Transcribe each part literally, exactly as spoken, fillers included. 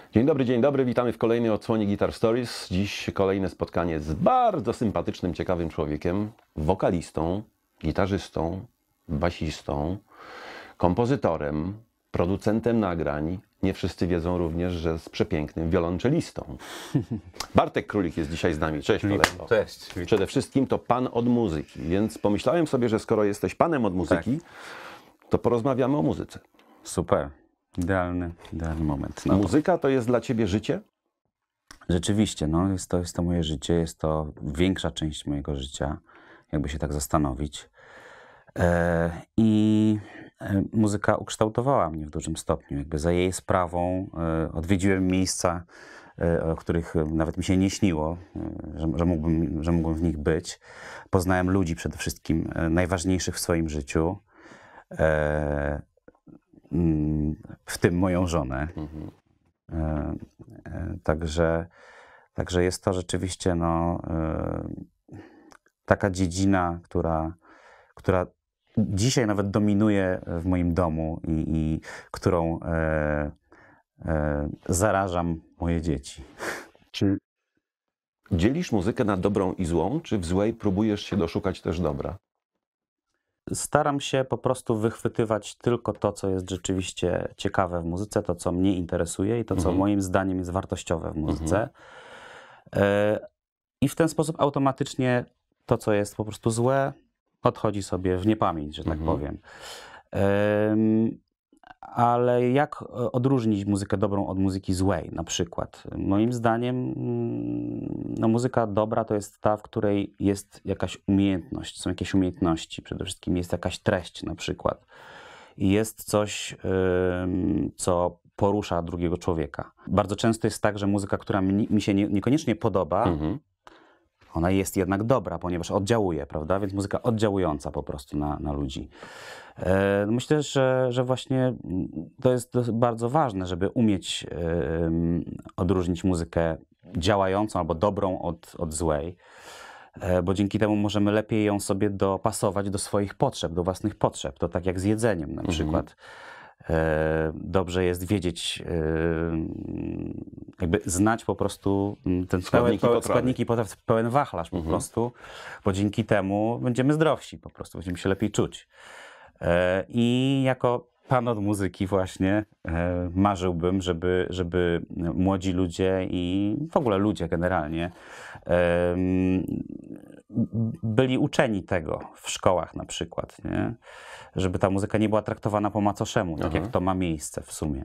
Dzień dobry, dzień dobry, witamy w kolejnej odsłonie Guitar Stories. Dziś kolejne spotkanie z bardzo sympatycznym, ciekawym człowiekiem, wokalistą, gitarzystą, basistą, kompozytorem, producentem nagrań. Nie wszyscy wiedzą również, że z przepięknym wiolonczelistą. Bartek Królik jest dzisiaj z nami. Cześć kolego. Cześć. Przede wszystkim to pan od muzyki, więc pomyślałem sobie, że skoro jesteś panem od muzyki, tak, to porozmawiamy o muzyce. Super. Idealny, idealny moment. No. Muzyka to jest dla ciebie życie? Rzeczywiście, no, jest, to, jest to moje życie, jest to większa część mojego życia, jakby się tak zastanowić. E, I e, muzyka ukształtowała mnie w dużym stopniu. Jakby za jej sprawą e, odwiedziłem miejsca, e, o których nawet mi się nie śniło, e, że, że, mógłbym, że mógłbym w nich być. Poznałem ludzi przede wszystkim e, najważniejszych w swoim życiu. E, w tym moją żonę. Mhm. E, e, także, także jest to rzeczywiście no, e, taka dziedzina, która, która dzisiaj nawet dominuje w moim domu i, i którą e, e, zarażam moje dzieci. Czy dzielisz muzykę na dobrą i złą, czy w złej próbujesz się doszukać też dobra? Staram się po prostu wychwytywać tylko to, co jest rzeczywiście ciekawe w muzyce, to, co mnie interesuje i to, co mhm. moim zdaniem jest wartościowe w muzyce. Mhm. I w ten sposób automatycznie to, co jest po prostu złe, odchodzi sobie w niepamięć, że tak mhm. powiem. Ale jak odróżnić muzykę dobrą od muzyki złej, na przykład? Moim zdaniem no, muzyka dobra to jest ta, w której jest jakaś umiejętność, są jakieś umiejętności, przede wszystkim jest jakaś treść na przykład. I jest coś, ym, co porusza drugiego człowieka. Bardzo często jest tak, że muzyka, która mi, mi się nie, niekoniecznie podoba, mhm. ona jest jednak dobra, ponieważ oddziałuje, prawda? Więc muzyka oddziałująca po prostu na, na ludzi. E, myślę, że, że właśnie to jest bardzo ważne, żeby umieć e, odróżnić muzykę działającą albo dobrą od, od złej, e, bo dzięki temu możemy lepiej ją sobie dopasować do swoich potrzeb, do własnych potrzeb. To tak jak z jedzeniem na przykład. E, dobrze jest wiedzieć, e, jakby znać po prostu ten składniki pełen, potrawy. składniki potraw, pełen wachlarz po mhm. prostu, bo dzięki temu będziemy zdrowsi po prostu, będziemy się lepiej czuć. E, I jako pan od muzyki właśnie e, marzyłbym, żeby, żeby młodzi ludzie i w ogóle ludzie generalnie e, byli uczeni tego w szkołach na przykład, nie? Żeby ta muzyka nie była traktowana po macoszemu, tak Aha. jak to ma miejsce w sumie.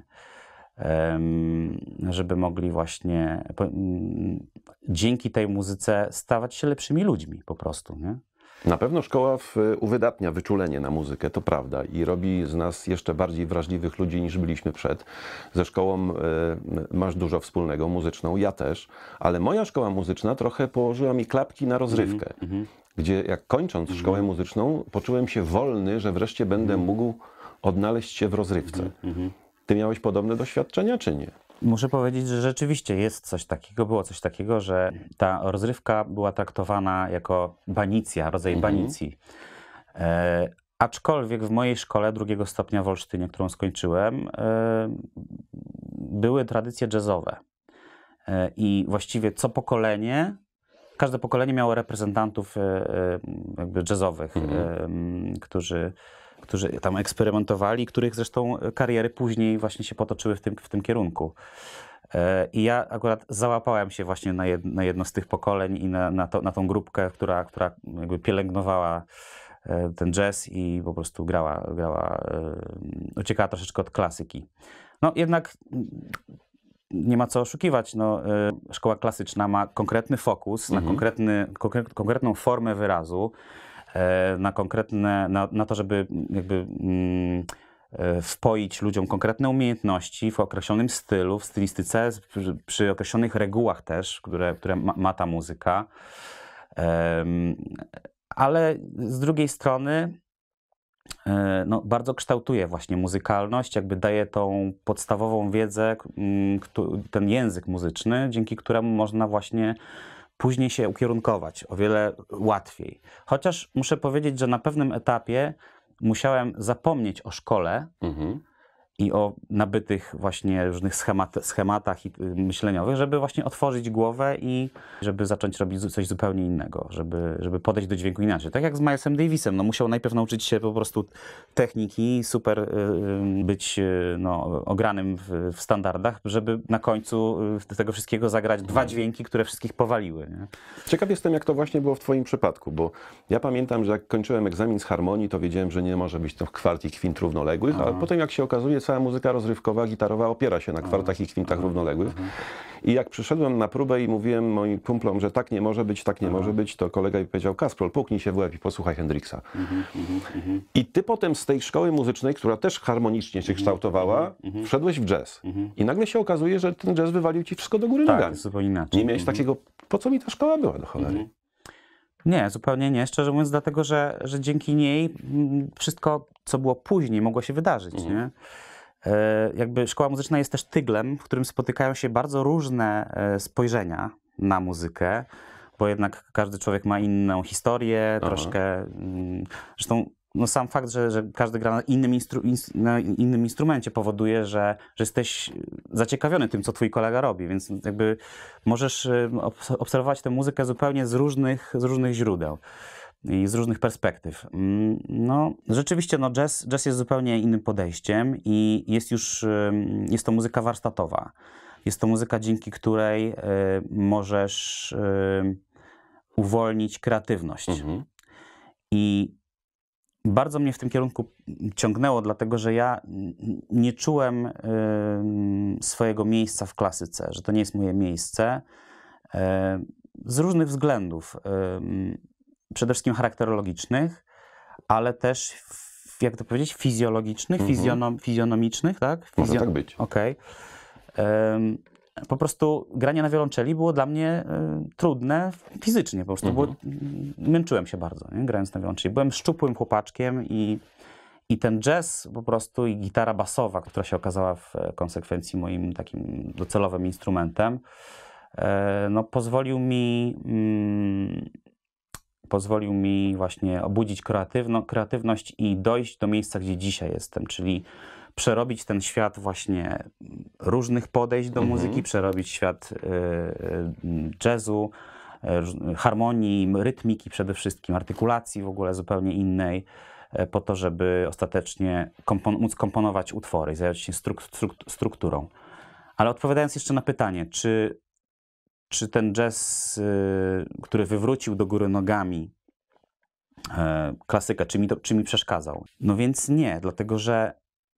Um, żeby mogli właśnie po, um, dzięki tej muzyce stawać się lepszymi ludźmi po prostu, nie? Na pewno szkoła w, uwydatnia wyczulenie na muzykę, to prawda, i robi z nas jeszcze bardziej wrażliwych ludzi niż byliśmy przed. Ze szkołą y, masz dużo wspólnego, muzyczną, ja też, ale moja szkoła muzyczna trochę położyła mi klapki na rozrywkę, mm -hmm. gdzie jak kończąc mm -hmm. szkołę muzyczną poczułem się wolny, że wreszcie będę mm -hmm. mógł odnaleźć się w rozrywce. Mm -hmm. Ty miałeś podobne doświadczenia, czy nie? Muszę powiedzieć, że rzeczywiście jest coś takiego, było coś takiego, że ta rozrywka była traktowana jako banicja, rodzaj mhm. banicji. E, aczkolwiek w mojej szkole drugiego stopnia w Olsztynie, którą skończyłem, e, były tradycje jazzowe. E, I właściwie co pokolenie, każde pokolenie miało reprezentantów e, jakby jazzowych, mhm. e, którzy którzy tam eksperymentowali, których zresztą kariery później właśnie się potoczyły w tym, w tym kierunku. I ja akurat załapałem się właśnie na jedno, na jedno z tych pokoleń i na, na, to, na tą grupkę, która, która jakby pielęgnowała ten jazz i po prostu grała, grała, uciekała troszeczkę od klasyki. No jednak nie ma co oszukiwać, no, szkoła klasyczna ma konkretny fokus, mhm. na konkretny, konkret, konkretną formę wyrazu, na konkretne, na, na to, żeby jakby mm, wpoić ludziom konkretne umiejętności w określonym stylu, w stylistyce, przy, przy określonych regułach też, które, które ma, ma ta muzyka. Um, ale z drugiej strony e, no, bardzo kształtuje właśnie muzykalność, jakby daje tą podstawową wiedzę, m, ten język muzyczny, dzięki któremu można właśnie później się ukierunkować o wiele łatwiej. Chociaż muszę powiedzieć, że na pewnym etapie musiałem zapomnieć o szkole mhm. i o nabytych właśnie różnych schemat, schematach i, y, myśleniowych, żeby właśnie otworzyć głowę i żeby zacząć robić zu- coś zupełnie innego, żeby, żeby podejść do dźwięku inaczej. Tak jak z Milesem Davisem, no musiał najpierw nauczyć się po prostu techniki, super y, y, być y, no, ogranym w, w standardach, żeby na końcu y, tego wszystkiego zagrać dwa dźwięki, które wszystkich powaliły. Nie? Ciekaw jestem, jak to właśnie było w twoim przypadku, bo ja pamiętam, że jak kończyłem egzamin z harmonii, to wiedziałem, że nie może być to kwart i kwint równoległych, ale potem jak się okazuje, cała muzyka rozrywkowa, gitarowa opiera się na kwartach i kwintach równoległych. I jak przyszedłem na próbę i mówiłem moim kumplom, że tak nie może być, tak nie może być, to kolega mi powiedział: Kasprol, puknij się w łeb i posłuchaj Hendrixa. I ty potem z tej szkoły muzycznej, która też harmonicznie się kształtowała, wszedłeś w jazz. I nagle się okazuje, że ten jazz wywalił ci wszystko do góry Tak, nogami. jest zupełnie inaczej. Nie miałeś takiego, po co mi ta szkoła była do cholery? Nie, zupełnie nie. Szczerze mówiąc, dlatego, że, że dzięki niej mm, wszystko, co było później, mogło się wydarzyć. Nie? E, jakby szkoła muzyczna jest też tyglem, w którym spotykają się bardzo różne e, spojrzenia na muzykę, bo jednak każdy człowiek ma inną historię, Aha. troszkę. Mm, zresztą no sam fakt, że, że każdy gra na innym, instru, ins, na innym instrumencie powoduje, że, że jesteś zaciekawiony tym, co twój kolega robi, więc jakby możesz y, obs- obserwować tę muzykę zupełnie z różnych, z różnych źródeł i z różnych perspektyw. Mm, No, rzeczywiście no, jazz, jazz jest zupełnie innym podejściem i jest już, y, jest to muzyka warsztatowa. Jest to muzyka, dzięki której y, możesz y, uwolnić kreatywność. Mhm. I bardzo mnie w tym kierunku ciągnęło, dlatego że ja n- nie czułem ym, swojego miejsca w klasyce, że to nie jest moje miejsce y, z różnych względów. Ym, przede wszystkim charakterologicznych, ale też, w, jak to powiedzieć, fizjologicznych, Mhm. fizjonom, fizjonomicznych, tak? Może Fizjo- tak być. Okej. Ym, Po prostu granie na wiolonczeli było dla mnie y, trudne fizycznie, po prostu Mhm. było, męczyłem się bardzo, nie, grając na wiolonczeli. Byłem szczupłym chłopaczkiem i, i ten jazz po prostu i gitara basowa, która się okazała w konsekwencji moim takim docelowym instrumentem, e, no pozwolił mi mm, pozwolił mi właśnie obudzić kreatywno, kreatywność i dojść do miejsca, gdzie dzisiaj jestem, czyli przerobić ten świat właśnie różnych podejść do Mhm. muzyki, przerobić świat y, y, jazzu, y, róż- harmonii, rytmiki przede wszystkim, artykulacji w ogóle zupełnie innej, y, po to, żeby ostatecznie kompon- móc komponować utwory i zająć się struk- struk- strukturą. Ale odpowiadając jeszcze na pytanie, czy, czy ten jazz, y, który wywrócił do góry nogami y, klasykę, czy mi, to, czy mi przeszkadzał? No więc nie, dlatego że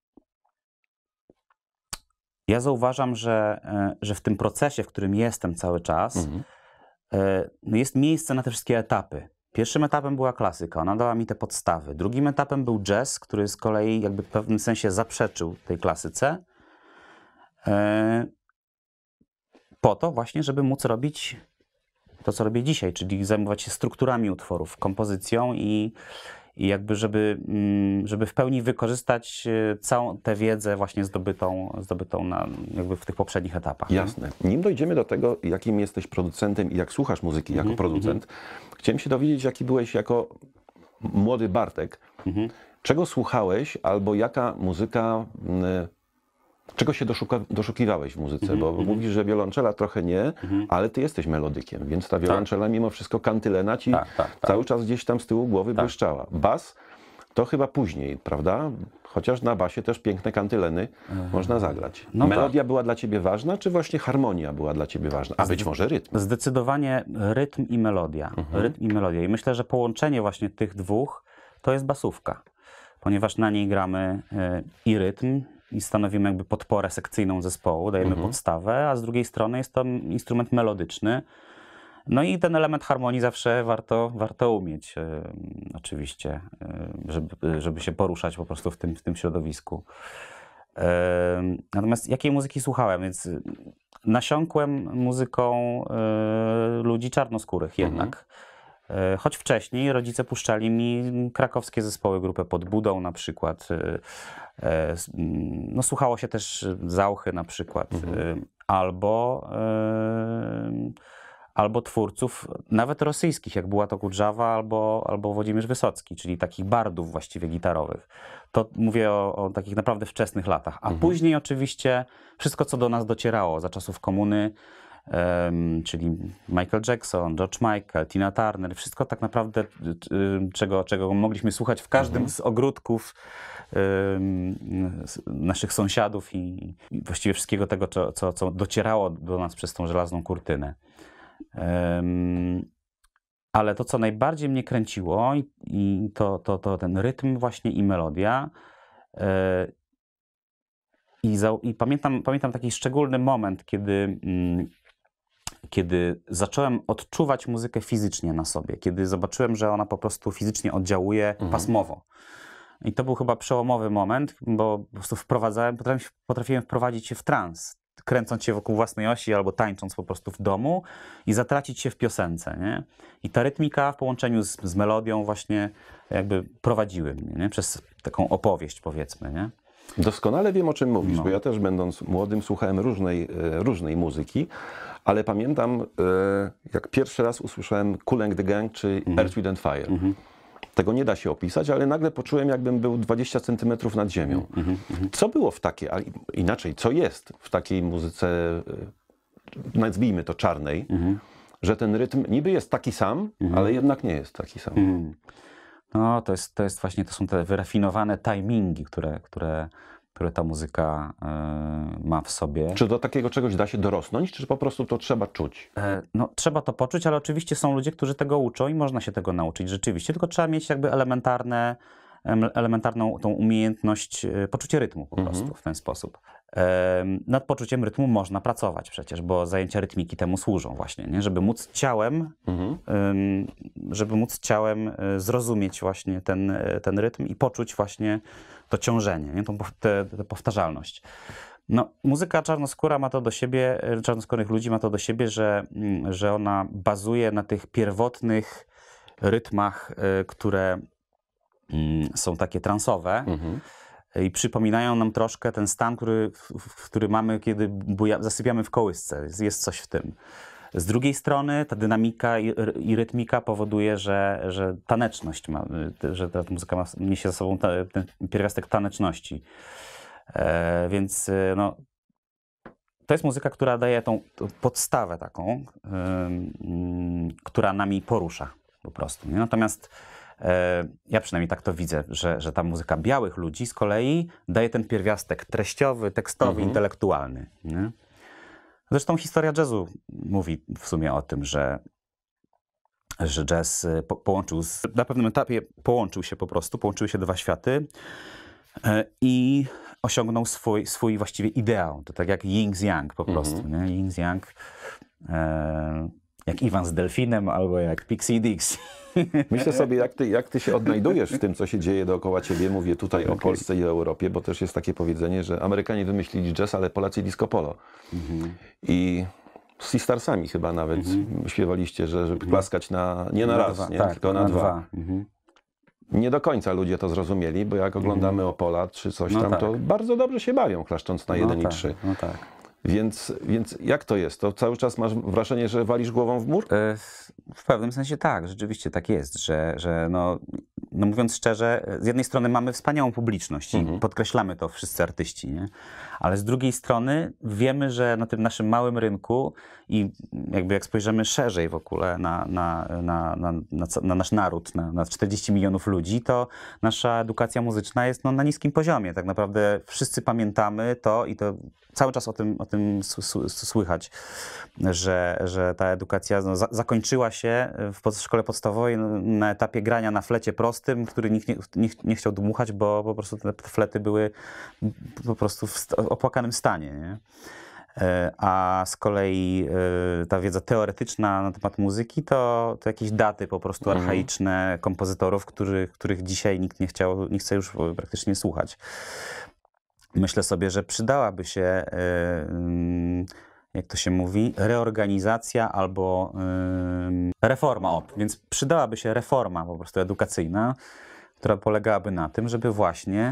ja zauważam, że, e, że w tym procesie, w którym jestem cały czas, Mhm. e, no jest miejsce na te wszystkie etapy. Pierwszym etapem była klasyka, ona dała mi te podstawy. Drugim etapem był jazz, który z kolei jakby w pewnym sensie zaprzeczył tej klasyce. E, po to właśnie, żeby móc robić to, co robię dzisiaj, czyli zajmować się strukturami utworów, kompozycją i, i jakby, żeby, mm, żeby w pełni wykorzystać e, całą tę wiedzę właśnie zdobytą, zdobytą na, jakby w tych poprzednich etapach. Jasne. Nim dojdziemy do tego, jakim jesteś producentem i jak słuchasz muzyki jako Mhm, producent, chciałem się dowiedzieć, jaki byłeś jako młody Bartek. Mhm. Czego słuchałeś albo jaka muzyka, mm, czego się doszuka, doszukiwałeś w muzyce? Mhm, Bo mhm. mówisz, że wiolonczela trochę nie, Mhm. ale ty jesteś melodykiem, więc ta wiolonczela mimo wszystko kantylena ci Tak, tak, tak. cały czas gdzieś tam z tyłu głowy Tak. błyszczała. Bas to chyba później, prawda? Chociaż na basie też piękne kantyleny można zagrać. no Melodia była dla ciebie ważna, czy właśnie harmonia była dla ciebie ważna? A być może rytm. Zdecydowanie rytm i melodia. Mhm. Rytm i melodia. I myślę, że połączenie właśnie tych dwóch to jest basówka, ponieważ na niej gramy y, i rytm, i stanowimy jakby podporę sekcyjną zespołu, dajemy Mhm. podstawę, a z drugiej strony jest to instrument melodyczny. No i ten element harmonii zawsze warto, warto umieć, y, oczywiście, y, żeby, żeby się poruszać po prostu w tym, w tym środowisku. Y, natomiast jakiej muzyki słuchałem? Więc y, nasiąkłem muzyką y, ludzi czarnoskórych jednak. Y, choć wcześniej rodzice puszczali mi krakowskie zespoły, grupę Pod Budą na przykład. Y, y, s- mm, no, słuchało się też Zauchy na przykład. Mhm. Y, albo, y, albo twórców, nawet rosyjskich, jak była to Kudżawa albo, albo Włodzimierz Wysocki, czyli takich bardów właściwie gitarowych. To mówię o, o takich naprawdę wczesnych latach. A Mhm. później oczywiście wszystko, co do nas docierało za czasów komuny, um, czyli Michael Jackson, George Michael, Tina Turner, wszystko tak naprawdę, y, czego, czego mogliśmy słuchać w każdym Mhm. z ogródków naszych sąsiadów i, i właściwie wszystkiego tego, co, co, co docierało do nas przez tą żelazną kurtynę. Um, ale to, co najbardziej mnie kręciło, i, i to, to, to ten rytm właśnie i melodia. E, i, za, I pamiętam, pamiętam taki szczególny moment, kiedy, mm, kiedy zacząłem odczuwać muzykę fizycznie na sobie, kiedy zobaczyłem, że ona po prostu fizycznie oddziałuje Mhm. pasmowo. I to był chyba przełomowy moment, bo po prostu wprowadzałem, potrafiłem, potrafiłem wprowadzić się w trans, kręcąc się wokół własnej osi albo tańcząc po prostu w domu i zatracić się w piosence, nie? I ta rytmika w połączeniu z, z melodią właśnie jakby prowadziły mnie, nie? Przez taką opowieść, powiedzmy, nie? Doskonale wiem, o czym mówisz, No. bo ja też będąc młodym słuchałem różnej, e, różnej muzyki, ale pamiętam, e, jak pierwszy raz usłyszałem Kool and the Gang czy Earth, Wind and Fire. Mhm. Tego nie da się opisać, ale nagle poczułem, jakbym był dwadzieścia centymetrów nad ziemią. Mhm. Mhm. Co było w takiej, a inaczej, co jest w takiej muzyce, e, nazwijmy to czarnej, Mhm. że ten rytm niby jest taki sam, ale jednak nie jest taki sam. Mhm. No, to jest, to jest właśnie, to są te wyrafinowane timingi, które, które, które ta muzyka y, ma w sobie. Czy do takiego czegoś da się dorosnąć, czy po prostu to trzeba czuć? E, No, trzeba to poczuć, ale oczywiście są ludzie, którzy tego uczą i można się tego nauczyć rzeczywiście, tylko trzeba mieć jakby elementarne, em, elementarną tą umiejętność, e, poczucie rytmu po Mhm. prostu w ten sposób. Em, Nad poczuciem rytmu można pracować przecież, bo zajęcia rytmiki temu służą właśnie, nie? Żeby móc ciałem, Mhm. em, żeby móc ciałem e, zrozumieć właśnie ten, e, ten rytm i poczuć właśnie to ciążenie, nie? Tą, pow- tę tę powtarzalność. No, muzyka czarnoskóra ma to do siebie, e, czarnoskórych ludzi ma to do siebie, że, mm, że ona bazuje na tych pierwotnych rytmach, e, które mm, są takie transowe Mhm. e, i przypominają nam troszkę ten stan, który, w- w- który mamy, kiedy buja, zasypiamy w kołysce. Jest, jest coś w tym. Z drugiej strony ta dynamika i, i rytmika powoduje, że, że taneczność ma, y, że ta muzyka ma, niesie za sobą ta, ten pierwiastek taneczności. E, więc y, no, to jest muzyka, która daje tą, tą podstawę taką, ym, która nami porusza po prostu. Nie? Natomiast e, ja przynajmniej tak to widzę, że, że ta muzyka białych ludzi z kolei daje ten pierwiastek treściowy, tekstowy, Mhm. intelektualny. Nie? Zresztą historia jazzu mówi w sumie o tym, że, że jazz y, po, połączył, z, na pewnym etapie połączył się po prostu, połączyły się dwa światy e, i osiągnął swój, swój właściwie ideał. To tak jak yin z yang po prostu. Mhm. Nie? Yin z yang, e, jak Iwan z delfinem albo jak Pixie Dix. Myślę sobie, jak ty, jak ty się odnajdujesz w tym, co się dzieje dookoła ciebie. Mówię tutaj o Okej. Polsce i o Europie, bo też jest takie powiedzenie, że Amerykanie wymyślili jazz, ale Polacy disco polo. Mhm. I z Seastarsami chyba nawet śpiewaliście, że żeby klaskać na, nie na, raz, dwa, nie? tak, tylko na, dwa. Mhm. Nie do końca ludzie to zrozumieli, bo jak oglądamy Opola czy coś No tam, tak. to bardzo dobrze się bawią, klaszcząc na jeden no i tak, trzy. No tak. Więc, więc jak to jest? To cały czas masz wrażenie, że walisz głową w mur? E, W pewnym sensie tak, rzeczywiście tak jest, że, że no, no mówiąc szczerze, z jednej strony mamy wspaniałą publiczność i Mhm. podkreślamy to wszyscy artyści, nie? Ale z drugiej strony wiemy, że na tym naszym małym rynku i jakby jak spojrzymy szerzej w ogóle na, na, na, na, na, ca- na nasz naród, na, na czterdzieści milionów ludzi, to nasza edukacja muzyczna jest no, na niskim poziomie. Tak naprawdę wszyscy pamiętamy to i to cały czas o tym, o tym s- s- słychać, że, że ta edukacja no, za, zakończyła się w pod- szkole podstawowej no, na etapie grania na flecie prostym, który nikt nie, nie, nie chciał dmuchać, bo po prostu te flety były po prostu w st- opłakanym stanie. Nie? E, A z kolei e, ta wiedza teoretyczna na temat muzyki to, to jakieś daty po prostu Mhm. archaiczne kompozytorów, których, których dzisiaj nikt nie chciał, nie chce już praktycznie słuchać. Myślę sobie, że przydałaby się, e, mm, jak to się mówi, reorganizacja albo ym, reforma. O, więc przydałaby się reforma po prostu edukacyjna, która polegałaby na tym, żeby właśnie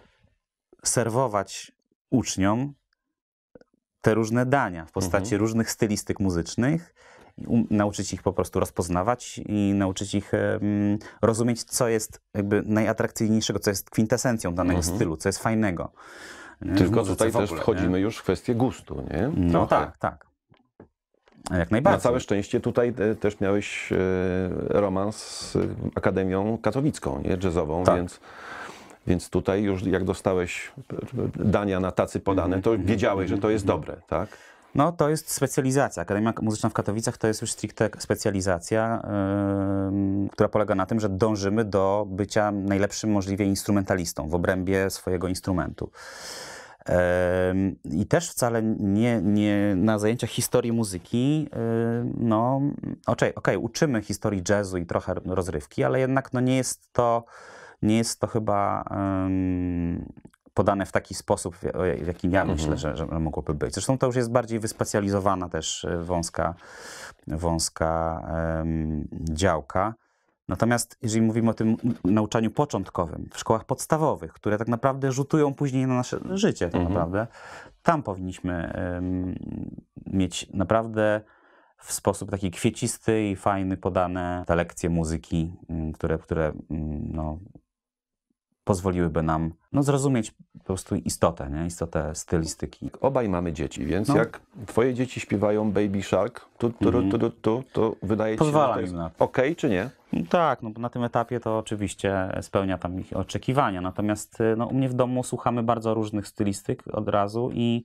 serwować uczniom te różne dania w postaci Mhm. różnych stylistyk muzycznych um, nauczyć ich po prostu rozpoznawać i nauczyć ich um, rozumieć, co jest jakby najatrakcyjniejszego, co jest kwintesencją danego Mhm. stylu, co jest fajnego. nie, w Tylko muzyce tutaj w też ogóle, wchodzimy nie? już w kwestię gustu, nie? No Trochę. tak, tak. Jak Na najbardziej. całe szczęście tutaj e, też miałeś e, romans z Akademią Katowicką, nie? Jazzową, Tak. więc, więc tutaj już jak dostałeś dania na tacy podane, to wiedziałeś, że to jest dobre, tak? No to jest specjalizacja. Akademia Muzyczna w Katowicach to jest już stricte specjalizacja, yy, która polega na tym, że dążymy do bycia najlepszym możliwie instrumentalistą w obrębie swojego instrumentu. Yy, I też wcale nie, nie na zajęciach historii muzyki, yy, no okej, okay, uczymy historii jazzu i trochę rozrywki, ale jednak no nie jest to, nie jest to chyba yy, podane w taki sposób, w w jakim ja myślę, że, że mogłoby być. Zresztą to już jest bardziej wyspecjalizowana też e, wąska, wąska em, działka. Natomiast jeżeli mówimy o tym nauczaniu początkowym, w szkołach podstawowych, które tak naprawdę rzutują później na nasze życie, tak Mhm. naprawdę, tam powinniśmy em, mieć naprawdę w sposób taki kwiecisty i fajny podane te lekcje muzyki, m, które, które m, no, pozwoliłyby nam no, zrozumieć po prostu istotę, nie? Istotę stylistyki. Obaj mamy dzieci, więc No. jak twoje dzieci śpiewają Baby Shark, tu, tu, tu, tu, tu, to wydaje ci się, że Pozwalam to jest im na okej, czy nie? No tak, no bo na tym etapie to oczywiście spełnia tam ich oczekiwania, natomiast no, u mnie w domu słuchamy bardzo różnych stylistyk od razu i,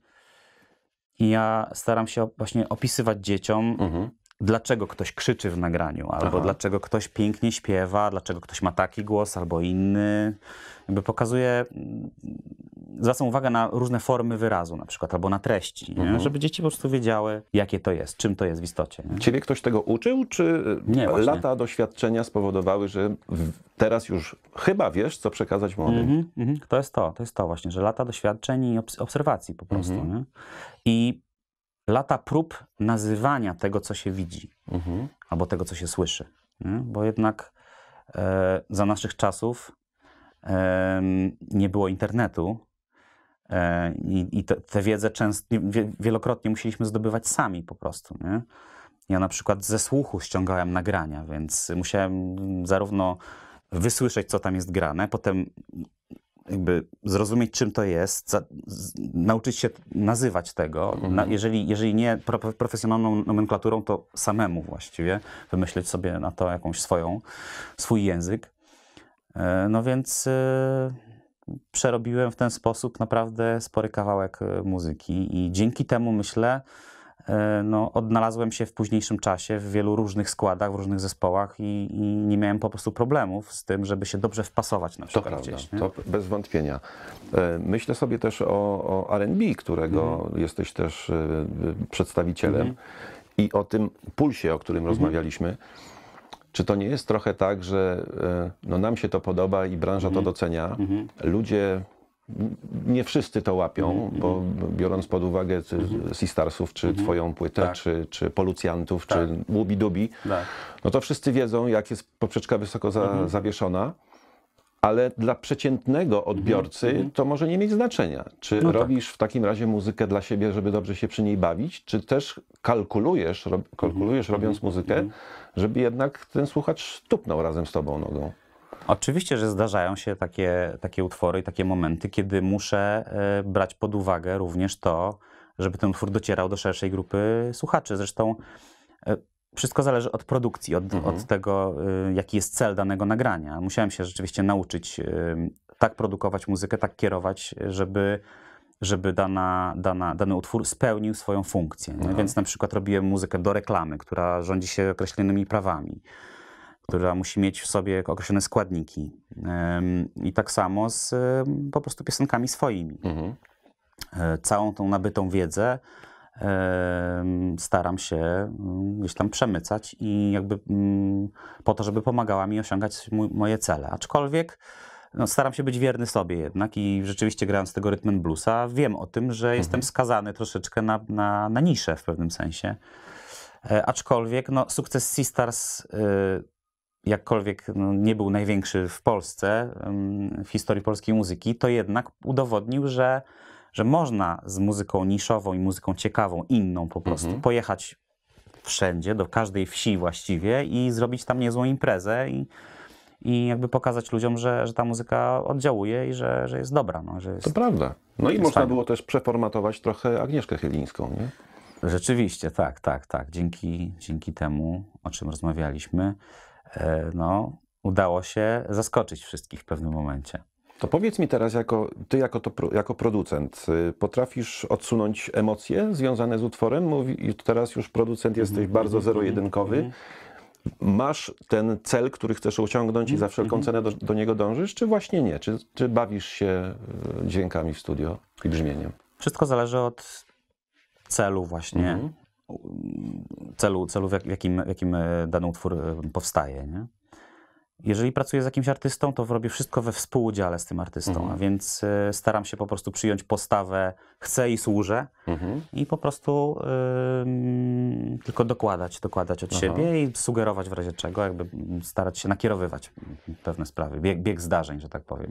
i ja staram się właśnie opisywać dzieciom, Mhm. dlaczego ktoś krzyczy w nagraniu, albo Aha. dlaczego ktoś pięknie śpiewa, dlaczego ktoś ma taki głos albo inny. Jakby pokazuje, mm, zwracam uwagę na różne formy wyrazu na przykład, albo na treści, nie? Mhm. Żeby dzieci po prostu wiedziały, jakie to jest, czym to jest w istocie. Nie? Ciebie ktoś tego uczył, czy Nie, właśnie. lata doświadczenia spowodowały, że w- teraz już chyba wiesz, co przekazać młodym? Mhm, mhm. To jest to, to jest to właśnie, że lata doświadczeń i obs- obserwacji po prostu. Mhm. Nie? I lata prób nazywania tego, co się widzi, Mhm. albo tego, co się słyszy. Nie? Bo jednak e, za naszych czasów e, nie było internetu e, i, i te, tę wiedzę często, wie, wielokrotnie musieliśmy zdobywać sami po prostu. Nie? Ja na przykład ze słuchu ściągałem nagrania, więc musiałem zarówno wysłyszeć, co tam jest grane, potem jakby zrozumieć, czym to jest, za, z, nauczyć się nazywać tego, Mhm. na, jeżeli, jeżeli nie pro, profesjonalną nomenklaturą, to samemu właściwie wymyśleć sobie na to jakąś swoją, swój język. E, no więc e, przerobiłem w ten sposób naprawdę spory kawałek e, muzyki i dzięki temu myślę, e, no, odnalazłem się w późniejszym czasie w wielu różnych składach, w różnych zespołach i, i nie miałem po prostu problemów z tym, żeby się dobrze wpasować na To przykład prawda, gdzieś. Nie? to bez wątpienia. E, Myślę sobie też o, o R and B, którego Mhm. jesteś też e, przedstawicielem i o tym pulsie, o którym Mhm. rozmawialiśmy. Czy to nie jest trochę tak, że e, no nam się to podoba i branża to docenia, Mhm. ludzie, m, nie wszyscy to łapią, Mhm. bo biorąc pod uwagę ty- Seastarsów, czy twoją płytę, Tak. czy, czy Polucjantów, Tak. czy Łubi-Dubi, Tak. no to wszyscy wiedzą, jak jest poprzeczka wysoko za, Mhm. zawieszona, ale dla przeciętnego odbiorcy to może nie mieć znaczenia. Czy Mhm. No tak. robisz w takim razie muzykę dla siebie, żeby dobrze się przy niej bawić, czy też kalkulujesz, rob, Mhm. kalkulujesz robiąc muzykę, żeby jednak ten słuchacz tupnął razem z tobą nogą? Oczywiście, że zdarzają się takie, takie utwory i takie momenty, kiedy muszę e, brać pod uwagę również to, żeby ten utwór docierał do szerszej grupy słuchaczy. Zresztą e, wszystko zależy od produkcji, od, od tego, e, jaki jest cel danego nagrania. Musiałem się rzeczywiście nauczyć e, tak produkować muzykę, tak kierować, żeby, żeby dana, dana, dany utwór spełnił swoją funkcję. Nie? Więc na przykład robiłem muzykę do reklamy, która rządzi się określonymi prawami, która musi mieć w sobie określone składniki. Ym, I tak samo z ym, po prostu piosenkami swoimi. Mhm. E, Całą tą nabytą wiedzę ym, staram się ym, gdzieś tam przemycać i jakby ym, po to, żeby pomagała mi osiągać mój, moje cele. Aczkolwiek no, staram się być wierny sobie jednak i rzeczywiście grając tego rytm and bluesa wiem o tym, że jestem skazany troszeczkę na, na, na niszę w pewnym sensie. E, Aczkolwiek no, sukces Seastars y, jakkolwiek no, nie był największy w Polsce, ym, w historii polskiej muzyki, to jednak udowodnił, że, że można z muzyką niszową i muzyką ciekawą, inną po prostu, pojechać wszędzie, do każdej wsi właściwie i zrobić tam niezłą imprezę i, i jakby pokazać ludziom, że, że ta muzyka oddziałuje i że, że jest dobra. No, że jest, To prawda. No i jest można fajne. było też przeformatować trochę Agnieszkę Chylińską, nie? Rzeczywiście, tak, tak, tak. Dzięki, dzięki temu, o czym rozmawialiśmy, e, no, udało się zaskoczyć wszystkich w pewnym momencie. To powiedz mi teraz, jako, ty jako, to, pro- jako producent, y, potrafisz odsunąć emocje związane z utworem? Mówi, i teraz już producent jesteś bardzo zero-jedynkowy. Masz ten cel, który chcesz osiągnąć i za wszelką cenę do, do niego dążysz, czy właśnie nie? Czy, czy bawisz się y, dźwiękami w studio i brzmieniem? Wszystko zależy od celu właśnie, Mhm. celu, celu w, jak, w, jakim, w jakim e, dany utwór e, powstaje. Nie? Jeżeli pracuję z jakimś artystą, to robię wszystko we współudziale z tym artystą, Mhm. a więc e, staram się po prostu przyjąć postawę chcę i służę Mhm. i po prostu ym, tylko dokładać, dokładać od Aha. siebie i sugerować w razie czego, jakby starać się nakierowywać pewne sprawy, bieg, bieg zdarzeń, że tak powiem.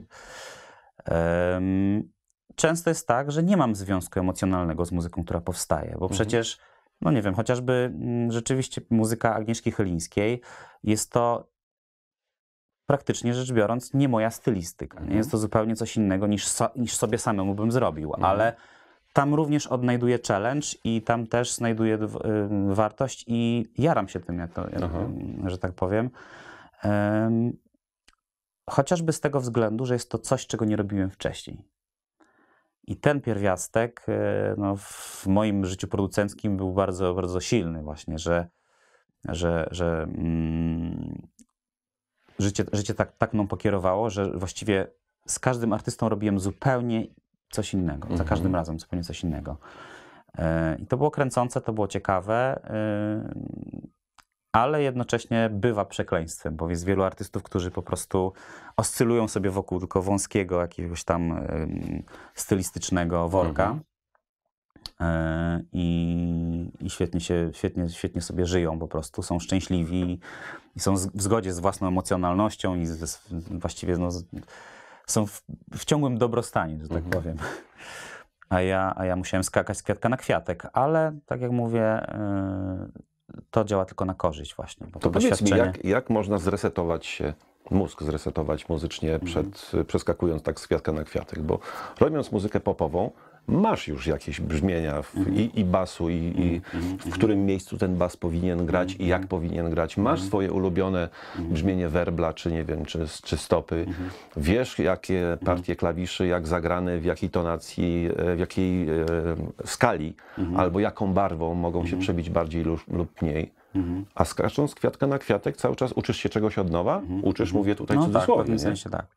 Ym, Często jest tak, że nie mam związku emocjonalnego z muzyką, która powstaje, bo przecież, no nie wiem, chociażby mm, rzeczywiście muzyka Agnieszki Chylińskiej jest to praktycznie rzecz biorąc nie moja stylistyka. Nie jest to zupełnie coś innego niż, so, niż sobie samemu bym zrobił, ale tam również odnajduję challenge i tam też znajduję w- y, wartość i jaram się tym, jak to, jak, Aha. że tak powiem. Em, chociażby z tego względu, że jest to coś, czego nie robiłem wcześniej. I ten pierwiastek e, no, w moim życiu producenckim był bardzo, bardzo silny właśnie, że, że, że mm, życie, życie tak, tak mną pokierowało, że właściwie z każdym artystą robiłem zupełnie coś innego. Za Mhm. każdym razem zupełnie coś innego. E, I to było kręcące, to było ciekawe, e, ale jednocześnie bywa przekleństwem, bo jest wielu artystów, którzy po prostu oscylują sobie wokół tylko wąskiego, jakiegoś tam em, stylistycznego worka. Mhm. E, I, i świetnie, się, świetnie, świetnie sobie żyją po prostu, są szczęśliwi i są z- w zgodzie z własną emocjonalnością i z, z, właściwie no, z, są w, w ciągłym dobrostanie, że tak Mhm. powiem. A ja, a ja musiałem skakać z kwiatka na kwiatek, ale tak jak mówię, e, to działa tylko na korzyść właśnie. Bo To to powiedz mi, doświadczenie... jak, jak można zresetować się, mózg zresetować muzycznie przed, przeskakując tak z kwiatka na kwiatek, bo robiąc muzykę popową, masz już jakieś brzmienia w, i, i basu, i, i w którym miejscu ten bas powinien grać i jak powinien grać. Masz swoje ulubione brzmienie werbla, czy nie wiem, czy, czy stopy. Wiesz, jakie partie klawiszy, jak zagrane, w jakiej tonacji, e, w jakiej e, skali, albo jaką barwą mogą się przebić bardziej lub, lub mniej. A skacząc z kwiatka na kwiatek, cały czas uczysz się czegoś od nowa? Uczysz, mówię tutaj No tak, w cudzysłowie, pewnym nie? sensie tak.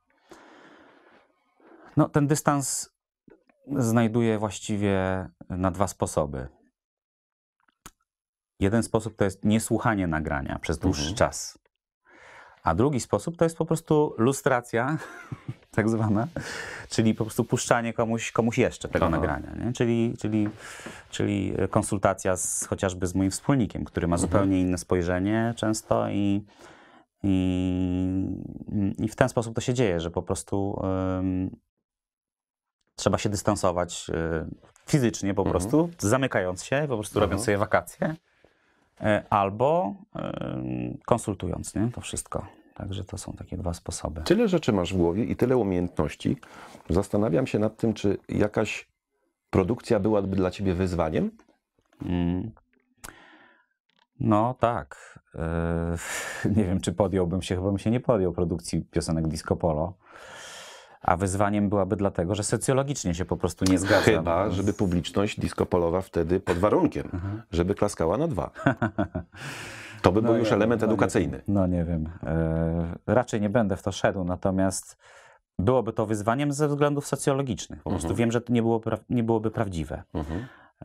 No ten dystans znajduję właściwie na dwa sposoby. Jeden sposób to jest niesłuchanie nagrania przez dłuższy Mhm. czas. A drugi sposób to jest po prostu lustracja, tak zwana, czyli po prostu puszczanie komuś, komuś jeszcze tego Aha. nagrania. Nie? Czyli, czyli, czyli konsultacja z, chociażby z moim wspólnikiem, który ma zupełnie inne spojrzenie często i, i, i w ten sposób to się dzieje, że po prostu ym, trzeba się dystansować y, fizycznie po prostu, zamykając się, po prostu robiąc sobie wakacje, y, albo y, konsultując, nie? To wszystko. Także to są takie dwa sposoby. Tyle rzeczy masz w głowie i tyle umiejętności. Zastanawiam się nad tym, czy jakaś produkcja byłaby dla ciebie wyzwaniem? Mm. No tak. Yy, nie wiem, czy podjąłbym się, chyba bym się nie podjął produkcji piosenek disco polo. A wyzwaniem byłaby dlatego, że socjologicznie się po prostu nie zgadzam. Chyba, żeby publiczność disco polowa wtedy pod warunkiem, żeby klaskała na dwa. To by był już nie element wiem, no edukacyjny. Nie wiem, no nie wiem. Yy, raczej nie będę w to szedł, natomiast byłoby to wyzwaniem ze względów socjologicznych. Po prostu wiem, że to nie byłoby, pra- nie byłoby prawdziwe. Mhm.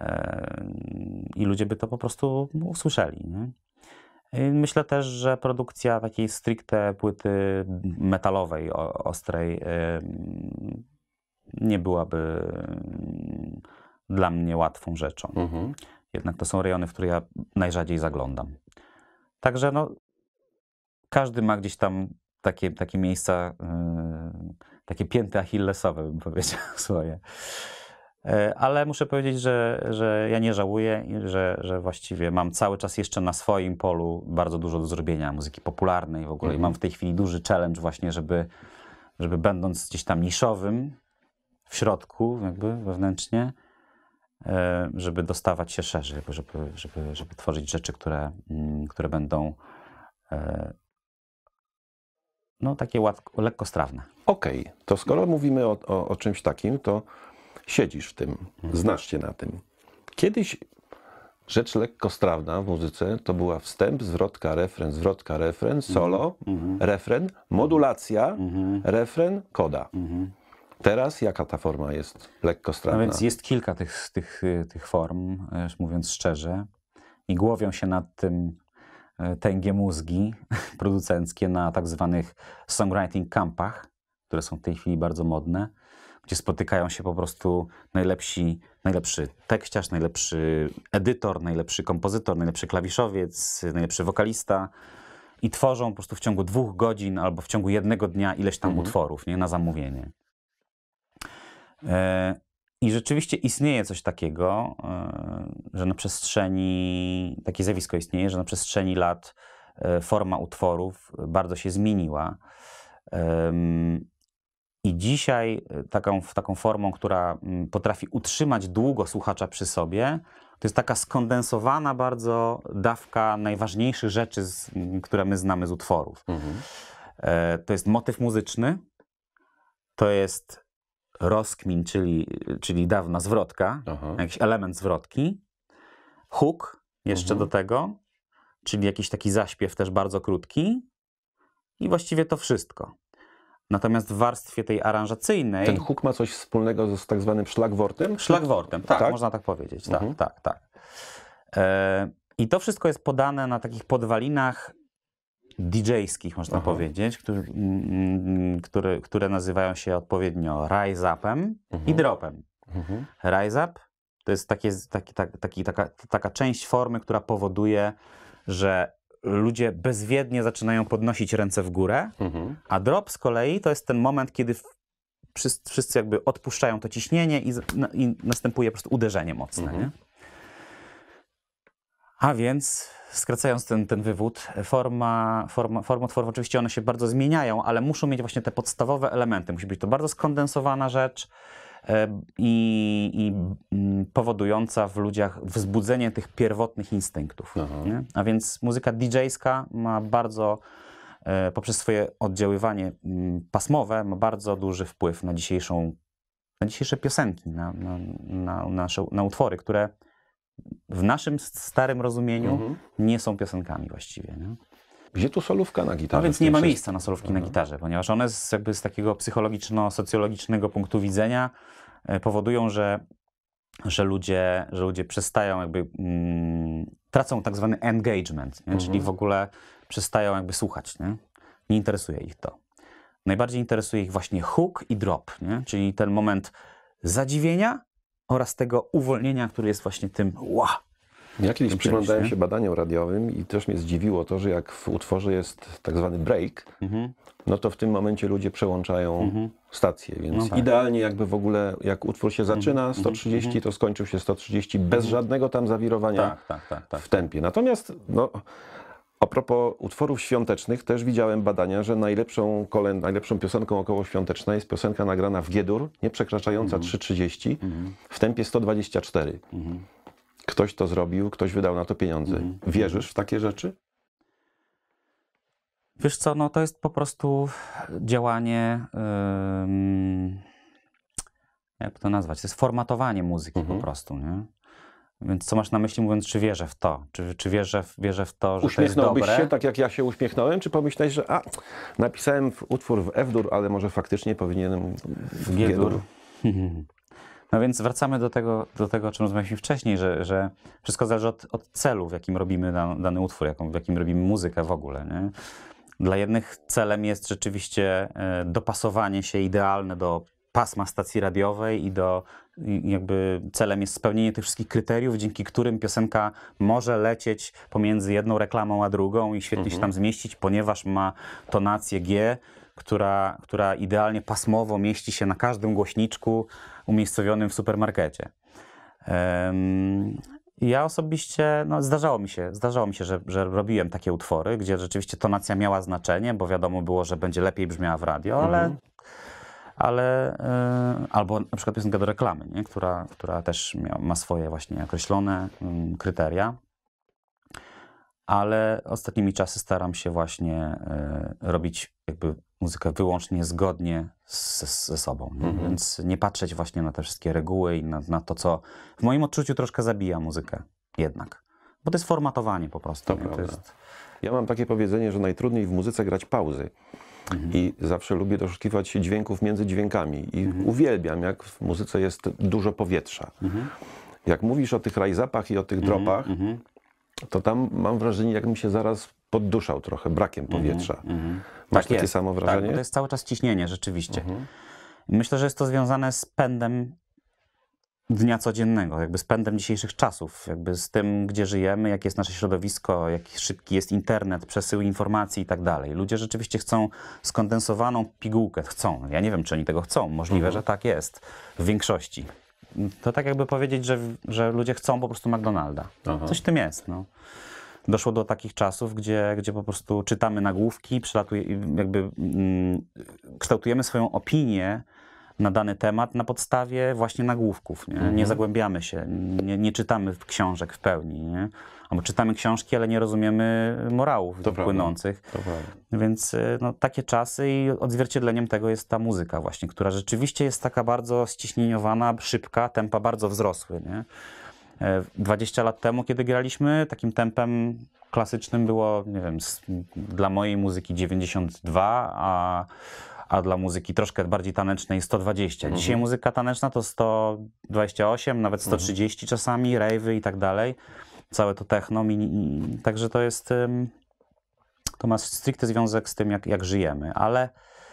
I ludzie by to po prostu usłyszeli. Nie? I myślę też, że produkcja takiej stricte płyty metalowej, o- ostrej, em, nie byłaby em, dla mnie łatwą rzeczą. Mhm. Jednak to są rejony, w które ja najrzadziej zaglądam. Także no, każdy ma gdzieś tam takie, takie miejsca, yy, takie pięty achillesowe, bym powiedział swoje. Ale muszę powiedzieć, że, że ja nie żałuję i że, że właściwie mam cały czas jeszcze na swoim polu bardzo dużo do zrobienia muzyki popularnej w ogóle. Mhm. I mam w tej chwili duży challenge właśnie, żeby, żeby będąc gdzieś tam niszowym w środku, jakby wewnętrznie, żeby dostawać się szerzej, żeby, żeby, żeby tworzyć rzeczy, które, które będą no, takie łatwo, lekkostrawne. Okej, okay. To skoro mówimy o, o, o czymś takim, to siedzisz w tym, znasz się na tym. Kiedyś rzecz lekkostrawna w muzyce to była wstęp, zwrotka, refren, zwrotka, refren, solo, mm-hmm. refren, modulacja, mm-hmm. refren, koda. Mm-hmm. Teraz jaka ta forma jest lekkostrawna? No więc jest kilka tych, tych, tych form, już mówiąc szczerze, i głowią się nad tym tęgie mózgi producenckie na tak zwanych songwriting campach, które są w tej chwili bardzo modne, gdzie spotykają się po prostu najlepsi, najlepszy tekściarz, najlepszy edytor, najlepszy kompozytor, najlepszy klawiszowiec, najlepszy wokalista i tworzą po prostu w ciągu dwóch godzin albo w ciągu jednego dnia ileś tam mhm. utworów, nie, na zamówienie. E, I rzeczywiście istnieje coś takiego, e, że na przestrzeni, takie zjawisko istnieje, że na przestrzeni lat e, forma utworów bardzo się zmieniła. E, I dzisiaj taką, taką formą, która potrafi utrzymać długo słuchacza przy sobie, to jest taka skondensowana bardzo dawka najważniejszych rzeczy, z, które my znamy z utworów. Mhm. E, to jest motyw muzyczny, to jest rozkmin, czyli, czyli dawna zwrotka, Aha. jakiś element zwrotki, hook jeszcze mhm. do tego, czyli jakiś taki zaśpiew też bardzo krótki i właściwie to wszystko. Natomiast w warstwie tej aranżacyjnej... Ten hook ma coś wspólnego z tak zwanym szlagwortem? Szlagwortem, tak, tak, można tak powiedzieć. Mhm. Tak, tak, tak. E, I to wszystko jest podane na takich podwalinach didżejskich, można Aha. powiedzieć, który, m, który, które nazywają się odpowiednio rise-upem mhm. i dropem. Mhm. Rise-up to jest takie, taki, tak, taki, taka, taka część formy, która powoduje, że ludzie bezwiednie zaczynają podnosić ręce w górę, mhm. a drop z kolei to jest ten moment, kiedy wszyscy, wszyscy jakby odpuszczają to ciśnienie i, i następuje po prostu uderzenie mocne. Mhm. Nie? A więc, skracając ten, ten wywód, forma, forma, formy utworów oczywiście one się bardzo zmieniają, ale muszą mieć właśnie te podstawowe elementy. Musi być to bardzo skondensowana rzecz i, i powodująca w ludziach wzbudzenie tych pierwotnych instynktów. Nie? A więc muzyka didżejska ma bardzo, poprzez swoje oddziaływanie pasmowe, ma bardzo duży wpływ na dzisiejszą, na dzisiejsze piosenki, na, na, na, nasze, na utwory, które w naszym starym rozumieniu mhm. nie są piosenkami właściwie. Nie? Gdzie tu solówka na gitarze? No więc nie ma miejsca na solówki Aha. na gitarze, ponieważ one z, jakby z takiego psychologiczno-socjologicznego punktu widzenia e, powodują, że, że, ludzie, że ludzie przestają jakby, mm, tracą tak zwany engagement, nie? Mhm. Czyli w ogóle przestają jakby słuchać, nie? Nie interesuje ich to. Najbardziej interesuje ich właśnie hook i drop, nie? Czyli ten moment zadziwienia oraz tego uwolnienia, który jest właśnie tym ła. Ja kiedyś przyglądałem się badaniom radiowym i też mnie zdziwiło to, że jak w utworze jest tak zwany break, mhm. no to w tym momencie ludzie przełączają mhm. stację, więc no tak. idealnie jakby w ogóle jak utwór się zaczyna sto trzydzieści, mhm. to skończył się sto trzydzieści bez mhm. żadnego tam zawirowania tak, tak, tak, tak. w tempie. Natomiast no, a propos utworów świątecznych, też widziałem badania, że najlepszą, kolęd, najlepszą piosenką okołoświąteczna jest piosenka nagrana w G-dur, nie przekraczająca mhm. trzy trzydzieści, mhm. w tempie sto dwadzieścia cztery. Mhm. Ktoś to zrobił, ktoś wydał na to pieniądze. Mm. Wierzysz w takie rzeczy? Wiesz co, no to jest po prostu działanie, yy, jak to nazwać, to jest formatowanie muzyki mm-hmm. po prostu, nie? Więc co masz na myśli mówiąc, czy wierzę w to? Czy, czy wierzę, w, wierzę w to, że to jest dobre? Uśmiechnąłbyś się tak, jak ja się uśmiechnąłem? Czy pomyślałeś, że a, napisałem utwór w F-dur, ale może faktycznie powinienem w G-dur? No więc wracamy do tego, do tego o czym rozmawialiśmy wcześniej, że, że wszystko zależy od, od celu, w jakim robimy dan, dany utwór, jaką, w jakim robimy muzykę w ogóle. Nie? Dla jednych celem jest rzeczywiście e, dopasowanie się idealne do pasma stacji radiowej i do i jakby celem jest spełnienie tych wszystkich kryteriów, dzięki którym piosenka może lecieć pomiędzy jedną reklamą a drugą i świetnie mhm. się tam zmieścić, ponieważ ma tonację G, która, która idealnie pasmowo mieści się na każdym głośniczku umiejscowionym w supermarkecie. Um, ja osobiście, no zdarzało mi się, zdarzało mi się, że, że robiłem takie utwory, gdzie rzeczywiście tonacja miała znaczenie, bo wiadomo było, że będzie lepiej brzmiała w radio, ale, Mhm. ale y, albo na przykład piosenka do reklamy, nie? Która, która też mia, ma swoje właśnie określone y, kryteria. Ale ostatnimi czasy staram się właśnie y, robić jakby muzykę wyłącznie zgodnie z, ze sobą. Nie? Mhm. Więc nie patrzeć właśnie na te wszystkie reguły i na, na to, co w moim odczuciu troszkę zabija muzykę jednak. Bo to jest formatowanie po prostu. To nie? To prawda. jest... Ja mam takie powiedzenie, że najtrudniej w muzyce grać pauzy. Mhm. I zawsze lubię doszukiwać się dźwięków między dźwiękami. I Mhm. uwielbiam, jak w muzyce jest dużo powietrza. Mhm. Jak mówisz o tych rise-upach i o tych dropach, Mhm. to tam mam wrażenie, jakbym się zaraz podduszał trochę brakiem powietrza. Mhm. Masz Tak takie jest. samo Tak, wrażenie? bo to jest cały czas ciśnienie, rzeczywiście. Mhm. Myślę, że jest to związane z pędem dnia codziennego, jakby z pędem dzisiejszych czasów, jakby z tym, gdzie żyjemy, jakie jest nasze środowisko, jak szybki jest internet, przesył informacji i tak dalej. Ludzie rzeczywiście chcą skondensowaną pigułkę, chcą. Ja nie wiem, czy oni tego chcą. Możliwe, Mhm. że tak jest w większości. To tak jakby powiedzieć, że, że ludzie chcą po prostu McDonalda. Aha. Coś w tym jest, no. Doszło do takich czasów, gdzie, gdzie po prostu czytamy nagłówki, przylatuje, jakby mm, kształtujemy swoją opinię na dany temat na podstawie właśnie nagłówków. Nie, Mhm. nie zagłębiamy się, nie, nie czytamy książek w pełni. Nie? Albo czytamy książki, ale nie rozumiemy morałów To płynących. To prawda. Więc y, no, takie czasy i odzwierciedleniem tego jest ta muzyka właśnie, która rzeczywiście jest taka bardzo ściśnieniowana, szybka, tempa bardzo wzrosły. Nie? E, dwadzieścia lat temu, kiedy graliśmy, takim tempem klasycznym było, nie wiem, s- dla mojej muzyki dziewięćdziesiąt dwa, a, a dla muzyki troszkę bardziej tanecznej sto dwadzieścia. Dzisiaj Mhm. muzyka taneczna to sto dwadzieścia osiem, nawet sto trzydzieści czasami, rave'y i tak dalej. Całe to techno, mini, i- także to jest, ym, to ma stricte związek z tym, jak, jak żyjemy. Ale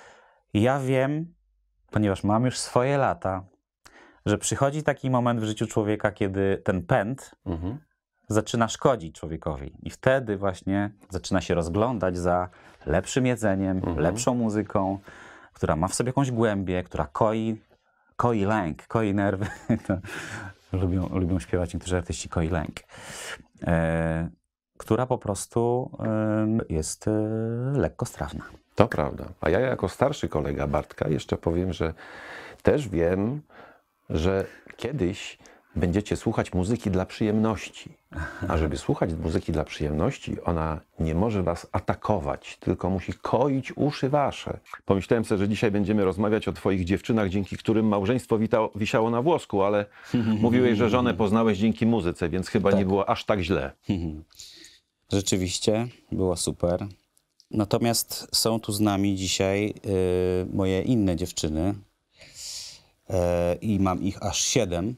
ja wiem, ponieważ mam już swoje lata, że przychodzi taki moment w życiu człowieka, kiedy ten pęd Mhm. zaczyna szkodzić człowiekowi. I wtedy właśnie zaczyna się rozglądać za lepszym jedzeniem, Mhm. lepszą muzyką, która ma w sobie jakąś głębię, która koi, koi lęk, koi nerwy. To lubią, lubią śpiewać niektórzy artyści koi lęk. E, która po prostu e, jest e, lekko strawna. To prawda. A ja jako starszy kolega Bartka jeszcze powiem, że też wiem, że kiedyś będziecie słuchać muzyki dla przyjemności. A żeby słuchać muzyki dla przyjemności, ona nie może was atakować, tylko musi koić uszy wasze. Pomyślałem sobie, że dzisiaj będziemy rozmawiać o twoich dziewczynach, dzięki którym małżeństwo wita- wisiało na włosku, ale mówiłeś, że żonę poznałeś dzięki muzyce, więc chyba Tak. nie było aż tak źle. Rzeczywiście, było super. Natomiast są tu z nami dzisiaj y, moje inne dziewczyny y, i mam ich aż siedem.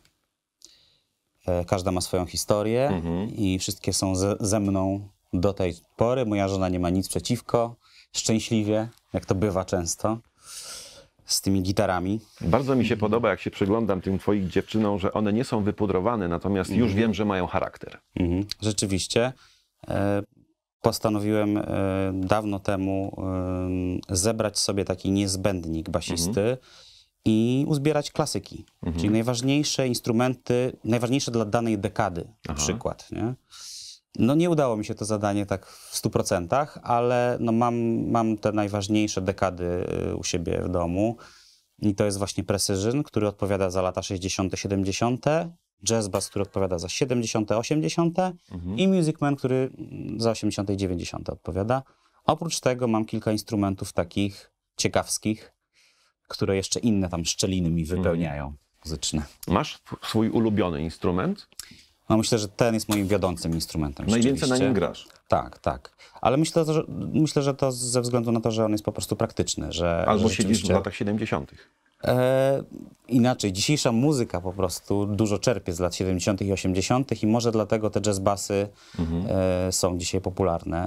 Y, każda ma swoją historię Mhm. i wszystkie są ze, ze mną do tej pory. Moja żona nie ma nic przeciwko, szczęśliwie, jak to bywa często, z tymi gitarami. Bardzo mi się podoba, jak się przyglądam tym twoich dziewczynom, że one nie są wypudrowane, natomiast już wiem, że mają charakter. Mhm. Rzeczywiście. E, postanowiłem e, dawno temu e, zebrać sobie taki niezbędnik basisty i uzbierać klasyki. Czyli najważniejsze instrumenty, najważniejsze dla danej dekady na Aha. przykład. Nie? No nie udało mi się to zadanie tak w stu procentach, ale no mam, mam te najważniejsze dekady e, u siebie w domu. I to jest właśnie Precision, który odpowiada za lata sześćdziesiąte, siedemdziesiąte, Jazz Bass, który odpowiada za siedemdziesiąte, osiemdziesiąte Mhm. i Music Man, który za osiemdziesiąte i dziewięćdziesiąte odpowiada. Oprócz tego mam kilka instrumentów takich ciekawskich, które jeszcze inne tam szczeliny mi wypełniają muzyczne. Masz sw- swój ulubiony instrument? No myślę, że ten jest moim wiodącym instrumentem. Najwięcej na rzeczywiście. nim grasz. Tak, tak. Ale myślę, że, myślę, że to ze względu na to, że on jest po prostu praktyczny. Że, Albo że siedzisz w rzeczywiście- latach siedemdziesiątych. E, inaczej, dzisiejsza muzyka po prostu dużo czerpie z lat siedemdziesiątych i osiemdziesiątych i może dlatego te jazzbasy e, są dzisiaj popularne.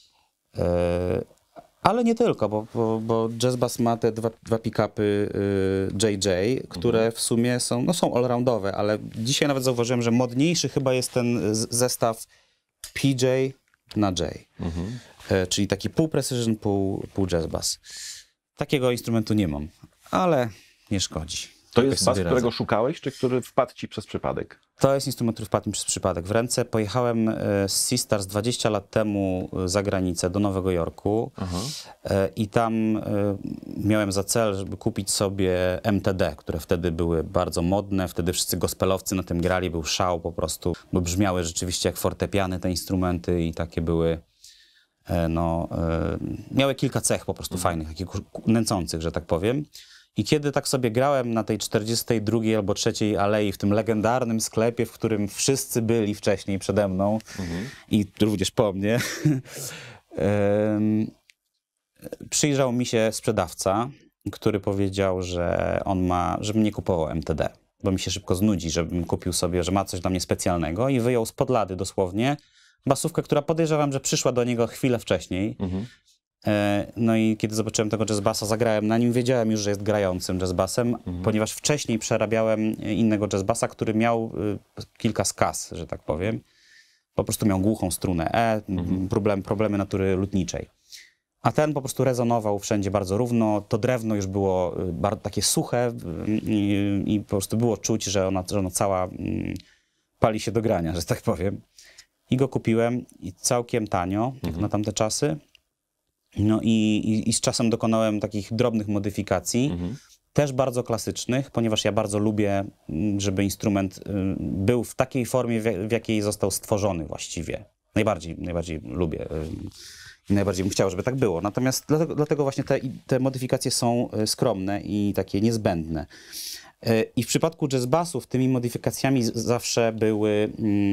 E, ale nie tylko, bo, bo, bo jazzbass ma te dwa, dwa pick-upy e, J J, które w sumie są, no są allroundowe, ale dzisiaj nawet zauważyłem, że modniejszy chyba jest ten z- zestaw P J na J. E, czyli taki pół precision, pół, pół jazzbass. Takiego instrumentu nie mam, ale nie szkodzi. To Jakoś jest bas, sobie którego radzę. szukałeś, czy który wpadł ci przez przypadek? To jest instrument, który wpadł mi przez przypadek w ręce. Pojechałem e, z Seastars dwadzieścia lat temu e, za granicę do Nowego Jorku Aha. e, i tam e, miałem za cel, żeby kupić sobie M T D, które wtedy były bardzo modne. Wtedy wszyscy gospelowcy na tym grali, był szał po prostu, bo brzmiały rzeczywiście jak fortepiany te instrumenty i takie były, e, no, e, miały kilka cech po prostu fajnych, takich ku- nęcących, że tak powiem. I kiedy tak sobie grałem na tej czterdziestej drugiej albo trzeciej alei, w tym legendarnym sklepie, w którym wszyscy byli wcześniej przede mną Mhm. i również po mnie, em, przyjrzał mi się sprzedawca, który powiedział, że on ma, żebym nie kupował M T D, bo mi się szybko znudzi, żebym kupił sobie, że ma coś dla mnie specjalnego i wyjął spod lady dosłownie basówkę, która podejrzewam, że przyszła do niego chwilę wcześniej. Mhm. E, No i kiedy zobaczyłem tego jazzbassa, zagrałem na nim, wiedziałem już, że jest grającym jazzbassem, Mhm. ponieważ wcześniej przerabiałem innego jazzbassa, który miał y, kilka skaz, że tak powiem. Po prostu miał głuchą strunę E, Mhm. problem, problemy natury lutniczej. A ten po prostu rezonował wszędzie bardzo równo. To drewno już było y, bardzo takie suche y, i, i po prostu było czuć, że ona, że ona cała y, pali się do grania, że tak powiem. I go kupiłem i całkiem tanio, jak Mhm. na tamte czasy. No i, i, i z czasem dokonałem takich drobnych modyfikacji, Mhm. też bardzo klasycznych, ponieważ ja bardzo lubię, mm, żeby instrument y, był w takiej formie, w, w jakiej został stworzony właściwie. Najbardziej, najbardziej lubię y, i najbardziej bym chciał, żeby tak było. Natomiast dlatego, dlatego właśnie te, te modyfikacje są y, skromne i takie niezbędne. Y, I w przypadku jazzbassów tymi modyfikacjami z- zawsze były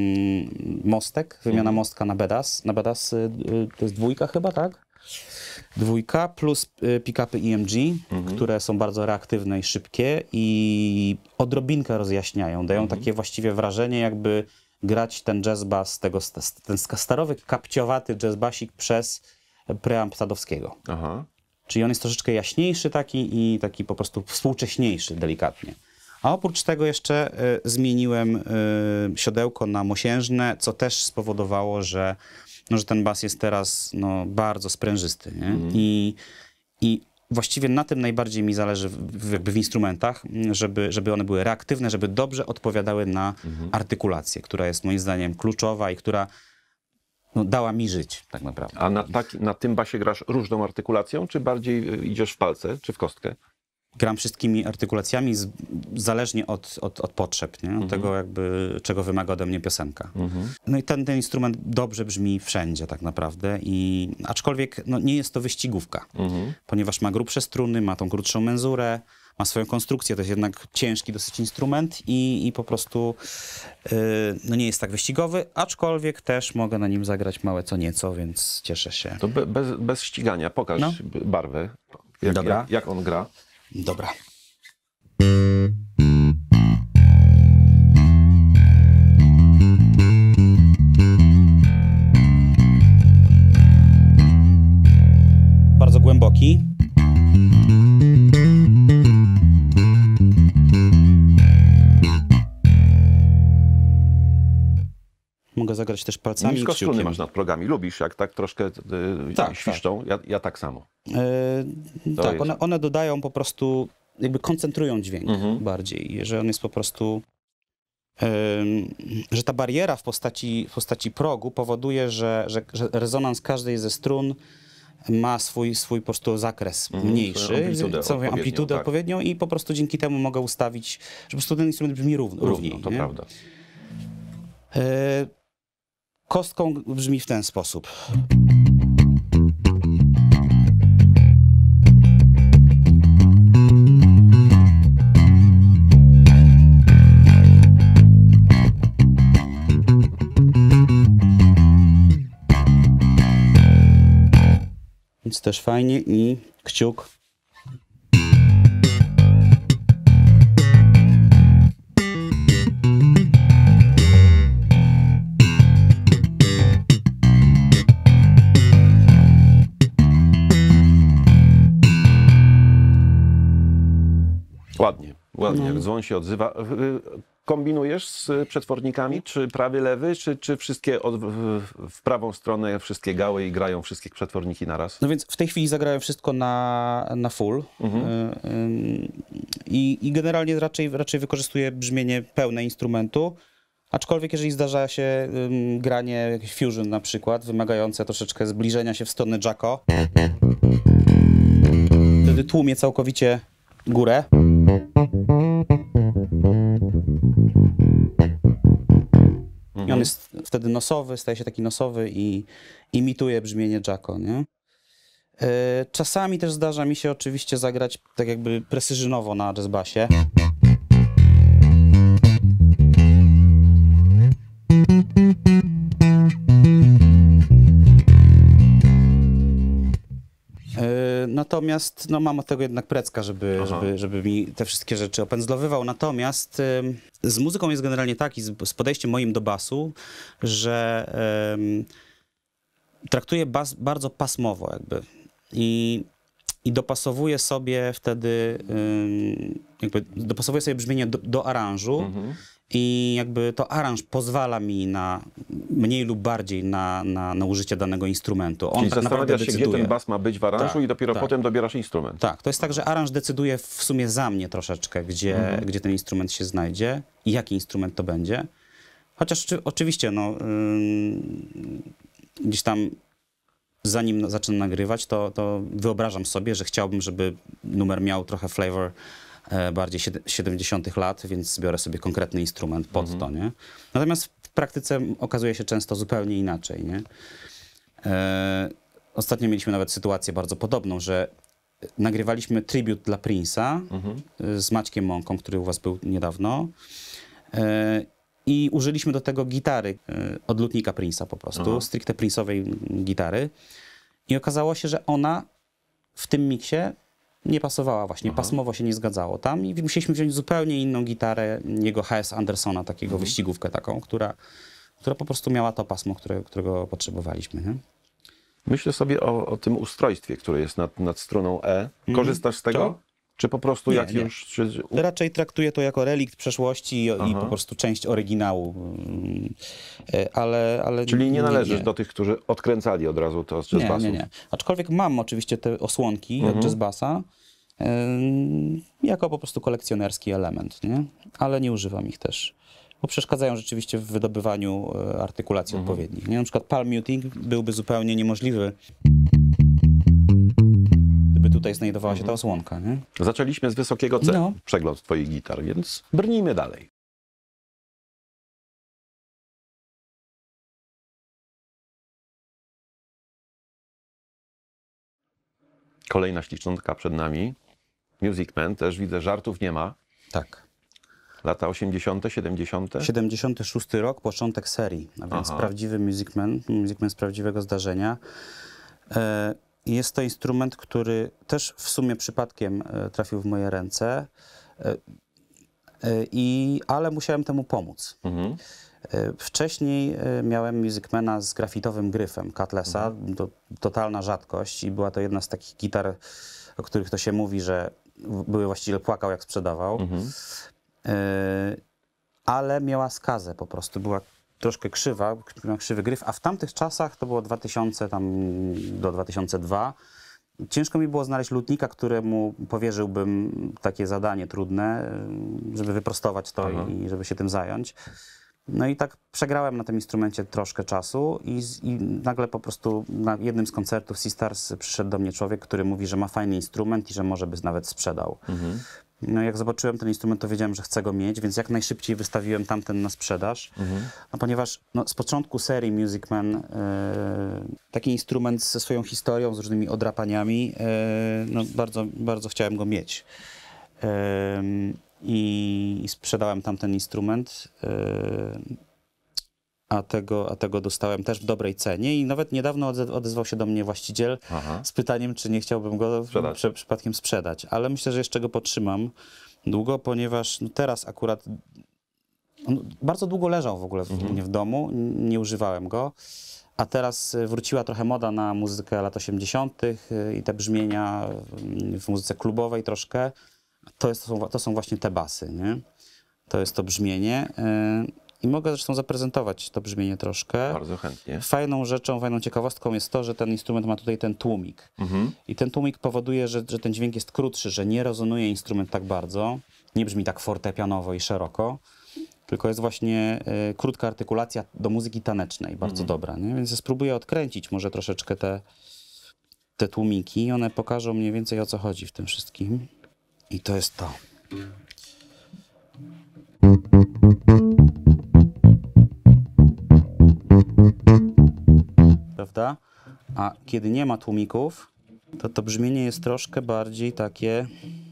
mm, mostek, wymiana Mhm. mostka na bedas. Na bedas y, y, to jest dwójka chyba, tak? Dwójka plus y, pick-upy E M G, Mhm. które są bardzo reaktywne i szybkie i odrobinkę rozjaśniają. Dają Mhm. takie właściwie wrażenie, jakby grać ten jazzbass, tego, st- ten starowy, kapciowaty jazzbassik przez preamp Sadowskiego. Aha. Czyli on jest troszeczkę jaśniejszy taki i taki po prostu współcześniejszy delikatnie. A oprócz tego jeszcze y, zmieniłem y, siodełko na mosiężne, co też spowodowało, że, no, że ten bas jest teraz no, bardzo sprężysty. Nie? Mhm. I, I właściwie na tym najbardziej mi zależy w, w, jakby w instrumentach, żeby, żeby one były reaktywne, żeby dobrze odpowiadały na Mhm. artykulację, która jest moim zdaniem kluczowa i która no, dała mi żyć tak naprawdę. A na, taki, na tym basie grasz różną artykulacją, czy bardziej y, idziesz w palce, czy w kostkę? Gram wszystkimi artykulacjami z, zależnie od, od, od potrzeb, nie? Od Mhm. tego jakby, czego wymaga ode mnie piosenka. Mhm. No i ten, ten instrument dobrze brzmi wszędzie tak naprawdę i aczkolwiek no, nie jest to wyścigówka, Mhm. ponieważ ma grubsze struny, ma tą krótszą menzurę, ma swoją konstrukcję, to jest jednak ciężki dosyć instrument i, i po prostu yy, no nie jest tak wyścigowy, aczkolwiek też mogę na nim zagrać małe co nieco, więc cieszę się. To be, bez, bez ścigania, pokaż No. b- barwę. Jak, Dobra. Jak, jak on gra? Dobra. Bardzo głęboki. Mogę zagrać też palcami i Nisko struny kciukiem. masz nad progami. Lubisz, jak tak troszkę y, Tak, świszczą? Ja, ja tak samo. E, To tak, jest- one, one dodają po prostu, jakby koncentrują dźwięk Mhm. bardziej, że on jest po prostu, em, że ta bariera w postaci, w postaci progu powoduje, że, że, że rezonans każdej ze strun ma swój, swój po prostu zakres Mhm, swoją mniejszy, amplitudę co odpowiednią, amplitudę tak. odpowiednią i po prostu dzięki temu mogę ustawić, że po prostu ten instrument brzmi równo, równiej. Równo, to nie? prawda. E, kostką brzmi w ten sposób. Więc też fajnie i kciuk. Ładnie. ładnie, No. dzwon się odzywa. Y, Kombinujesz z przetwornikami, czy prawy, lewy, czy, czy wszystkie od, w, w prawą stronę, wszystkie gały i grają wszystkie przetworniki naraz? No więc w tej chwili zagrałem wszystko na, na full Mhm. y, y, i, i generalnie raczej, raczej wykorzystuję brzmienie pełne instrumentu, aczkolwiek jeżeli zdarza się ym, granie jakieś fusion na przykład, wymagające troszeczkę zbliżenia się w stronę Jacko, wtedy tłumię całkowicie górę. I on jest wtedy nosowy, staje się taki nosowy i imituje brzmienie Jacko, nie? E, Czasami też zdarza mi się oczywiście zagrać tak jakby precyzyjnowo na jazzbassie. E, Natomiast no, mam od tego jednak precka, żeby, Aha. żeby, żeby mi te wszystkie rzeczy opędzlowywał. Natomiast em, z muzyką jest generalnie tak i z, z podejściem moim do basu, że em, traktuję bas bardzo pasmowo jakby i, i dopasowuję sobie wtedy ym, jakby dopasowuję sobie brzmienie do, do aranżu Mhm. i jakby to aranż pozwala mi na mniej lub bardziej na, na, na użycie danego instrumentu. On Czyli tak naprawdę zastanawiasz się, decyduje. gdzie ten bas ma być w aranżu Tak, i dopiero tak. potem dobierasz instrument. Tak, to jest tak, że aranż decyduje w sumie za mnie troszeczkę, gdzie, Mhm. gdzie ten instrument się znajdzie i jaki instrument to będzie. Chociaż czy, oczywiście, no, ym, gdzieś tam zanim zacznę nagrywać, to, to wyobrażam sobie, że chciałbym, żeby numer miał trochę flavor e, bardziej sied- siedemdziesiątych lat, więc zbiorę sobie konkretny instrument pod to, nie? Natomiast w praktyce okazuje się często zupełnie inaczej, nie? E, ostatnio mieliśmy nawet sytuację bardzo podobną, że nagrywaliśmy tribut dla Prince'a e, z Maćkiem Mąką, który u was był niedawno. E, I użyliśmy do tego gitary e, od lutnika Prince'a po prostu, Aha. stricte Prince'owej gitary. I okazało się, że ona w tym miksie nie pasowała właśnie, pasmowo się nie zgadzało tam i musieliśmy wziąć zupełnie inną gitarę jego H S Andersona, takiego wyścigówkę taką, która, która po prostu miała to pasmo, które, którego potrzebowaliśmy. Nie? Myślę sobie o, o tym ustrojstwie, które jest nad, nad stroną E. Korzystasz z tego? To? Czy po prostu Nie, jak nie. już... Czy, Raczej traktuję to jako relikt przeszłości i, i Aha. po prostu część oryginału. Mm, e, Ale, ale czyli nie należysz nie. do tych, którzy odkręcali od razu to z Nie, jazzbasów? nie, nie. Aczkolwiek mam oczywiście te osłonki Mhm. od jazzbassa ym, jako po prostu kolekcjonerski element, nie? Ale nie używam ich też, bo przeszkadzają rzeczywiście w wydobywaniu e, artykulacji Mhm. odpowiednich. Nie? Na przykład palm muting byłby zupełnie niemożliwy, gdyby tutaj znajdowała się ta osłonka, nie? Zaczęliśmy z wysokiego C, No. przegląd twoich gitar, więc brnijmy dalej. Kolejna ślicznotka przed nami. Music Man, też widzę, żartów nie ma. Tak. Lata osiemdziesiąte, siedemdziesiąte. siedemdziesiąty szósty rok, początek serii, a więc Aha. prawdziwy Music Man, Music Man z prawdziwego zdarzenia. E, Jest to instrument, który też w sumie przypadkiem e, trafił w moje ręce, e, e, i, ale musiałem temu pomóc. Mhm. E, Wcześniej e, miałem Musicmana z grafitowym gryfem Cutlaessa, to totalna rzadkość i była to jedna z takich gitar, o których to się mówi, że w- były właściciel płakał jak sprzedawał. Mhm. E, ale miała skazę po prostu, była troszkę krzywa, miała krzywy gryf, a w tamtych czasach, to było dwa tysiące tam do dwa tysiące drugiego, ciężko mi było znaleźć lutnika, któremu powierzyłbym takie zadanie trudne, y, żeby wyprostować to Aha. i żeby się tym zająć. No i tak przegrałem na tym instrumencie troszkę czasu i, z- i nagle po prostu na jednym z koncertów Sistars przyszedł do mnie człowiek, który mówi, że ma fajny instrument i że może by nawet sprzedał. Mhm. No jak zobaczyłem ten instrument, to wiedziałem, że chcę go mieć, więc jak najszybciej wystawiłem tamten na sprzedaż. Mhm. No, ponieważ no, z początku serii Music Man e, taki instrument ze swoją historią, z różnymi odrapaniami, e, no, bardzo, bardzo chciałem go mieć. E, i, I sprzedałem tamten instrument, e, a, tego, a tego dostałem też w dobrej cenie i nawet niedawno odze- odezwał się do mnie właściciel Aha. z pytaniem, czy nie chciałbym go Sprzedać. prze, przypadkiem sprzedać. Ale myślę, że jeszcze go podtrzymam długo, ponieważ no teraz akurat on bardzo długo leżał w ogóle w, u mnie w domu, n- nie używałem go, a teraz y, wróciła trochę moda na muzykę lat osiemdziesiątych y, i te brzmienia y, w muzyce klubowej troszkę, to, jest, to, są, to są właśnie te basy, nie? To jest to brzmienie. Yy, I mogę zresztą zaprezentować to brzmienie troszkę. Bardzo chętnie. Fajną rzeczą, fajną ciekawostką jest to, że ten instrument ma tutaj ten tłumik. Mhm. I ten tłumik powoduje, że, że ten dźwięk jest krótszy, że nie rezonuje instrument tak bardzo, nie brzmi tak fortepianowo i szeroko, tylko jest właśnie y, krótka artykulacja do muzyki tanecznej, bardzo Mhm. dobra. Nie? Więc ja spróbuję odkręcić może troszeczkę te, te tłumiki i one pokażą mniej więcej, o co chodzi w tym wszystkim. I to jest to. Prawda? A kiedy nie ma tłumików, to to brzmienie jest troszkę bardziej takie...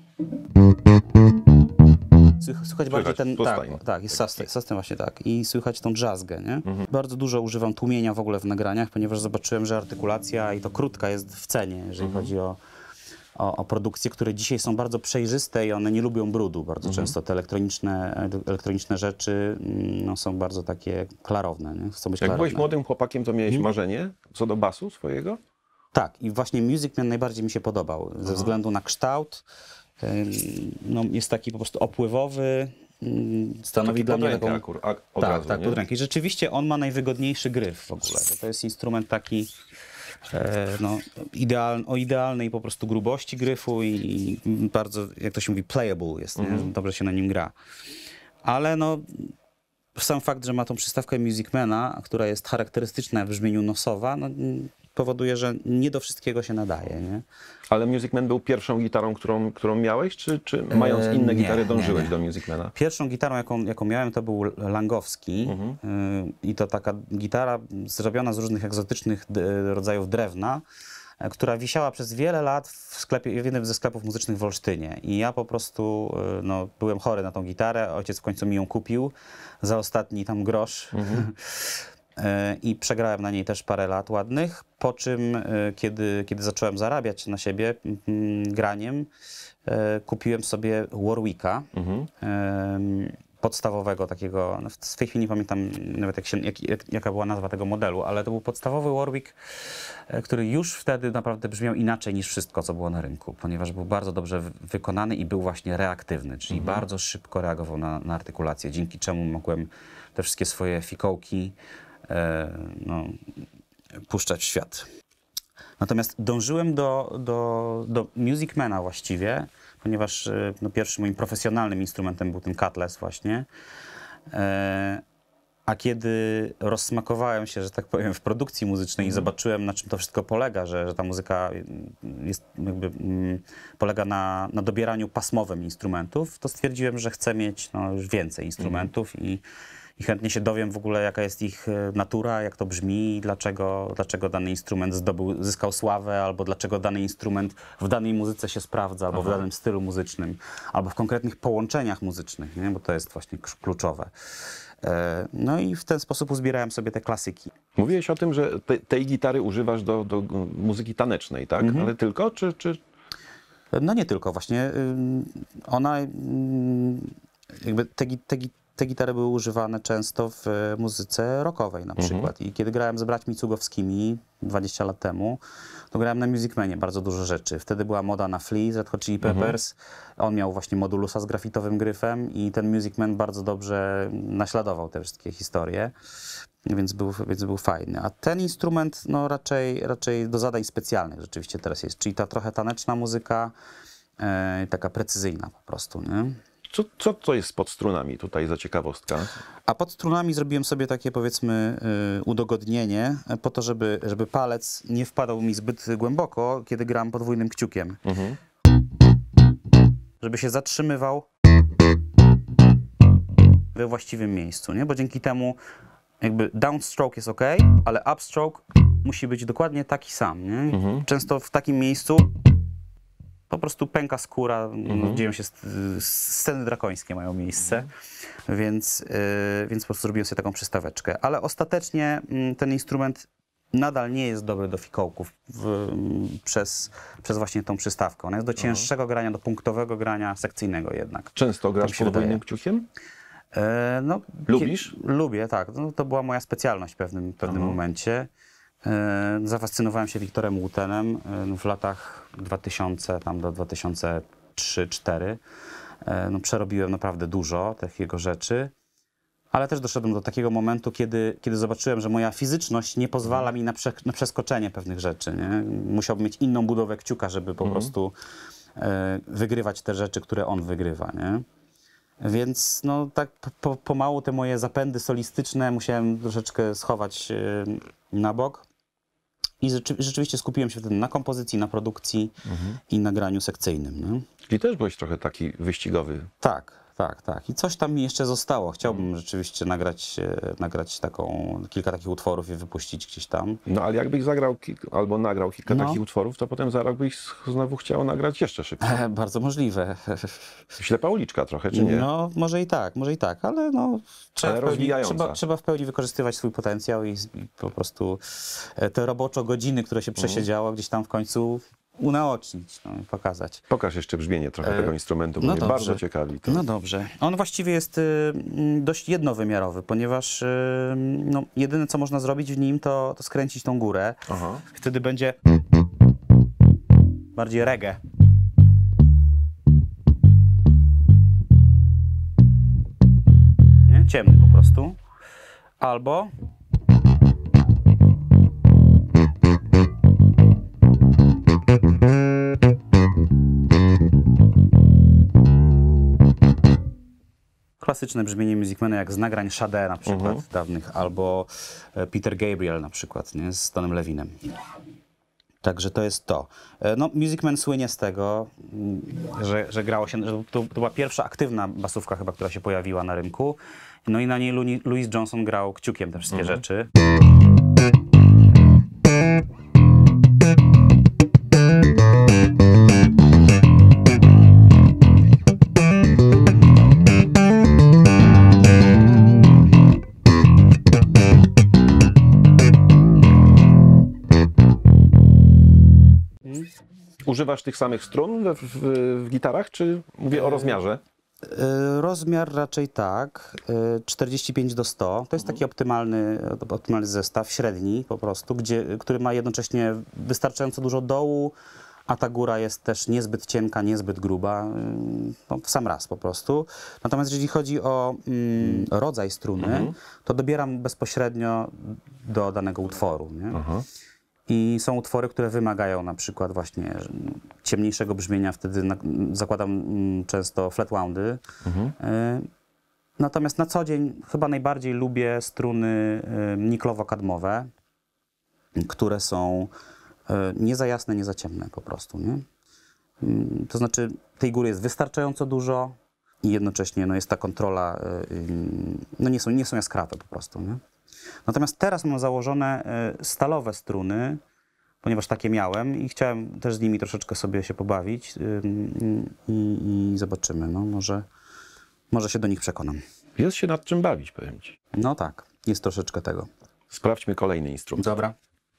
Słych- Słychać bardziej ten... sustain. Tak, tak, jest sustain, sustain właśnie tak. I słychać tą jazzgę, nie? Bardzo dużo używam tłumienia w ogóle w nagraniach, ponieważ zobaczyłem, że artykulacja i to krótka jest w cenie, jeżeli chodzi o, o, o produkcje, które dzisiaj są bardzo przejrzyste i one nie lubią brudu. Bardzo często te elektroniczne, elektroniczne rzeczy mm, no, są bardzo takie klarowne, nie? Chcą być Jak klarowne. byłeś młodym chłopakiem, to miałeś marzenie co do basu swojego? Tak, i właśnie Music Man najbardziej mi się podobał, ze względu na kształt. Ym, No, jest taki po prostu opływowy, ym, stanowi Taki dla pod mnie rękę taką... akur, a, od Tak, razu, tak, nie? pod rękę. I rzeczywiście on ma najwygodniejszy gryf w ogóle. To, to jest instrument taki e, no, ideal, o idealnej po prostu grubości gryfu i, i bardzo, jak to się mówi, playable jest, nie? Dobrze się na nim gra. Ale no, sam fakt, że ma tą przystawkę Musicmana, która jest charakterystyczna w brzmieniu nosowa, no, powoduje, że nie do wszystkiego się nadaje, nie? Ale Music Man był pierwszą gitarą, którą, którą miałeś, czy, czy mając E, inne nie, gitary nie, dążyłeś nie. do Music Mana? Pierwszą gitarą, jaką, jaką miałem, to był Langowski. Mhm. Y, I to taka gitara zrobiona z różnych egzotycznych d- rodzajów drewna, e, która wisiała przez wiele lat w sklepie, w jednym ze sklepów muzycznych w Olsztynie. I ja po prostu y, no, byłem chory na tą gitarę. Ojciec w końcu mi ją kupił za ostatni tam grosz. E, I przegrałem na niej też parę lat ładnych, po czym e, kiedy, kiedy zacząłem zarabiać na siebie mm, graniem, e, kupiłem sobie Warwicka, Mhm. em, podstawowego takiego, no w w tej chwili nie pamiętam nawet jak się, jak, jak, jaka była nazwa tego modelu, ale to był podstawowy Warwick, e, który już wtedy naprawdę brzmiał inaczej niż wszystko, co było na rynku, ponieważ był bardzo dobrze wy- wykonany i był właśnie reaktywny, czyli bardzo szybko reagował na, na artykulację, dzięki czemu mogłem te wszystkie swoje fikołki e, no, puszczać w świat. Natomiast dążyłem do, do, do Musicmana właściwie, ponieważ e, no, pierwszym moim profesjonalnym instrumentem był ten cutlass właśnie. E, a kiedy rozsmakowałem się, że tak powiem, w produkcji muzycznej i zobaczyłem, na czym to wszystko polega, że, że ta muzyka jest jakby, mm, polega na, na dobieraniu pasmowym instrumentów, to stwierdziłem, że chcę mieć no, już więcej instrumentów i, i chętnie się dowiem w ogóle, jaka jest ich e, natura, jak to brzmi i dlaczego, dlaczego dany instrument zdobył, zyskał sławę, albo dlaczego dany instrument w danej muzyce się sprawdza, albo w danym stylu muzycznym, albo w konkretnych połączeniach muzycznych, nie? Bo to jest właśnie k- kluczowe. E, No i w ten sposób uzbierałem sobie te klasyki. Mówiłeś o tym, że te, tej gitary używasz do, do muzyki tanecznej, tak? Ale tylko, czy, czy... No nie tylko, właśnie ym, ona, ym, jakby te, gi- te, gi- te gitary były używane często w e, muzyce rockowej na przykład. I kiedy grałem z braćmi Cugowskimi dwadzieścia lat temu, to grałem na Musicmanie bardzo dużo rzeczy. Wtedy była moda na Flea, Red Hot Chili Peppers. On miał właśnie modulusa z grafitowym gryfem i ten Musicman bardzo dobrze naśladował te wszystkie historie. Więc był, więc był fajny. A ten instrument no raczej, raczej do zadań specjalnych rzeczywiście teraz jest. Czyli ta trochę taneczna muzyka, e, taka precyzyjna po prostu, nie? Co, co to jest pod strunami tutaj za ciekawostka? A pod strunami zrobiłem sobie takie, powiedzmy, y, udogodnienie e, po to, żeby, żeby palec nie wpadał mi zbyt głęboko, kiedy gram podwójnym kciukiem. Mhm. Żeby się zatrzymywał we właściwym miejscu, nie? Bo dzięki temu jakby downstroke jest ok, ale upstroke musi być dokładnie taki sam, nie? Mhm. Często w takim miejscu po prostu pęka skóra, mhm. dzieją się st- sceny drakońskie mają miejsce, więc, yy, więc po prostu zrobiłem sobie taką przystaweczkę. Ale ostatecznie mm, ten instrument nadal nie jest dobry do fikołków w, mm, przez, przez właśnie tą przystawkę. Ona jest do cięższego grania, do punktowego grania, sekcyjnego jednak. Często grasz się podwójnym wydaje. kciukiem? E, no, Lubisz? kie- Lubię, tak. No, to była moja specjalność w pewnym, pewnym Aha. momencie. E, zafascynowałem się Wiktorem Wootenem e, w latach dwa tysiące tam do dwa tysiące trzy, cztery. No, przerobiłem naprawdę dużo tych jego rzeczy. Ale też doszedłem do takiego momentu, kiedy, kiedy zobaczyłem, że moja fizyczność nie pozwala mi na, prze, na przeskoczenie pewnych rzeczy. Nie? Musiałbym mieć inną budowę kciuka, żeby po Mhm. prostu e, wygrywać te rzeczy, które on wygrywa. Nie? Więc no tak po, pomału te moje zapędy solistyczne musiałem troszeczkę schować e, na bok. I rzeczy, rzeczywiście skupiłem się wtedy na kompozycji, na produkcji Mhm. i na graniu sekcyjnym. Nie? Czyli też byłeś trochę taki wyścigowy. Tak. Tak, tak. I coś tam mi jeszcze zostało. Chciałbym rzeczywiście nagrać, e, nagrać taką, kilka takich utworów i wypuścić gdzieś tam. No ale jakbyś zagrał kilk, albo nagrał kilka No. takich utworów, to potem za rok byś znowu chciał nagrać jeszcze szybciej. E, bardzo możliwe. Ślepa uliczka trochę, czy nie? No, może i tak, może i tak, ale no, trzeba, Ale w pełni, rozwijająca. trzeba, trzeba w pełni wykorzystywać swój potencjał i, i po prostu e, te roboczo godziny, które się przesiedziało, gdzieś tam w końcu unaocznić, no, i pokazać. Pokaż jeszcze brzmienie trochę E, tego instrumentu, bo no mnie dobrze. bardzo ciekawi. To. No dobrze. On właściwie jest y, mm, dość jednowymiarowy, ponieważ y, no, jedyne, co można zrobić w nim, to, to skręcić tą górę. Aha. Wtedy będzie bardziej reggae. Nie? Ciemny po prostu. Albo klasyczne brzmienie Musicmana, jak z nagrań Sade na przykład Mhm. dawnych, albo e, Peter Gabriel na przykład, nie? Z Tonem Levinem. Także to jest to. E, No, Musicman słynie z tego, mm, że, że grało się, że to, to była pierwsza aktywna basówka chyba, która się pojawiła na rynku. No i na niej Louis, Louis Johnson grał kciukiem te wszystkie Mhm. rzeczy. Używasz tych samych strun w, w, w gitarach, czy mówię o rozmiarze? E, Rozmiar raczej tak, e, czterdzieści pięć do stu. To jest taki optymalny, optymalny zestaw, średni po prostu, gdzie, który ma jednocześnie wystarczająco dużo dołu, a ta góra jest też niezbyt cienka, niezbyt gruba, ym, no, w sam raz po prostu. Natomiast jeżeli chodzi o mm, rodzaj struny, Mhm. to dobieram bezpośrednio do danego utworu. Nie? Aha. I są utwory, które wymagają na przykład właśnie ciemniejszego brzmienia, wtedy na, zakładam mm, często flatwoundy. Mhm. Y, Natomiast na co dzień chyba najbardziej lubię struny y, niklowo-kadmowe, które są y, nie za jasne, nie za ciemne po prostu. Nie? Y, To znaczy tej góry jest wystarczająco dużo i jednocześnie no, jest ta kontrola, y, y, no nie są, nie są jaskrawe po prostu. Nie? Natomiast teraz mam założone y, stalowe struny, ponieważ takie miałem i chciałem też z nimi troszeczkę sobie się pobawić y, i, i zobaczymy, no może, może się do nich przekonam. Jest się nad czym bawić, powiem ci. No tak, jest troszeczkę tego. Sprawdźmy kolejny instrument. Dobra.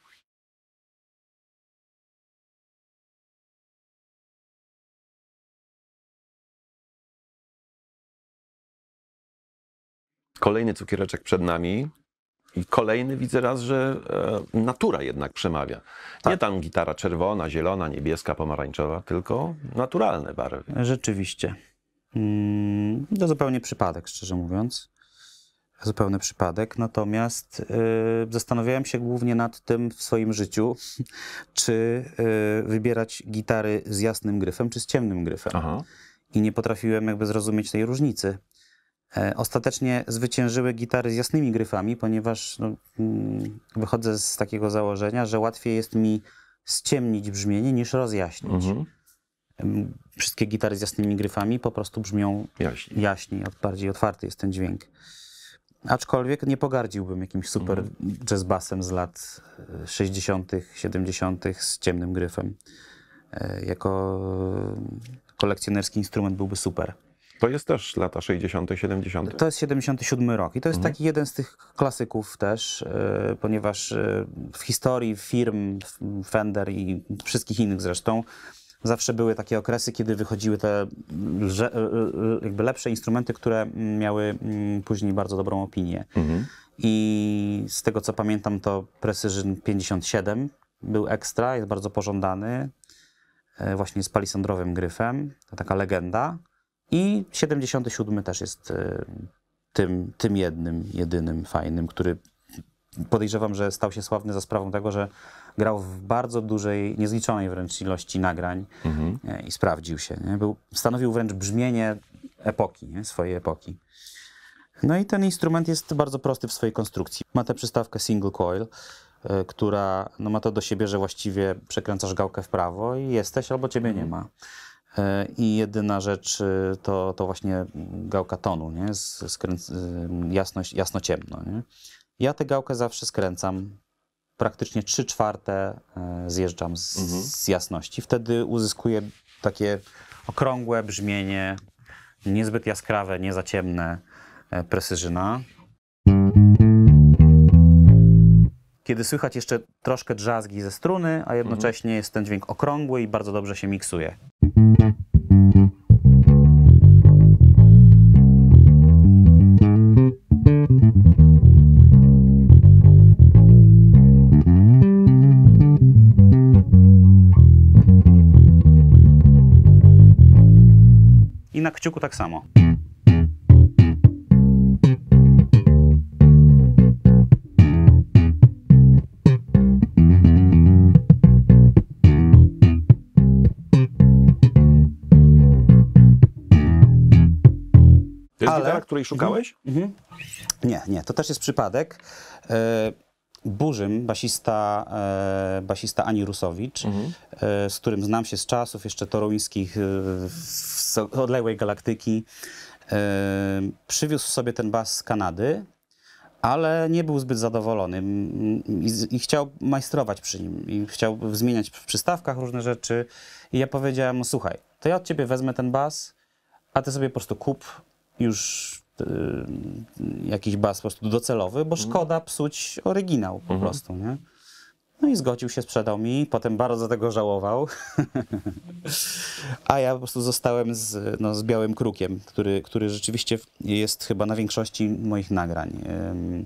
Kolejny cukiereczek przed nami. I kolejny widzę raz, że e, natura jednak przemawia. Nie Tak. tam gitara czerwona, zielona, niebieska, pomarańczowa, tylko naturalne barwy. Rzeczywiście. Mm, To zupełnie przypadek, szczerze mówiąc. Zupełny przypadek. Natomiast y, zastanawiałem się głównie nad tym w swoim życiu, czy y, wybierać gitary z jasnym gryfem, czy z ciemnym gryfem. Aha. I nie potrafiłem jakby zrozumieć tej różnicy. E, Ostatecznie zwyciężyły gitary z jasnymi gryfami, ponieważ no, mm, wychodzę z takiego założenia, że łatwiej jest mi ściemnić brzmienie niż rozjaśnić. Mhm. Em, Wszystkie gitary z jasnymi gryfami po prostu brzmią Jaśnie. jaśniej, od- bardziej otwarty jest ten dźwięk. Aczkolwiek nie pogardziłbym jakimś super jazz bassem z lat e, sześćdziesiątych, siedemdziesiątych z ciemnym gryfem. E, Jako kolekcjonerski instrument byłby super. To jest też lata sześćdziesiąte, siedemdziesiąte. To jest siedemdziesiąty siódmy rok i to jest Mhm. taki jeden z tych klasyków też, e, ponieważ e, w historii firm f- Fender i wszystkich innych zresztą zawsze były takie okresy, kiedy wychodziły te lże, e, e, jakby lepsze instrumenty, które mm, miały mm, później bardzo dobrą opinię. Mhm. I z tego co pamiętam, to Precision pięćdziesiąt siedem był ekstra, jest bardzo pożądany. e, właśnie z palisandrowym gryfem, to taka legenda. I siedemdziesiąty siódmy też jest e, tym, tym jednym, jedynym fajnym, który podejrzewam, że stał się sławny za sprawą tego, że grał w bardzo dużej, niezliczonej wręcz ilości nagrań Mhm. e, i sprawdził się. Nie? Był, stanowił wręcz brzmienie epoki, nie? Swojej epoki. No i ten instrument jest bardzo prosty w swojej konstrukcji. Ma tę przystawkę single coil, y, która no, ma to do siebie, że właściwie przekręcasz gałkę w prawo i jesteś, albo ciebie nie ma. Y, I jedyna rzecz y, to, to właśnie gałka tonu, nie? Z, skręc, y, jasność, jasno-ciemno. Nie? Ja tę gałkę zawsze skręcam. Praktycznie trzy czwarte y, zjeżdżam z, Mhm. z jasności. Wtedy uzyskuję takie okrągłe brzmienie, niezbyt jaskrawe, nie za ciemne, precyzyna. Kiedy słychać jeszcze troszkę drzazgi ze struny, a jednocześnie jest ten dźwięk okrągły i bardzo dobrze się miksuje. I na kciuku tak samo. To jest Ale- gitara, której szukałeś? Mhm. Nie, nie, to też jest przypadek. E, Burzym, basista, e, basista Ani Rusowicz, Mhm. e, z którym znam się z czasów jeszcze toruńskich, e, z odległej galaktyki, e, przywiózł sobie ten bas z Kanady, ale nie był zbyt zadowolony mm, i, z- i chciał majstrować przy nim. I chciał zmieniać w przystawkach różne rzeczy. I ja powiedziałem mu, słuchaj, to ja od ciebie wezmę ten bas, a ty sobie po prostu kup już y, jakiś bas po prostu docelowy, bo szkoda psuć oryginał po prostu, nie? No i zgodził się, sprzedał mi, potem bardzo tego żałował. A ja po prostu zostałem z, no, z Białym Krukiem, który, który rzeczywiście jest chyba na większości moich nagrań. Ym,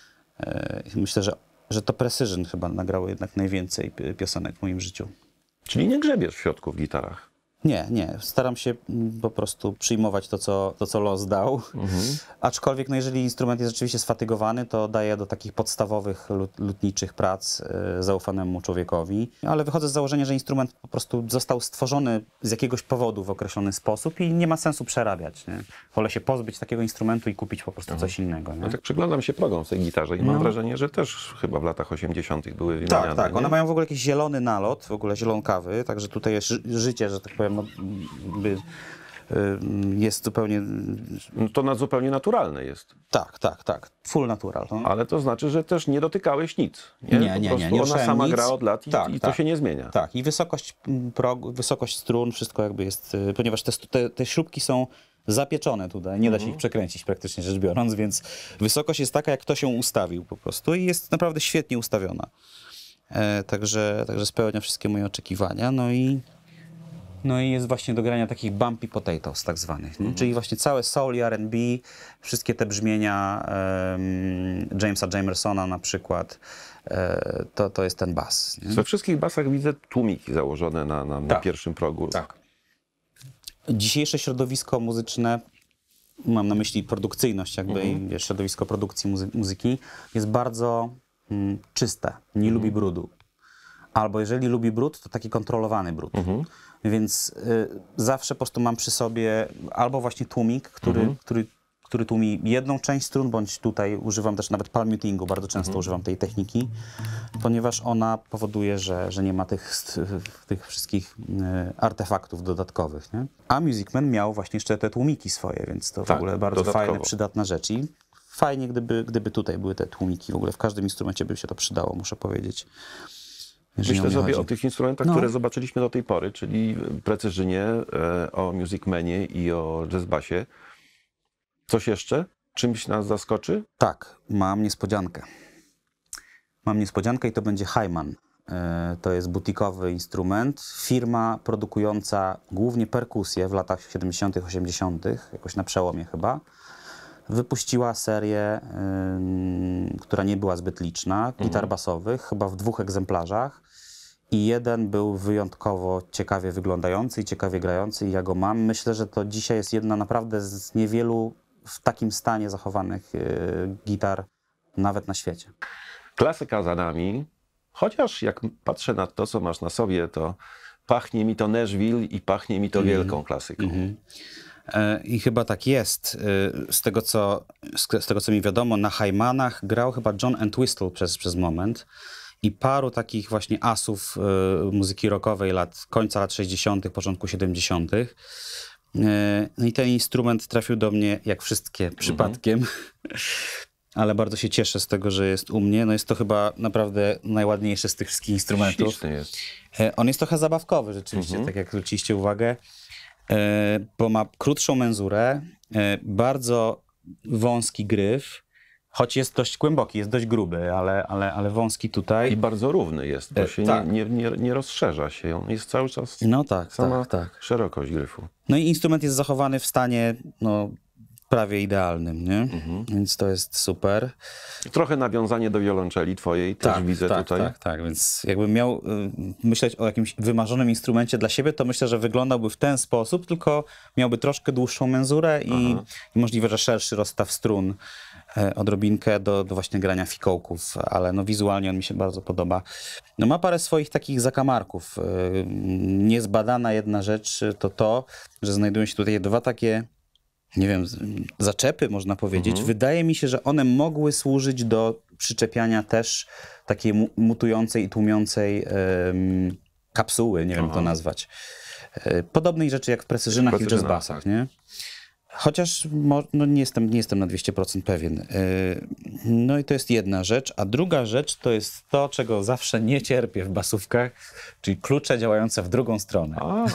e, Myślę, że, że to Precision chyba nagrało jednak najwięcej pi- piosenek w moim życiu. Czyli nie grzebiesz w środku w gitarach. Nie, nie. Staram się mm, po prostu przyjmować to, co, to, co los dał. Aczkolwiek, no jeżeli instrument jest rzeczywiście sfatygowany, to daję do takich podstawowych lut, lutniczych prac y, zaufanemu człowiekowi. Ale wychodzę z założenia, że instrument po prostu został stworzony z jakiegoś powodu w określony sposób i nie ma sensu przerabiać. Nie? Wolę się pozbyć takiego instrumentu i kupić po prostu coś innego. Nie? No tak przyglądam się progom w tej gitarze i mam No. wrażenie, że też chyba w latach osiemdziesiątych były wymieniane. Tak, tak. nie? One mają w ogóle jakiś zielony nalot, w ogóle zielonkawy, także tutaj jest ży życie, że tak powiem, no, by, y, jest zupełnie... No to na zupełnie naturalne jest. Tak, tak, tak. Full natural. No. Ale to znaczy, że też nie dotykałeś nic. Nie, Nie, Po nie, nie, prostu nie ona ruszałem sama nic. gra od lat i, Tak, i to tak. się nie zmienia. Tak, i wysokość mm, progu, wysokość strun, wszystko jakby jest, y, ponieważ te, stu- te, te śrubki są zapieczone tutaj, nie da się ich przekręcić praktycznie rzecz biorąc, więc wysokość jest taka, jak ktoś ją ustawił po prostu i jest naprawdę świetnie ustawiona. E, także, także spełnia wszystkie moje oczekiwania, no i no i jest właśnie do grania takich bumpy potatoes tak zwanych, nie? Czyli właśnie całe soul i R and B, wszystkie te brzmienia em, Jamesa Jamersona na przykład, e, to, to jest ten bas. Nie? We wszystkich basach widzę tłumiki założone na, na, na Tak. pierwszym progu. Tak. Dzisiejsze środowisko muzyczne, mam na myśli produkcyjność jakby, i wiesz, środowisko produkcji muzy muzyki, jest bardzo mm, czyste, nie lubi brudu. Albo jeżeli lubi brud, to taki kontrolowany brud. Więc y, zawsze po prostu mam przy sobie albo właśnie tłumik, który, który, który tłumi jedną część strun, bądź tutaj używam też nawet palm mutingu, bardzo często używam tej techniki, ponieważ ona powoduje, że, że nie ma tych, st- tych wszystkich y, artefaktów dodatkowych. Nie? A Music Man miał właśnie jeszcze te tłumiki swoje, więc to w Tak, ogóle bardzo dodatkowo. fajna, przydatna rzecz. I fajnie, gdyby, gdyby tutaj były te tłumiki. W ogóle w każdym instrumencie by się to przydało, muszę powiedzieć. Jeżeli o Myślę mnie sobie chodzi. o tych instrumentach, No. które zobaczyliśmy do tej pory, czyli Precyzynie, e, o Music Manie i o Jazz Bassie. Coś jeszcze? Czymś nas zaskoczy? Tak, mam niespodziankę. Mam niespodziankę i to będzie Hyman. E, To jest butikowy instrument. Firma produkująca głównie perkusję w latach siedemdziesiątych, osiemdziesiątych, jakoś na przełomie chyba, wypuściła serię, ym, która nie była zbyt liczna, gitar basowych, chyba w dwóch egzemplarzach. i jeden był wyjątkowo ciekawie wyglądający i ciekawie grający i ja go mam. Myślę, że to dzisiaj jest jedna naprawdę z niewielu w takim stanie zachowanych y, gitar nawet na świecie. Klasyka za nami, chociaż jak patrzę na to, co masz na sobie, to pachnie mi to Nashville i pachnie mi to Mhm. wielką klasyką. Mhm. E, I chyba tak jest. E, Z tego, co, z z tego, co mi wiadomo, na Hymanach grał chyba John Entwistle przez, przez moment i paru takich właśnie asów e, muzyki rockowej lat, końca lat sześćdziesiątych, początku siedemdziesiątych. E, No i ten instrument trafił do mnie, jak wszystkie, przypadkiem. Ale bardzo się cieszę z tego, że jest u mnie. No jest to chyba naprawdę najładniejszy z tych wszystkich instrumentów. Śliczny jest. E, On jest trochę zabawkowy rzeczywiście, Mhm. tak jak zwróciliście uwagę, e, bo ma krótszą menzurę, e, bardzo wąski gryf, choć jest dość głęboki, jest dość gruby, ale, ale, ale wąski tutaj. I bardzo równy jest, bo E, się tak. nie, nie, nie, nie rozszerza się. On jest cały czas No tak, sama tak, tak. szerokość gryfu. No i instrument jest zachowany w stanie no, prawie idealnym, nie? Mhm. Więc to jest super. Trochę nawiązanie do wiolonczeli twojej też widzę tak, tutaj. Tak, tak, więc jakbym miał y, myśleć o jakimś wymarzonym instrumencie dla siebie, to myślę, że wyglądałby w ten sposób, tylko miałby troszkę dłuższą menzurę i, i możliwe, że szerszy rozstaw strun, e, odrobinkę do, do właśnie grania fikołków, ale no wizualnie on mi się bardzo podoba. No ma parę swoich takich zakamarków. Y, niezbadana jedna rzecz to to, że znajdują się tutaj dwa takie, nie wiem, z- zaczepy, można powiedzieć. Wydaje mi się, że one mogły służyć do przyczepiania też takiej mu- mutującej i tłumiącej em, kapsuły, nie wiem jak to Aha. nazwać. E, Podobnej rzeczy jak w precyzynach i Precyzynach, jazzbassach, nie? Chociaż mo- no nie, jestem, nie jestem na dwieście procent pewien. E, No i to jest jedna rzecz. A druga rzecz to jest to, czego zawsze nie cierpię w basówkach, czyli klucze działające w drugą stronę. A,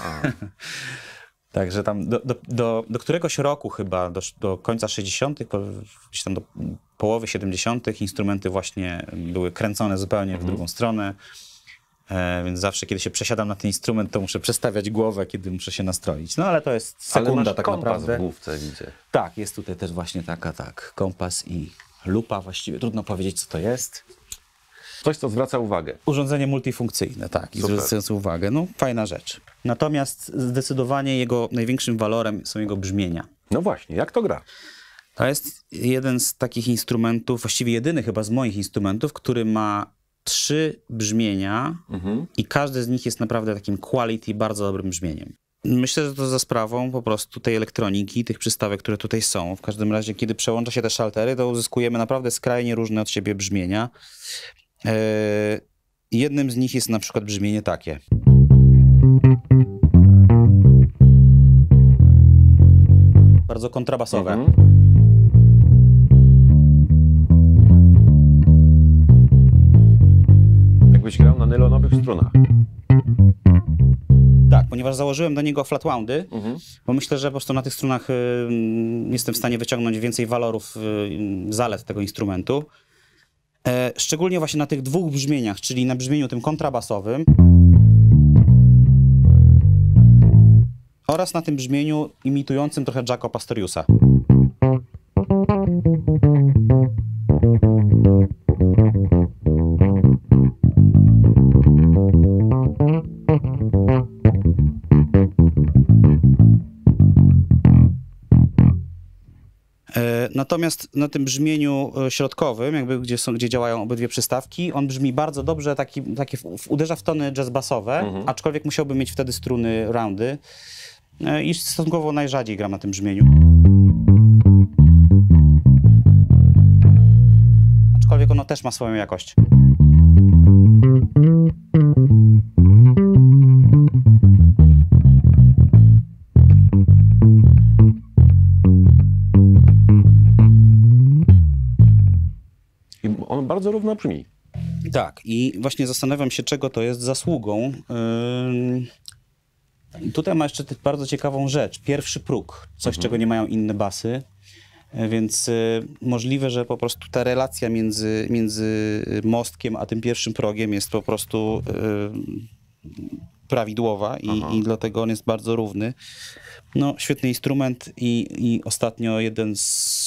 Także tam do, do, do, do któregoś roku chyba, do, do końca sześćdziesiątych, po, gdzieś tam do połowy siedemdziesiątych instrumenty właśnie były kręcone zupełnie w drugą stronę. E, więc zawsze, kiedy się przesiadam na ten instrument, to muszę przestawiać głowę, kiedy muszę się nastroić. No ale to jest ale sekunda masz tak kompas naprawdę. w główce, widzę. Tak, jest tutaj też właśnie taka, tak, kompas i lupa właściwie. Trudno powiedzieć, co to jest. Coś, co zwraca uwagę. Urządzenie multifunkcyjne, tak, i Super. zwracające uwagę. No, fajna rzecz. Natomiast zdecydowanie jego największym walorem są jego brzmienia. No właśnie, jak to gra? To jest jeden z takich instrumentów, właściwie jedyny chyba z moich instrumentów, który ma trzy brzmienia Mhm. i każdy z nich jest naprawdę takim quality, bardzo dobrym brzmieniem. Myślę, że to za sprawą po prostu tej elektroniki, tych przystawek, które tutaj są. W każdym razie, kiedy przełącza się te szaltery, to uzyskujemy naprawdę skrajnie różne od siebie brzmienia. Eee, jednym z nich jest na przykład brzmienie takie. Bardzo kontrabasowe. Mhm. Jakbyś grał na nylonowych strunach. Tak, ponieważ założyłem do niego flatwoundy, Mhm. bo myślę, że po prostu na tych strunach y, jestem w stanie wyciągnąć więcej walorów, y, zalet tego instrumentu. E, szczególnie właśnie na tych dwóch brzmieniach, czyli na brzmieniu tym kontrabasowym oraz na tym brzmieniu imitującym trochę Jaco Pastoriusa. E, Natomiast na tym brzmieniu e, środkowym, jakby gdzie, są, gdzie działają obydwie przystawki, on brzmi bardzo dobrze, taki, taki w, w, uderza w tony jazz bassowe, Mhm. aczkolwiek musiałby mieć wtedy struny roundy e, i stosunkowo najrzadziej gram na tym brzmieniu. Aczkolwiek ono też ma swoją jakość. I on bardzo równo brzmi. Tak, i właśnie zastanawiam się, czego to jest zasługą. Ym, Tutaj ma jeszcze bardzo ciekawą rzecz. Pierwszy próg, coś, czego nie mają inne basy. E, Więc y, możliwe, że po prostu ta relacja między, między mostkiem a tym pierwszym progiem jest po prostu y, prawidłowa i, i dlatego on jest bardzo równy. No, świetny instrument i, i ostatnio jeden z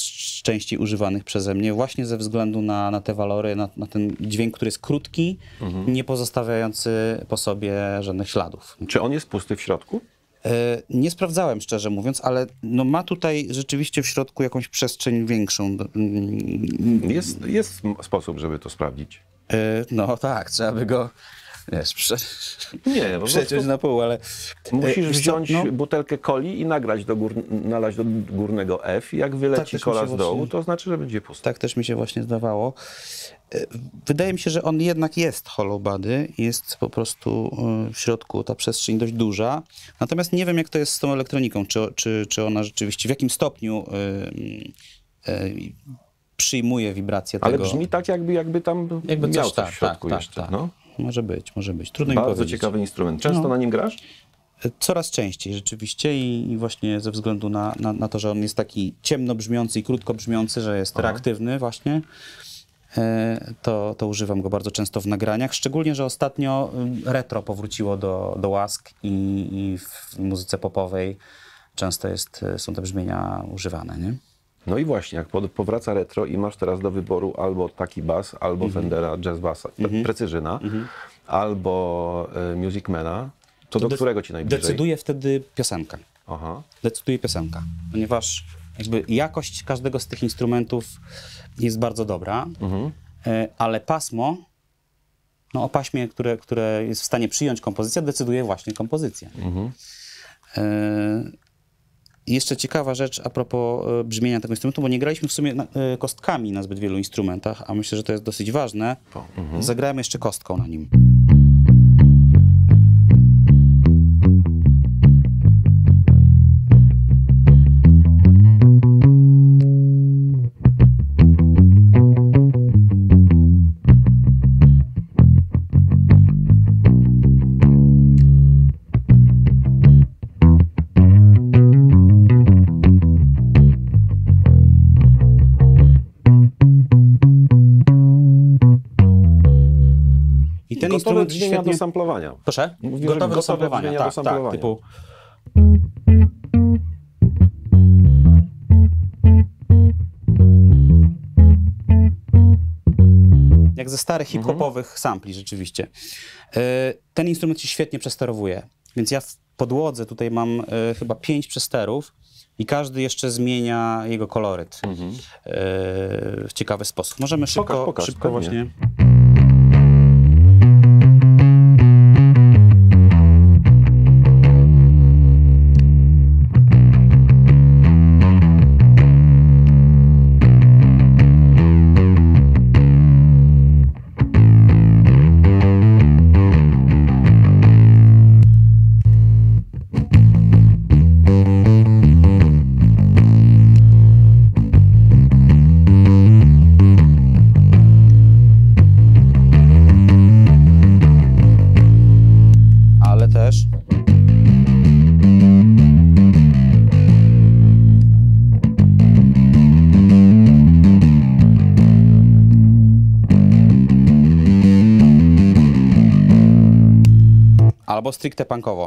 częściej używanych przeze mnie, właśnie ze względu na, na te walory, na, na ten dźwięk, który jest krótki, mhm. nie pozostawiający po sobie żadnych śladów. Czy on jest pusty w środku? Nie sprawdzałem, szczerze mówiąc, ale no ma tutaj rzeczywiście w środku jakąś przestrzeń większą. Jest, jest sposób, żeby to sprawdzić. No tak, trzeba by go wiesz, prze... Nie, bo przeciąć na pół, ale... Musisz Wiesz wziąć co, no, butelkę coli i nagrać do gór... nalać do górnego F i jak wyleci tak kola właśnie... z dołu, to znaczy, że będzie pusty. Tak też mi się właśnie zdawało. Wydaje mi się, że on jednak jest hollow body, jest po prostu w środku ta przestrzeń dość duża. Natomiast nie wiem, jak to jest z tą elektroniką, czy, czy, czy ona rzeczywiście, w jakim stopniu yy, yy, przyjmuje wibrację Ale tego. Ale brzmi tak, jakby, jakby tam jakby miał coś, coś tak, w środku tak, jeszcze. tak, No. Może być, może być. Trudno mi Bardzo powiedzieć. ciekawy instrument. Często No. na nim grasz? Coraz częściej rzeczywiście i, i właśnie ze względu na, na, na to, że on jest taki ciemno brzmiący i krótko brzmiący, że jest Aha. reaktywny właśnie, to, to używam go bardzo często w nagraniach. Szczególnie, że ostatnio retro powróciło do, do łask i, i w muzyce popowej często jest, są te brzmienia używane, nie? No i właśnie, jak pod, powraca retro i masz teraz do wyboru albo taki bas, albo Mhm. Fendera Jazz Bassa, Mhm. Precyzyna, Mhm. albo y, Musicmana, to, to do de- którego ci najbliżej? Decyduje wtedy piosenka. Aha. Decyduje piosenka, ponieważ jakby jakość każdego z tych instrumentów jest bardzo dobra, Mhm. ale pasmo, no o paśmie, które, które jest w stanie przyjąć kompozycję, decyduje właśnie kompozycja. Mhm. Jeszcze ciekawa rzecz a propos brzmienia tego instrumentu, bo nie graliśmy w sumie na, kostkami na zbyt wielu instrumentach, a myślę, że to jest dosyć ważne. Mhm. Zagrałem jeszcze kostką na nim. I ten Gotowe instrument brzmienia świetnie... do samplowania. Proszę? Mówię, że Gotowe do gotowe samplowania, brzmienia tak, do samplowania. tak, typu... Jak ze starych hip-hopowych Mhm. sampli rzeczywiście. E, Ten instrument się świetnie przesterowuje, więc ja w podłodze tutaj mam e, chyba pięć przesterów i każdy jeszcze zmienia jego koloryt Mhm. e, w ciekawy sposób. Możemy szybko, Pokaż, pokaż, szybko pewnie. właśnie... Ale też... Albo stricte punkowo.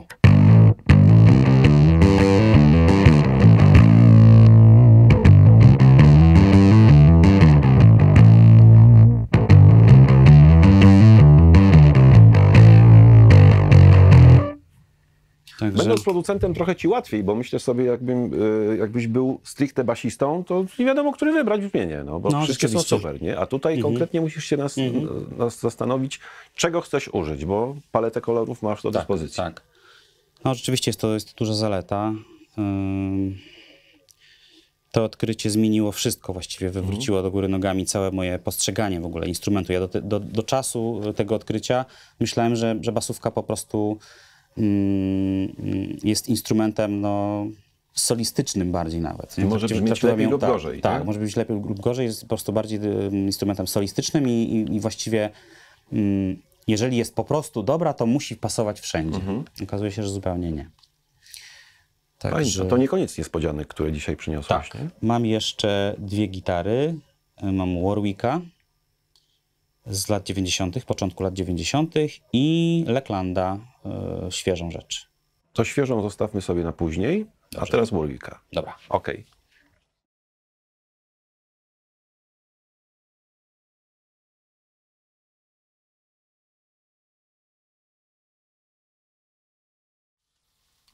Także... Będąc producentem trochę ci łatwiej, bo myślę sobie, jakbym, y, jakbyś był stricte basistą, to nie wiadomo, który wybrać brzmienie, no bo No, wszystkie są rzeczywiście. super, nie? A tutaj Mhm. konkretnie musisz się nas, Mhm. nas zastanowić, czego chcesz użyć, bo paletę kolorów masz do dyspozycji. Tak. No rzeczywiście jest to jest duża zaleta. Ym, To odkrycie zmieniło wszystko właściwie, wywróciło do góry nogami całe moje postrzeganie w ogóle instrumentu. Ja do, te, do, do czasu tego odkrycia myślałem, że, że basówka po prostu ym, jest instrumentem no, solistycznym bardziej nawet. Nie? Może Właściwie brzmieć trafiłem lepiej ją lub tak, gorzej, Tak, tak? może być lepiej lub gorzej, jest po prostu bardziej y, instrumentem solistycznym i, i, i właściwie ym, jeżeli jest po prostu dobra, to musi pasować wszędzie. Mhm. Okazuje się, że zupełnie nie. Fajnie, Także, to nie koniec niespodzianek, które dzisiaj przyniosłeś, tak. nie? Mam jeszcze dwie gitary. Mam Warwicka z lat dziewięćdziesiątych, początku lat dziewięćdziesiątych i Lecklanda, y, świeżą rzecz. To świeżą zostawmy sobie na później, a Dobrze. teraz Warwicka. Dobra. Okej.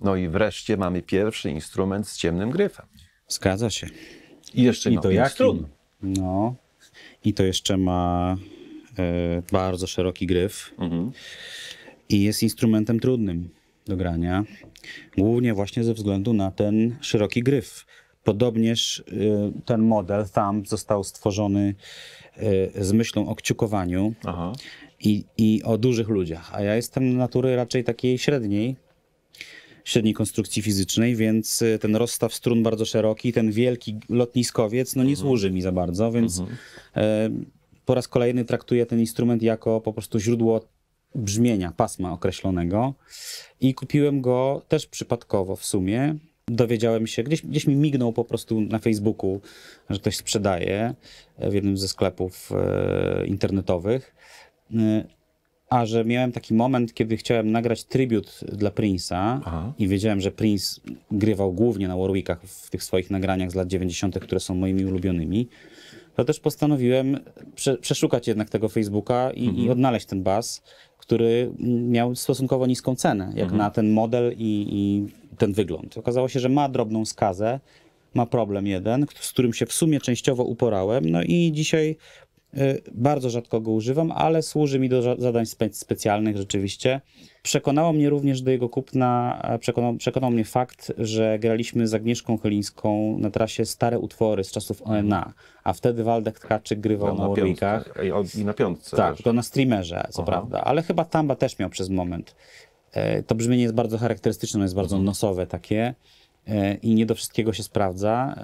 No i wreszcie mamy pierwszy instrument z ciemnym gryfem. Zgadza się. I jeszcze I ma to pięć jaki? strun. No. I to jeszcze ma e, bardzo szeroki gryf. Mhm. I jest instrumentem trudnym do grania. Głównie właśnie ze względu na ten szeroki gryf. Podobnież e, ten model Thumb został stworzony e, z myślą o kciukowaniu Aha. i, i o dużych ludziach. A ja jestem natury raczej takiej średniej, średniej konstrukcji fizycznej, więc y, ten rozstaw strun bardzo szeroki, ten wielki lotniskowiec, no nie służy mi za bardzo, więc e, po raz kolejny traktuję ten instrument jako po prostu źródło brzmienia, pasma określonego i kupiłem go też przypadkowo w sumie. Dowiedziałem się, gdzieś, gdzieś mi mignął po prostu na Facebooku, że ktoś sprzedaje w jednym ze sklepów e, internetowych. E, A że miałem taki moment, kiedy chciałem nagrać tribut dla Prince'a Aha. i wiedziałem, że Prince grywał głównie na Warwickach w tych swoich nagraniach z lat dziewięćdziesiątych, które są moimi ulubionymi, to też postanowiłem prze, przeszukać jednak tego Facebooka i, mhm. i odnaleźć ten bas, który miał stosunkowo niską cenę, jak mhm. na ten model i, i ten wygląd. Okazało się, że ma drobną skazę, ma problem jeden, z którym się w sumie częściowo uporałem, no i dzisiaj bardzo rzadko go używam, ale służy mi do zadań spe specjalnych rzeczywiście. Przekonało mnie również do jego kupna, przekonał, przekonał mnie fakt, że graliśmy z Agnieszką Chylińską na trasie stare utwory z czasów O N A, a wtedy Waldek Tkaczyk grywał na, na Warwickach. I na piątce. Tak, też. to na streamerze, co Aha. prawda, ale chyba Tamba też miał przez moment. To brzmienie jest bardzo charakterystyczne, jest bardzo mhm. nosowe takie. I nie do wszystkiego się sprawdza.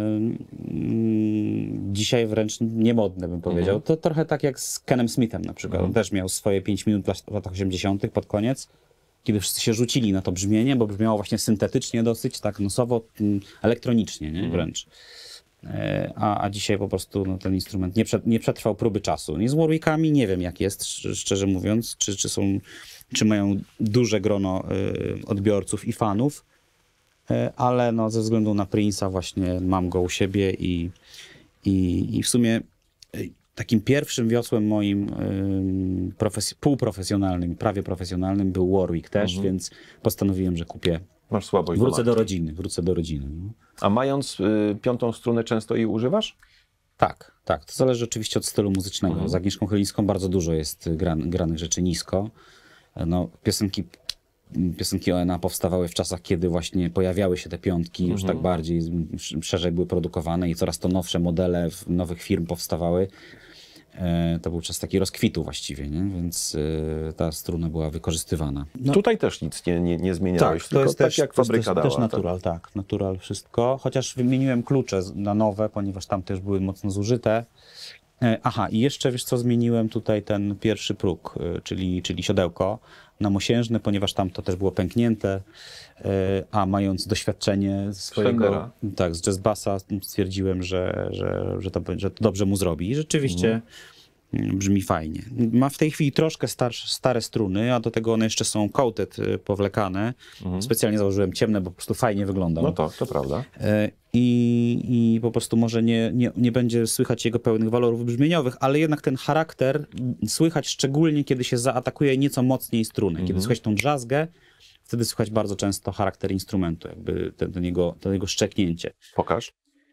Dzisiaj wręcz niemodne, bym powiedział. Mhm. To trochę tak jak z Kenem Smithem na przykład. Mhm. On też miał swoje pięć minut w latach osiemdziesiątych pod koniec, kiedy wszyscy się rzucili na to brzmienie, bo brzmiało właśnie syntetycznie dosyć, tak nosowo, elektronicznie, nie? Wręcz. A, a dzisiaj po prostu no, ten instrument nie, przed, nie przetrwał próby czasu. I z Warwickami nie wiem, jak jest, szczerze mówiąc, czy, czy, są, czy mają duże grono odbiorców i fanów, ale no, ze względu na Prince'a właśnie mam go u siebie i, i, i w sumie takim pierwszym wiosłem moim profes- półprofesjonalnym, prawie profesjonalnym był Warwick też, mhm. więc postanowiłem, że kupię. Masz słabość Wrócę do do rodziny, wrócę do rodziny. No. A mając y, piątą strunę często jej używasz? Tak, tak. To zależy oczywiście od stylu muzycznego. Mhm. Z Agnieszką Chylińską bardzo dużo jest gran, granych rzeczy nisko. No, piosenki Piosenki O N A powstawały w czasach, kiedy właśnie pojawiały się te piątki, mhm. już tak bardziej szerzej były produkowane i coraz to nowsze modele nowych firm powstawały. E, to był czas taki rozkwitu właściwie, nie? Więc e, ta struna była wykorzystywana. No. Tutaj też nic nie, nie, nie zmieniałeś, tak, tylko to jest tak też, jak to jest fabryka też, dała. też natural, tak. tak, natural wszystko. Chociaż wymieniłem klucze na nowe, ponieważ tamte już były mocno zużyte. E, aha, i jeszcze wiesz co, zmieniłem tutaj ten pierwszy próg, e, czyli, czyli siodełko na mosiężne, ponieważ tam to też było pęknięte, a mając doświadczenie swojego, tak, z jazz bassa stwierdziłem, że, że, że, to, że to dobrze mu zrobi. I rzeczywiście mhm. brzmi fajnie. Ma w tej chwili troszkę starsze, stare struny, a do tego one jeszcze są coated, powlekane. Mhm. Specjalnie założyłem ciemne, bo po prostu fajnie wyglądał. No to, to prawda. I, i po prostu może nie, nie, nie będzie słychać jego pełnych walorów brzmieniowych, ale jednak ten charakter słychać szczególnie, kiedy się zaatakuje nieco mocniej strunę. Mhm. Kiedy słychać tą drzazgę, wtedy słychać bardzo często charakter instrumentu, jakby ten, ten, jego, ten jego szczeknięcie. Pokaż.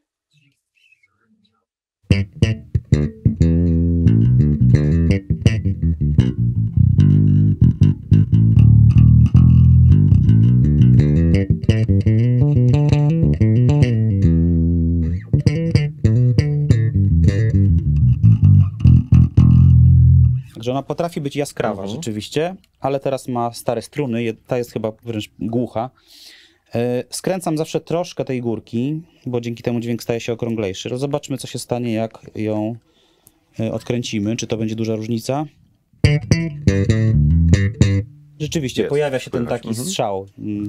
Że ona potrafi być jaskrawa mhm. rzeczywiście, ale teraz ma stare struny, ta jest chyba wręcz głucha. Skręcam zawsze troszkę tej górki, bo dzięki temu dźwięk staje się okrąglejszy. Zobaczmy, co się stanie, jak ją odkręcimy. Czy to będzie duża różnica? Rzeczywiście, jest, pojawia się ten taki mhm. strzał.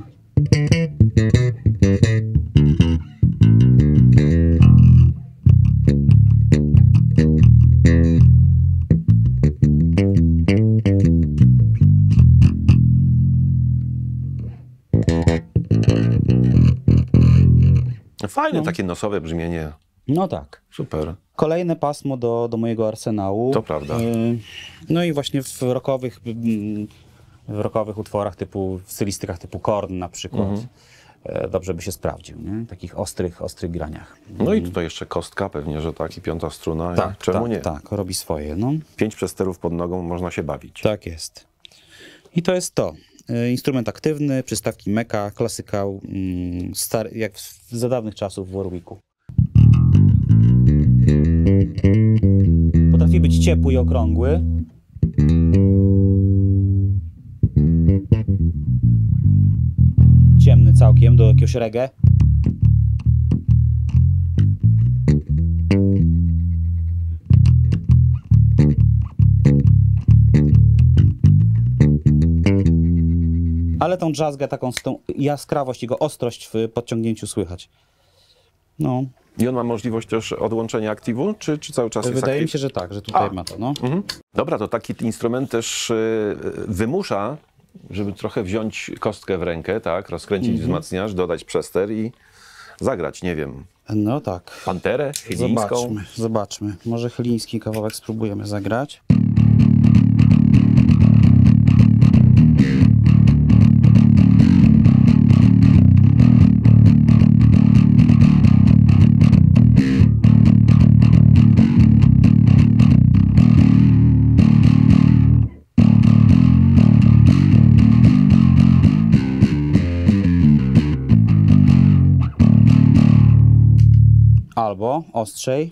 Fajne no. takie nosowe brzmienie. No tak. Super. Kolejne pasmo do, do mojego arsenału. To prawda. No i właśnie w rockowych w rockowych utworach typu, w stylistykach typu Korn na przykład. Mhm. E, Dobrze by się sprawdził, nie? Takich ostrych, ostrych graniach. No i tutaj jeszcze kostka pewnie, że tak, i piąta struna. nie? Tak, Czemu tak, nie? tak, robi swoje, no. Pięć przesterów pod nogą, można się bawić. Tak jest. I to jest to. E, Instrument aktywny, przystawki Meka, klasykał, mm, stary, jak w- za dawnych czasów w Warwicku. Potrafi być ciepły i okrągły. Ciemny całkiem, do jakiegoś reggae. Ale tą jazzgę, taką z tą jaskrawość, jego ostrość w podciągnięciu słychać. No, I on ma możliwość też odłączenia aktywu, czy, czy cały czas jest wydaje mi aktyw? się, że tak, że tutaj A. ma to, no. Mhm. Dobra, to taki instrument też y, wymusza, żeby trochę wziąć kostkę w rękę, tak, rozkręcić Mhm. wzmacniacz, dodać przester i zagrać, nie wiem, No tak. panterę chylińską. Zobaczmy, zobaczmy. Może chyliński kawałek spróbujemy zagrać. Albo ostrzej.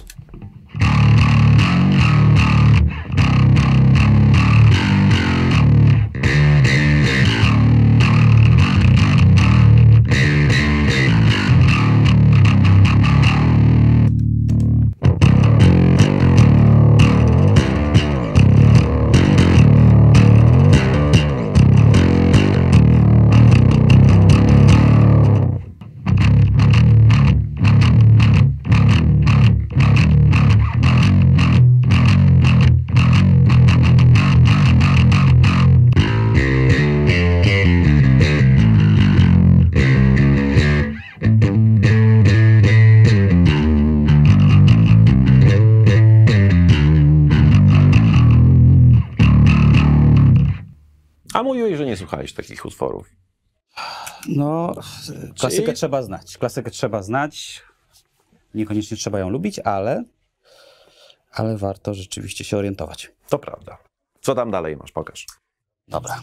A mówiłeś, że nie słuchałeś takich utworów. No, klasykę Czyli- trzeba znać. Klasykę trzeba znać. Niekoniecznie trzeba ją lubić, ale, ale warto rzeczywiście się orientować. To prawda. Co tam dalej masz? Pokaż. Dobra.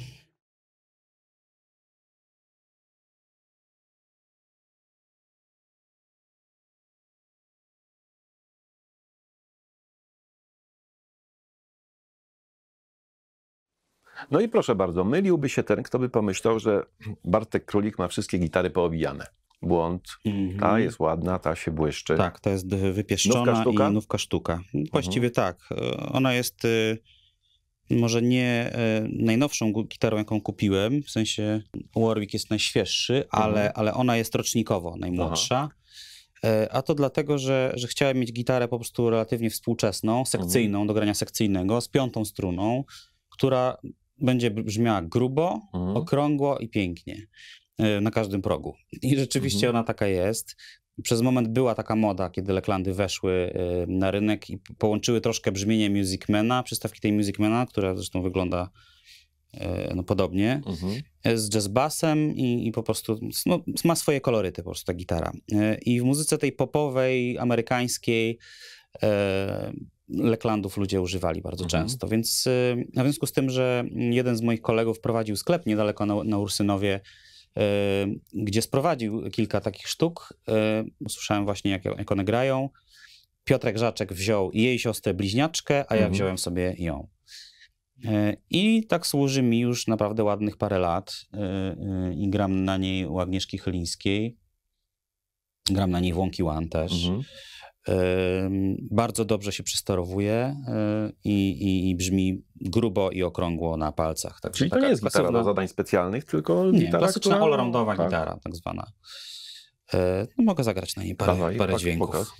No i proszę bardzo, myliłby się ten, kto by pomyślał, że Bartek Królik ma wszystkie gitary poobijane. Błąd. Ta jest ładna, ta się błyszczy. Tak, to jest Nówka wypieszczona sztuka? i nówka sztuka. Właściwie tak. E, Ona jest y, może nie e, najnowszą gu- gitarą, jaką kupiłem, w sensie Warwick jest najświeższy, ale, ale ona jest rocznikowo najmłodsza. E, A to dlatego, że, że chciałem mieć gitarę po prostu relatywnie współczesną, sekcyjną, do grania sekcyjnego, z piątą struną, która będzie brzmiała grubo, Mhm. okrągło i pięknie e, na każdym progu. I rzeczywiście Mhm. ona taka jest. Przez moment była taka moda, kiedy Leklandy weszły e, na rynek i połączyły troszkę brzmienie Musicmana, przystawki tej Musicmana, która zresztą wygląda e, no, podobnie, Mhm. e, z jazzbassem i, i po prostu no, ma swoje koloryty po prostu ta gitara. E, I w muzyce tej popowej, amerykańskiej e, Leklandów ludzie używali bardzo Mhm. często, więc e, w związku z tym, że jeden z moich kolegów prowadził sklep niedaleko na, na Ursynowie, e, gdzie sprowadził kilka takich sztuk, e, usłyszałem właśnie jak, jak one grają. Piotrek Żaczek wziął jej siostrę bliźniaczkę, a ja Mhm. wziąłem sobie ją. E, I tak służy mi już naprawdę ładnych parę lat e, e, i gram na niej u Agnieszki Chylińskiej. Gram na niej w Łąki One też. Mhm. Ym, Bardzo dobrze się przystorowuje y, i, i, i brzmi grubo i okrągło na palcach. Także Czyli to taka nie jest gitara klasyczna- do zadań specjalnych, tylko Nie, gitara, klasyczna która... allroundowa tak. gitara, tak zwana. Y, No, mogę zagrać na niej parę, Dawaj, parę pak- dźwięków. pokaż.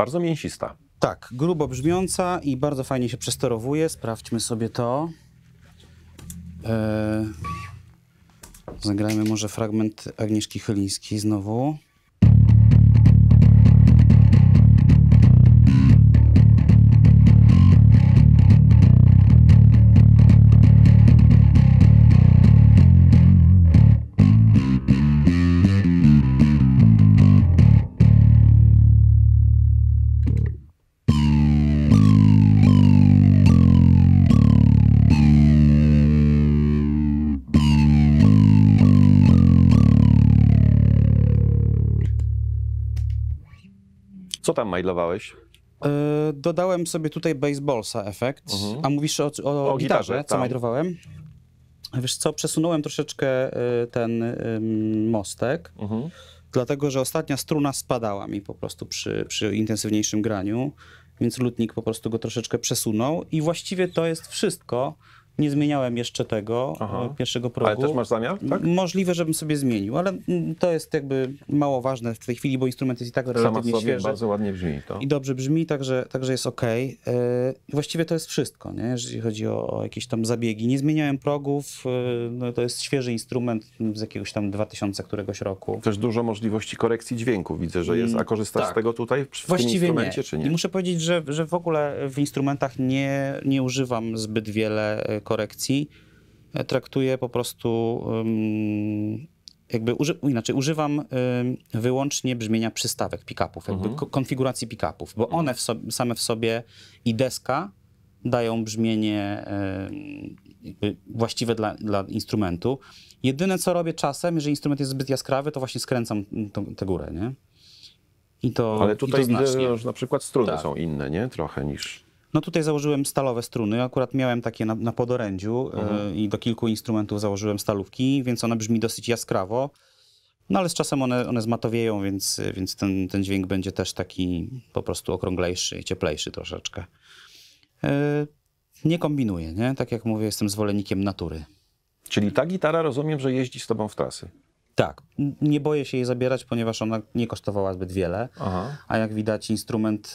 Bardzo mięsista. Tak, grubo brzmiąca i bardzo fajnie się przesterowuje. Sprawdźmy sobie to. Eee, zagrajmy może fragment Agnieszki Chylińskiej znowu. Co tam mailowałeś? Yy, dodałem sobie tutaj baseballsa efekt. Mhm. A mówisz o, o, O gitarze, gitarze, co tak. majdrowałem? Wiesz co, przesunąłem troszeczkę y, ten y, mostek, Mhm. dlatego że ostatnia struna spadała mi po prostu przy, przy intensywniejszym graniu, więc lutnik po prostu go troszeczkę przesunął i właściwie to jest wszystko. Nie zmieniałem jeszcze tego Aha. y, pierwszego progu. Ale też masz zamiar, tak? Możliwe, żebym sobie zmienił, ale mm, to jest jakby mało ważne w tej chwili, bo instrument jest i tak Sama relatywnie sobie świeży. bardzo ładnie brzmi to. I dobrze brzmi, także, także jest ok. Yy, właściwie to jest wszystko, nie? Jeżeli chodzi o, o jakieś tam zabiegi. Nie zmieniałem progów, yy, no to jest świeży instrument z jakiegoś tam dwa tysiące któregoś roku. Też dużo możliwości korekcji dźwięku widzę, że jest. A korzystasz tak. z tego tutaj w tym Właściwie instrumencie, nie. czy I nie? muszę powiedzieć, że, że w ogóle w instrumentach nie, nie używam zbyt wiele e, korekcji. E, Traktuję po prostu ym, jakby uży, inaczej, używam ym, wyłącznie brzmienia przystawek pick-upów, jakby Mhm. ko- konfiguracji pick-upów, bo one w so, same w sobie i deska dają brzmienie ym, jakby właściwe dla, dla instrumentu. Jedyne co robię czasem, jeżeli instrument jest zbyt jaskrawy, to właśnie skręcam tą- tę górę, nie? I to, Ale i tutaj to widzę, znacznie. że na przykład struny Tak. są inne, nie? Trochę niż... No tutaj założyłem stalowe struny, akurat miałem takie na, na podorędziu Mhm. y, i do kilku instrumentów założyłem stalówki, więc one brzmi dosyć jaskrawo. No ale z czasem one, one zmatowieją, więc, więc ten, ten dźwięk będzie też taki po prostu okrąglejszy i cieplejszy troszeczkę. Y, nie kombinuję, nie? Tak jak mówię, jestem zwolennikiem natury. Czyli ta gitara, rozumiem, że jeździ z tobą w trasy. Tak, n- nie boję się jej zabierać, ponieważ ona nie kosztowała zbyt wiele, Aha. a jak widać instrument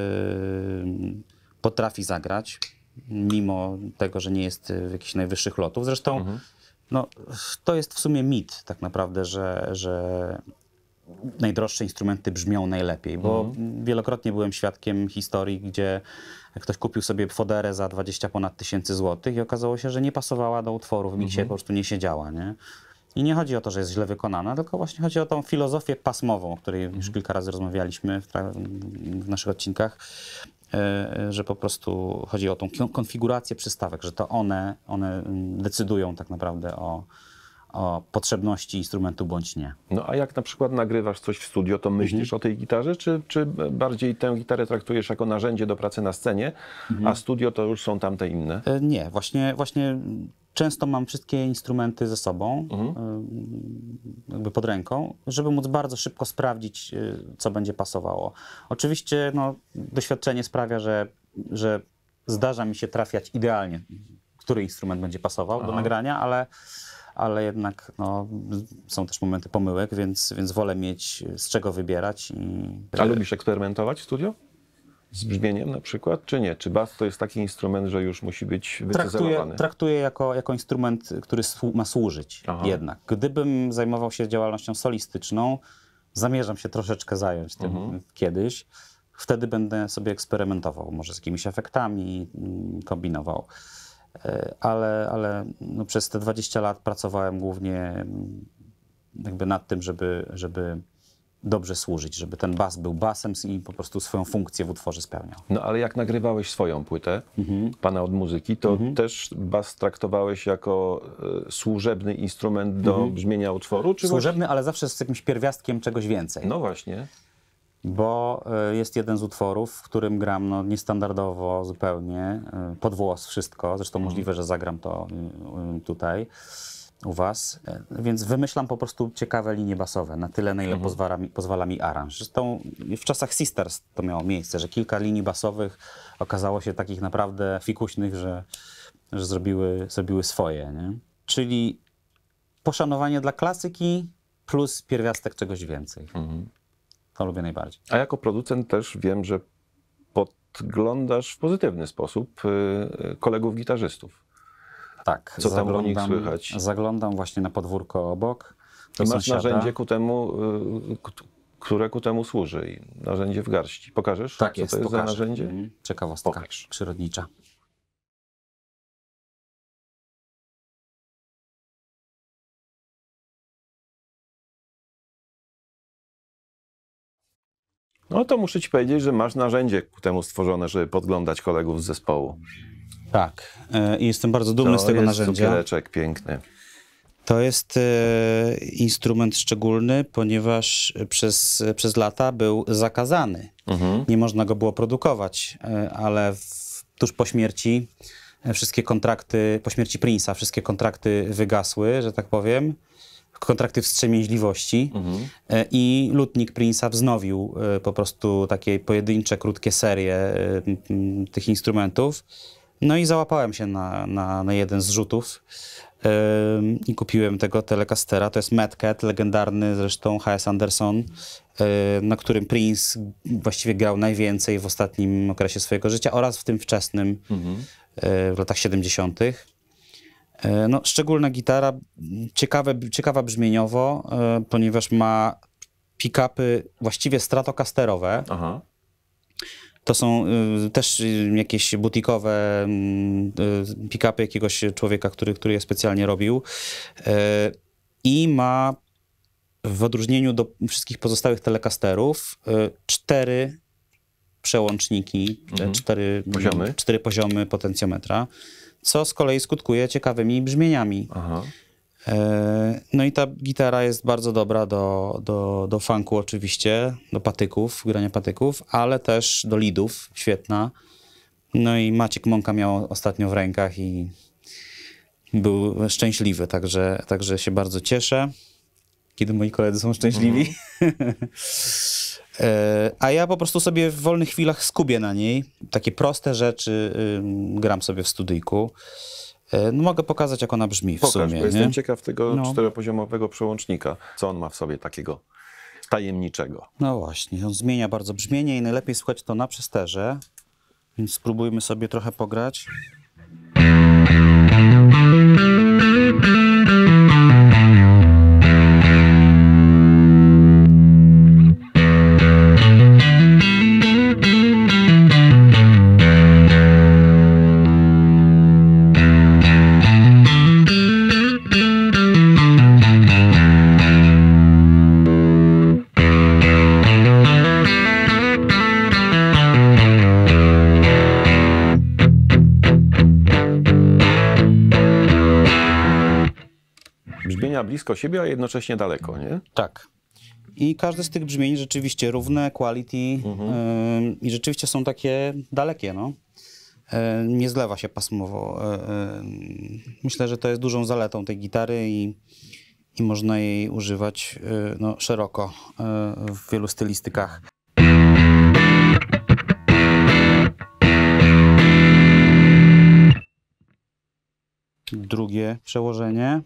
y, potrafi zagrać, mimo tego, że nie jest w jakichś najwyższych lotów. Zresztą Mhm. no, to jest w sumie mit tak naprawdę, że, że najdroższe instrumenty brzmią najlepiej, bo wielokrotnie byłem świadkiem historii, gdzie ktoś kupił sobie foderę za dwadzieścia ponad tysięcy złotych i okazało się, że nie pasowała do utworów, mi dzisiaj po prostu nie siedziała, nie? I nie chodzi o to, że jest źle wykonana, tylko właśnie chodzi o tą filozofię pasmową, o której już kilka razy rozmawialiśmy w, tra- w naszych odcinkach, e, że po prostu chodzi o tą ki- konfigurację przystawek, że to one, one decydują tak naprawdę o, o potrzebności instrumentu bądź nie. No a jak na przykład nagrywasz coś w studio, to myślisz o tej gitarze, czy, czy bardziej tę gitarę traktujesz jako narzędzie do pracy na scenie, a studio to już są tamte inne? E, Nie, właśnie, właśnie często mam wszystkie instrumenty ze sobą, e, jakby pod ręką, żeby móc bardzo szybko sprawdzić, e, co będzie pasowało. Oczywiście no, doświadczenie sprawia, że, że zdarza mi się trafiać idealnie, który instrument będzie pasował do Aha. nagrania, ale, ale jednak no, są też momenty pomyłek, więc, więc wolę mieć z czego wybierać. I, A lubisz eksperymentować w studio? Z brzmieniem na przykład, czy nie? Czy bas to jest taki instrument, że już musi być Traktuję, wycyzelowany? traktuję jako, jako instrument, który słu- ma służyć Aha. jednak. Gdybym zajmował się działalnością solistyczną, zamierzam się troszeczkę zająć tym Mhm. kiedyś, wtedy będę sobie eksperymentował, może z jakimiś efektami, mm, kombinował. E, Ale, ale no przez te dwadzieścia lat pracowałem głównie mm, jakby nad tym, żeby, żeby dobrze służyć, żeby ten bas był basem i po prostu swoją funkcję w utworze spełniał. No ale jak nagrywałeś swoją płytę, Pana od muzyki, to też bas traktowałeś jako e, służebny instrument do brzmienia utworu? Czy Służebny, ale zawsze z jakimś pierwiastkiem czegoś więcej. właśnie- No właśnie. Bo y, jest jeden z utworów, w którym gram no, niestandardowo zupełnie, y, pod włos wszystko, zresztą możliwe, że zagram to y, y, tutaj u was, y, więc wymyślam po prostu ciekawe linie basowe, na tyle, na ile pozwala, mi, pozwala mi aranż. Zresztą w czasach Sisters to miało miejsce, że kilka linii basowych okazało się takich naprawdę fikuśnych, że, że zrobiły, zrobiły swoje, nie? Czyli poszanowanie dla klasyki plus pierwiastek czegoś więcej. To lubię najbardziej. A jako producent też wiem, że podglądasz w pozytywny sposób y, kolegów gitarzystów. Tak. Co tam o nich słychać? Zaglądam właśnie na podwórko obok. Do I masz sąsiada. narzędzie ku temu, y, k- które ku temu służy. I narzędzie w garści. Pokażesz, Tak co jest, to jest pokażę. za narzędzie? Mhm. Ciekawostka Pokaż. przyrodnicza. No to muszę ci powiedzieć, że masz narzędzie ku temu stworzone, żeby podglądać kolegów z zespołu. Tak. I jestem bardzo dumny to z tego jest narzędzia. cukiereczek piękny. To jest e, instrument szczególny, ponieważ przez, przez lata był zakazany. Mhm. Nie można go było produkować, e, ale w, tuż po śmierci e, wszystkie kontrakty, po śmierci Prince'a, wszystkie kontrakty wygasły, że tak powiem. Kontrakty wstrzemięźliwości Mhm. e, i lutnik Prince'a wznowił e, po prostu takie pojedyncze, krótkie serie e, m, tych instrumentów. No i załapałem się na, na, na jeden z rzutów yy, i kupiłem tego Telecastera. To jest Mad Cat, legendarny zresztą H S. Anderson, yy, na którym Prince właściwie grał najwięcej w ostatnim okresie swojego życia oraz w tym wczesnym, Mhm. yy, w latach siedemdziesiątych. Yy, no, szczególna gitara, ciekawe, ciekawa brzmieniowo, yy, ponieważ ma pick-upy właściwie stratocasterowe. Aha. To są y, też y, jakieś butikowe y, y, pick-upy jakiegoś człowieka, który, który je specjalnie robił. Y, I ma w odróżnieniu do wszystkich pozostałych Telecasterów y, cztery przełączniki, Mhm. cztery Poziomy. cztery poziomy potencjometra, co z kolei skutkuje ciekawymi brzmieniami. Aha. No i ta gitara jest bardzo dobra do, do, do funku oczywiście, do patyków, grania patyków, ale też do lidów, świetna. No i Maciek Mąka miał ostatnio w rękach i był szczęśliwy, także, także się bardzo cieszę, kiedy moi koledzy są szczęśliwi. Mhm. A ja po prostu sobie w wolnych chwilach skubię na niej. Takie proste rzeczy gram sobie w studyjku. No mogę pokazać, jak ona brzmi w Pokaż, sumie. bo nie? jestem ciekaw tego No. czteropoziomowego przełącznika. Co on ma w sobie takiego tajemniczego? No właśnie, on zmienia bardzo brzmienie i najlepiej słuchać to na przesterze. Więc spróbujmy sobie trochę pograć. Brzmienia blisko siebie, a jednocześnie daleko, nie? Tak. I każde z tych brzmień rzeczywiście równe, quality Mhm. y, i rzeczywiście są takie dalekie, no. Y, nie zlewa się pasmowo. Y, y, myślę, że to jest dużą zaletą tej gitary i, i można jej używać y, no, szeroko y, w wielu stylistykach. Drugie przełożenie.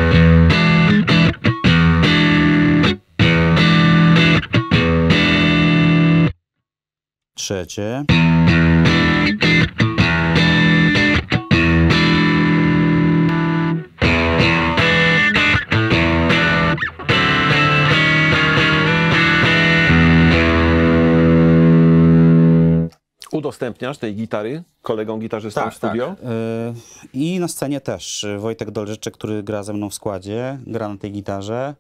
Trzecie. Udostępniasz tej gitary kolegom gitarzystom w studio? Tak. Y, I na scenie też. Wojtek Dolżyczek, który gra ze mną w składzie, gra na tej gitarze.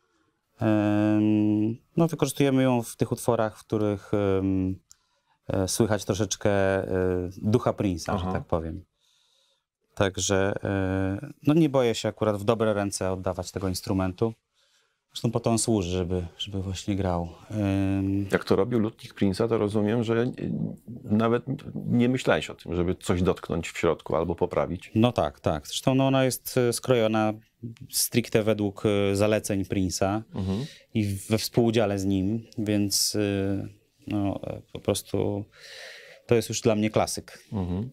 Ym, No, wykorzystujemy ją w tych utworach, w których ym, y, słychać troszeczkę y, ducha Prince'a, że Aha. tak powiem. Także y, no nie boję się akurat w dobre ręce oddawać tego instrumentu. Zresztą po to on służy, żeby, żeby właśnie grał. Ym, Jak to robił lutnik Prince'a, to rozumiem, że nawet nie myślałeś o tym, żeby coś dotknąć w środku albo poprawić. No tak, tak. Zresztą no, ona jest e, skrojona stricte według e, zaleceń Prince'a Mhm. i we współudziale z nim, więc e, no, e, po prostu to jest już dla mnie klasyk. Mhm.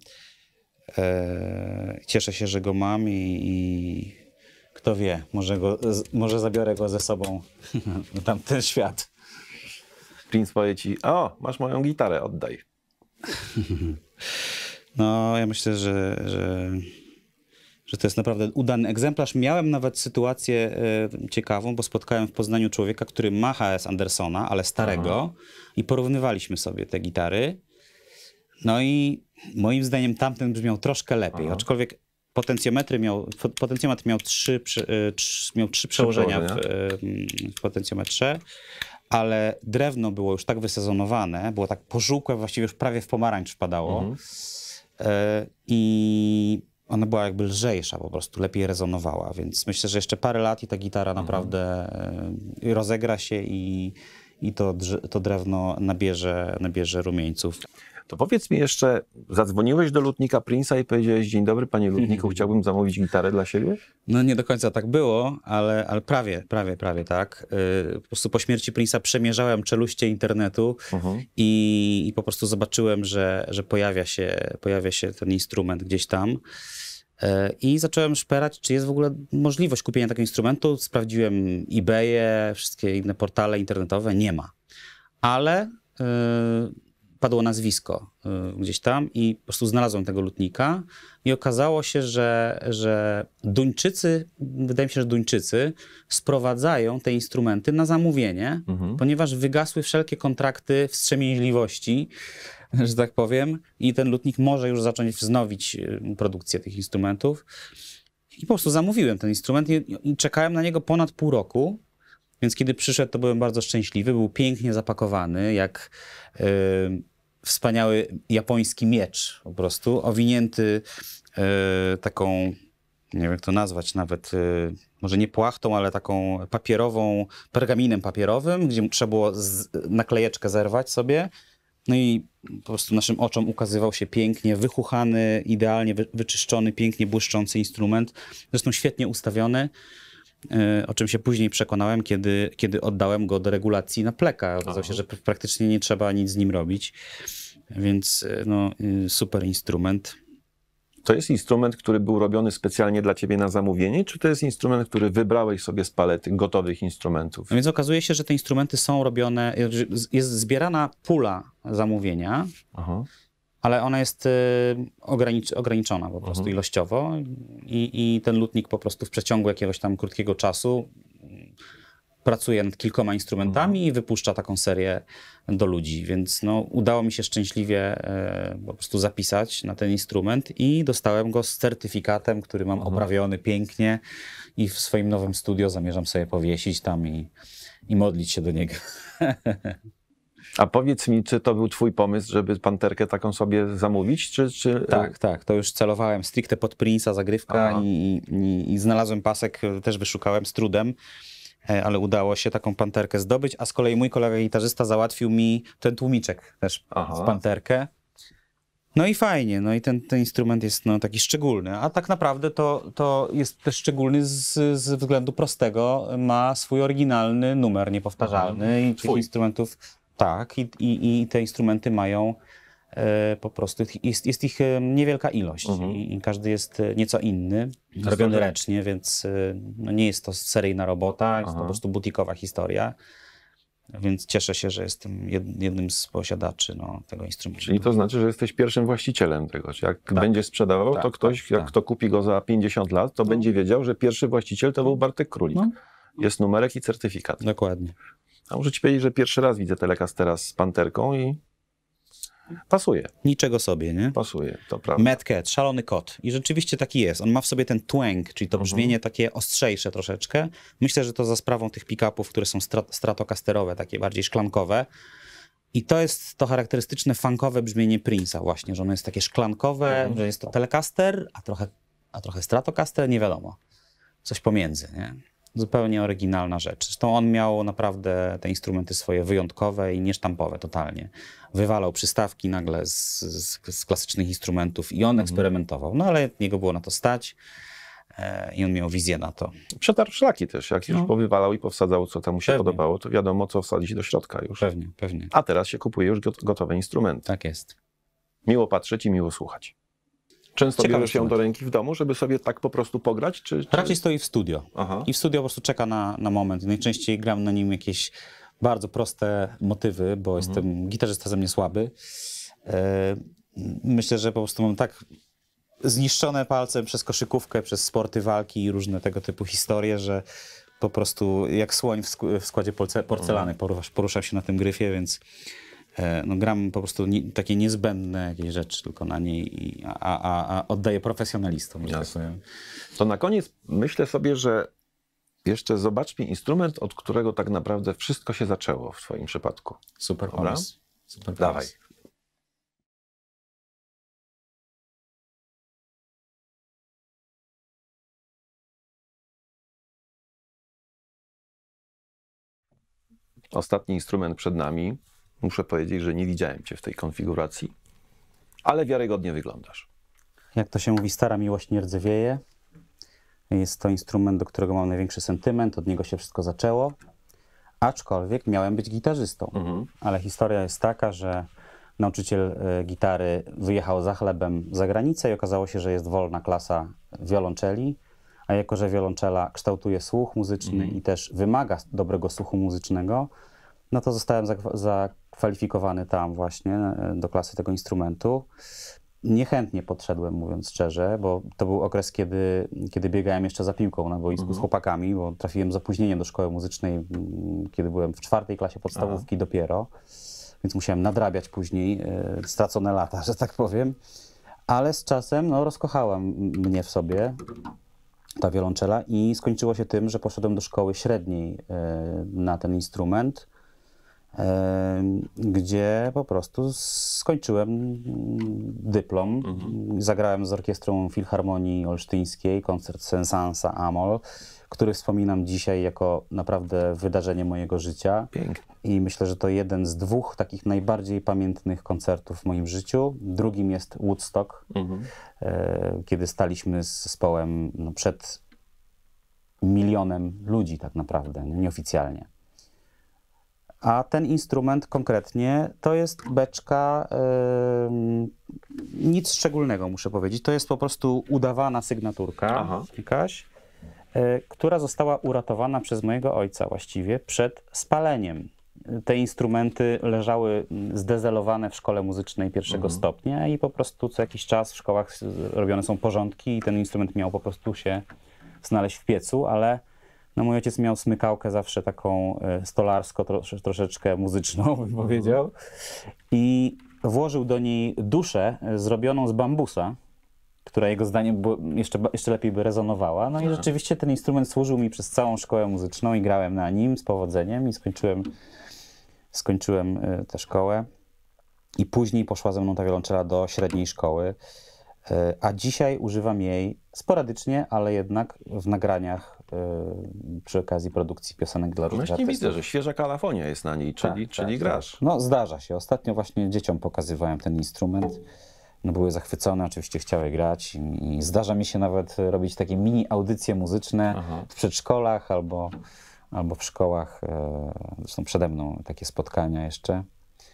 E, cieszę się, że go mam i, i kto wie, może, go, z, może zabiorę go ze sobą w tamten świat. Prince powie ci, o, masz moją gitarę, oddaj. No, ja myślę, że, że, że to jest naprawdę udany egzemplarz. Miałem nawet sytuację e, ciekawą, bo spotkałem w Poznaniu człowieka, który ma H S Andersona, ale starego, Aha. i porównywaliśmy sobie te gitary. No i moim zdaniem tamten brzmiał troszkę lepiej, Aha. aczkolwiek potencjometry miał, potencjometr miał trzy, miał trzy przełożenia w, w potencjometrze, ale drewno było już tak wysezonowane, było tak pożółkłe, właściwie już prawie w pomarańcz wpadało. Mhm. I ona była jakby lżejsza, po prostu lepiej rezonowała, więc myślę, że jeszcze parę lat i ta gitara mhm. naprawdę rozegra się i, i to, to drewno nabierze, nabierze rumieńców. To powiedz mi jeszcze, zadzwoniłeś do lutnika Prince'a i powiedziałeś, dzień dobry panie lutniku, chciałbym zamówić gitarę dla siebie? No nie do końca tak było, ale, ale prawie, prawie, prawie tak. Yy, po prostu po śmierci Prince'a przemierzałem czeluście internetu uh-huh. i, i po prostu zobaczyłem, że, że pojawia się, pojawia się ten instrument gdzieś tam. Yy, I zacząłem szperać, czy jest w ogóle możliwość kupienia takiego instrumentu. Sprawdziłem eBaye, wszystkie inne portale internetowe, nie ma. Ale yy, padło nazwisko y, gdzieś tam i po prostu znalazłem tego lutnika i okazało się, że, że Duńczycy, wydaje mi się, że Duńczycy sprowadzają te instrumenty na zamówienie, mhm. ponieważ wygasły wszelkie kontrakty wstrzemięźliwości, że tak powiem, i ten lutnik może już zacząć wznowić produkcję tych instrumentów. I po prostu zamówiłem ten instrument i, i czekałem na niego ponad pół roku. Więc kiedy przyszedł, to byłem bardzo szczęśliwy. Był pięknie zapakowany, jak yy, wspaniały japoński miecz po prostu, owinięty yy, taką, nie wiem jak to nazwać nawet, yy, może nie płachtą, ale taką papierową, pergaminem papierowym, gdzie trzeba było z, naklejeczkę zerwać sobie. No i po prostu naszym oczom ukazywał się pięknie wychuchany, idealnie wy, wyczyszczony, pięknie błyszczący instrument. Zresztą świetnie ustawiony. O czym się później przekonałem, kiedy, kiedy oddałem go do regulacji na pleka. Okazało się, że praktycznie nie trzeba nic z nim robić. Więc no, super instrument. To jest instrument, który był robiony specjalnie dla ciebie na zamówienie, czy to jest instrument, który wybrałeś sobie z palety gotowych instrumentów? No więc okazuje się, że te instrumenty są robione, jest zbierana pula zamówienia, Aha. ale ona jest ogranicz, ograniczona po prostu mhm. ilościowo i, i ten lutnik po prostu w przeciągu jakiegoś tam krótkiego czasu pracuje nad kilkoma instrumentami mhm. i wypuszcza taką serię do ludzi, więc no, udało mi się szczęśliwie e, po prostu zapisać na ten instrument i dostałem go z certyfikatem, który mam mhm. oprawiony pięknie i w swoim nowym studio zamierzam sobie powiesić tam i, i modlić się do niego. A powiedz mi, czy to był twój pomysł, żeby panterkę taką sobie zamówić? Czy, czy... Tak, tak. To już celowałem stricte pod Prince'a zagrywka i, i, i znalazłem pasek, też wyszukałem z trudem, ale udało się taką panterkę zdobyć, a z kolei mój kolega gitarzysta załatwił mi ten tłumiczek też Aha. w panterkę. No i fajnie, no i ten, ten instrument jest no, taki szczególny, a tak naprawdę to, to jest też szczególny z, z względu prostego, ma swój oryginalny numer niepowtarzalny Aha. i tych Twój. instrumentów... Tak, i, i, i te instrumenty mają e, po prostu, jest, jest ich e, niewielka ilość mhm. I, i każdy jest nieco inny, jest robiony to, ręcznie, więc e, no nie jest to seryjna robota, jest Aha. to po prostu butikowa historia, więc cieszę się, że jestem jed, jednym z posiadaczy no, tego instrumentu. Czyli to znaczy, że jesteś pierwszym właścicielem tego, jak tak. będzie sprzedawał, tak, to ktoś, tak, jak tak. kto kupi go za pięćdziesiąt lat, to no. będzie wiedział, że pierwszy właściciel to był Bartek Królik. No. Jest numerek i certyfikat. Dokładnie. A muszę ci powiedzieć, że pierwszy raz widzę Telecastera z panterką i pasuje. Niczego sobie, nie? Pasuje, to prawda. Mad Cat, szalony kot. I rzeczywiście taki jest. On ma w sobie ten twang, czyli to brzmienie uh-huh. takie ostrzejsze troszeczkę. Myślę, że to za sprawą tych pick-upów, które są strat- stratocasterowe, takie bardziej szklankowe. I to jest to charakterystyczne funkowe brzmienie Prince'a właśnie, że ono jest takie szklankowe, uh-huh. że jest to Telecaster, a trochę, a trochę Stratocaster, nie wiadomo. Coś pomiędzy, nie? Zupełnie oryginalna rzecz. Zresztą on miał naprawdę te instrumenty swoje wyjątkowe i niesztampowe totalnie. Wywalał przystawki nagle z, z, z klasycznych instrumentów i on mhm. eksperymentował. No ale niego było na to stać e, i on miał wizję na to. Przetarł szlaki też. Jak już no. powywalał i powsadzał, co tam mu się pewnie. podobało, to wiadomo, co wsadzić do środka już. Pewnie, pewnie. A teraz się kupuje już gotowe instrumenty. Tak jest. Miło patrzeć i miło słuchać. Często Ciekawe bierzesz ją do ręki w domu, żeby sobie tak po prostu pograć? Czy, czy... Raczej stoi w studio. Aha. I w studio po prostu czeka na, na moment. Najczęściej gram na nim jakieś bardzo proste motywy, bo jestem gitarzysta ze mnie słaby. E, myślę, że po prostu mam tak zniszczone palce przez koszykówkę, przez sporty walki i różne tego typu historie, że po prostu jak słoń w, sk- w składzie porce- porcelany poruszam, poruszam się na tym gryfie, więc e, no, gram po prostu nie, takie niezbędne jakieś rzeczy tylko na niej, i, a, a, a oddaję profesjonalistom, że tak powiem. To na koniec myślę sobie, że jeszcze zobaczmy instrument, od którego tak naprawdę wszystko się zaczęło w twoim przypadku. Super Dobra? pomysł. Super Dawaj. pomysł. Ostatni instrument przed nami. Muszę powiedzieć, że nie widziałem cię w tej konfiguracji, ale wiarygodnie wyglądasz. Jak to się mówi, stara miłość nie rdzewieje. Jest to instrument, do którego mam największy sentyment, od niego się wszystko zaczęło. Aczkolwiek miałem być gitarzystą. Mhm. Ale historia jest taka, że nauczyciel e, gitary wyjechał za chlebem za granicę i okazało się, że jest wolna klasa wiolonczeli, a jako że wiolonczela kształtuje słuch muzyczny i też wymaga dobrego słuchu muzycznego, no to zostałem zakwa- zakwalifikowany tam właśnie e, do klasy tego instrumentu. Niechętnie podszedłem, mówiąc szczerze, bo to był okres, kiedy, kiedy biegałem jeszcze za piłką na boisku z chłopakami, bo trafiłem z opóźnieniem do szkoły muzycznej, mm, kiedy byłem w czwartej klasie podstawówki dopiero, więc musiałem nadrabiać później e, stracone lata, że tak powiem. Ale z czasem no, rozkochała m- mnie w sobie ta wiolonczela i skończyło się tym, że poszedłem do szkoły średniej e, na ten instrument, e, gdzie po prostu skończyłem mm, dyplom. Zagrałem z Orkiestrą Filharmonii Olsztyńskiej koncert Saint-Saëns Amol, który wspominam dzisiaj jako naprawdę wydarzenie mojego życia. Pięknie. I myślę, że to jeden z dwóch takich najbardziej pamiętnych koncertów w moim życiu. Drugim jest Woodstock, Mhm. e, kiedy staliśmy z zespołem no, przed milionem ludzi tak naprawdę, nie, nieoficjalnie. A ten instrument konkretnie to jest beczka, em, nic szczególnego muszę powiedzieć. To jest po prostu udawana sygnaturka Aha. jakaś, e, która została uratowana przez mojego ojca właściwie przed spaleniem. Te instrumenty leżały zdezelowane w szkole muzycznej pierwszego stopnia i po prostu co jakiś czas w szkołach robione są porządki i ten instrument miał po prostu się znaleźć w piecu, ale no mój ojciec miał smykałkę zawsze taką e, stolarsko, trosze, troszeczkę muzyczną, bym powiedział, i włożył do niej duszę e, zrobioną z bambusa, która jego zdaniem było, jeszcze, ba- jeszcze lepiej by rezonowała. No i rzeczywiście ten instrument służył mi przez całą szkołę muzyczną i grałem na nim z powodzeniem i skończyłem, skończyłem e, tę szkołę. I później poszła ze mną ta wiolonczela do średniej szkoły, e, a dzisiaj używam jej sporadycznie, ale jednak w nagraniach e, przy okazji produkcji piosenek dla różnych Właśnie artystów. widzę, że świeża kalafonia jest na niej, czyli, Tak, czyli tak, grasz. tak. No zdarza się. Ostatnio właśnie dzieciom pokazywałem ten instrument. No były zachwycone, oczywiście chciały grać i, i zdarza mi się nawet robić takie mini audycje muzyczne Aha. w przedszkolach albo, albo w szkołach. E, zresztą przede mną takie spotkania jeszcze.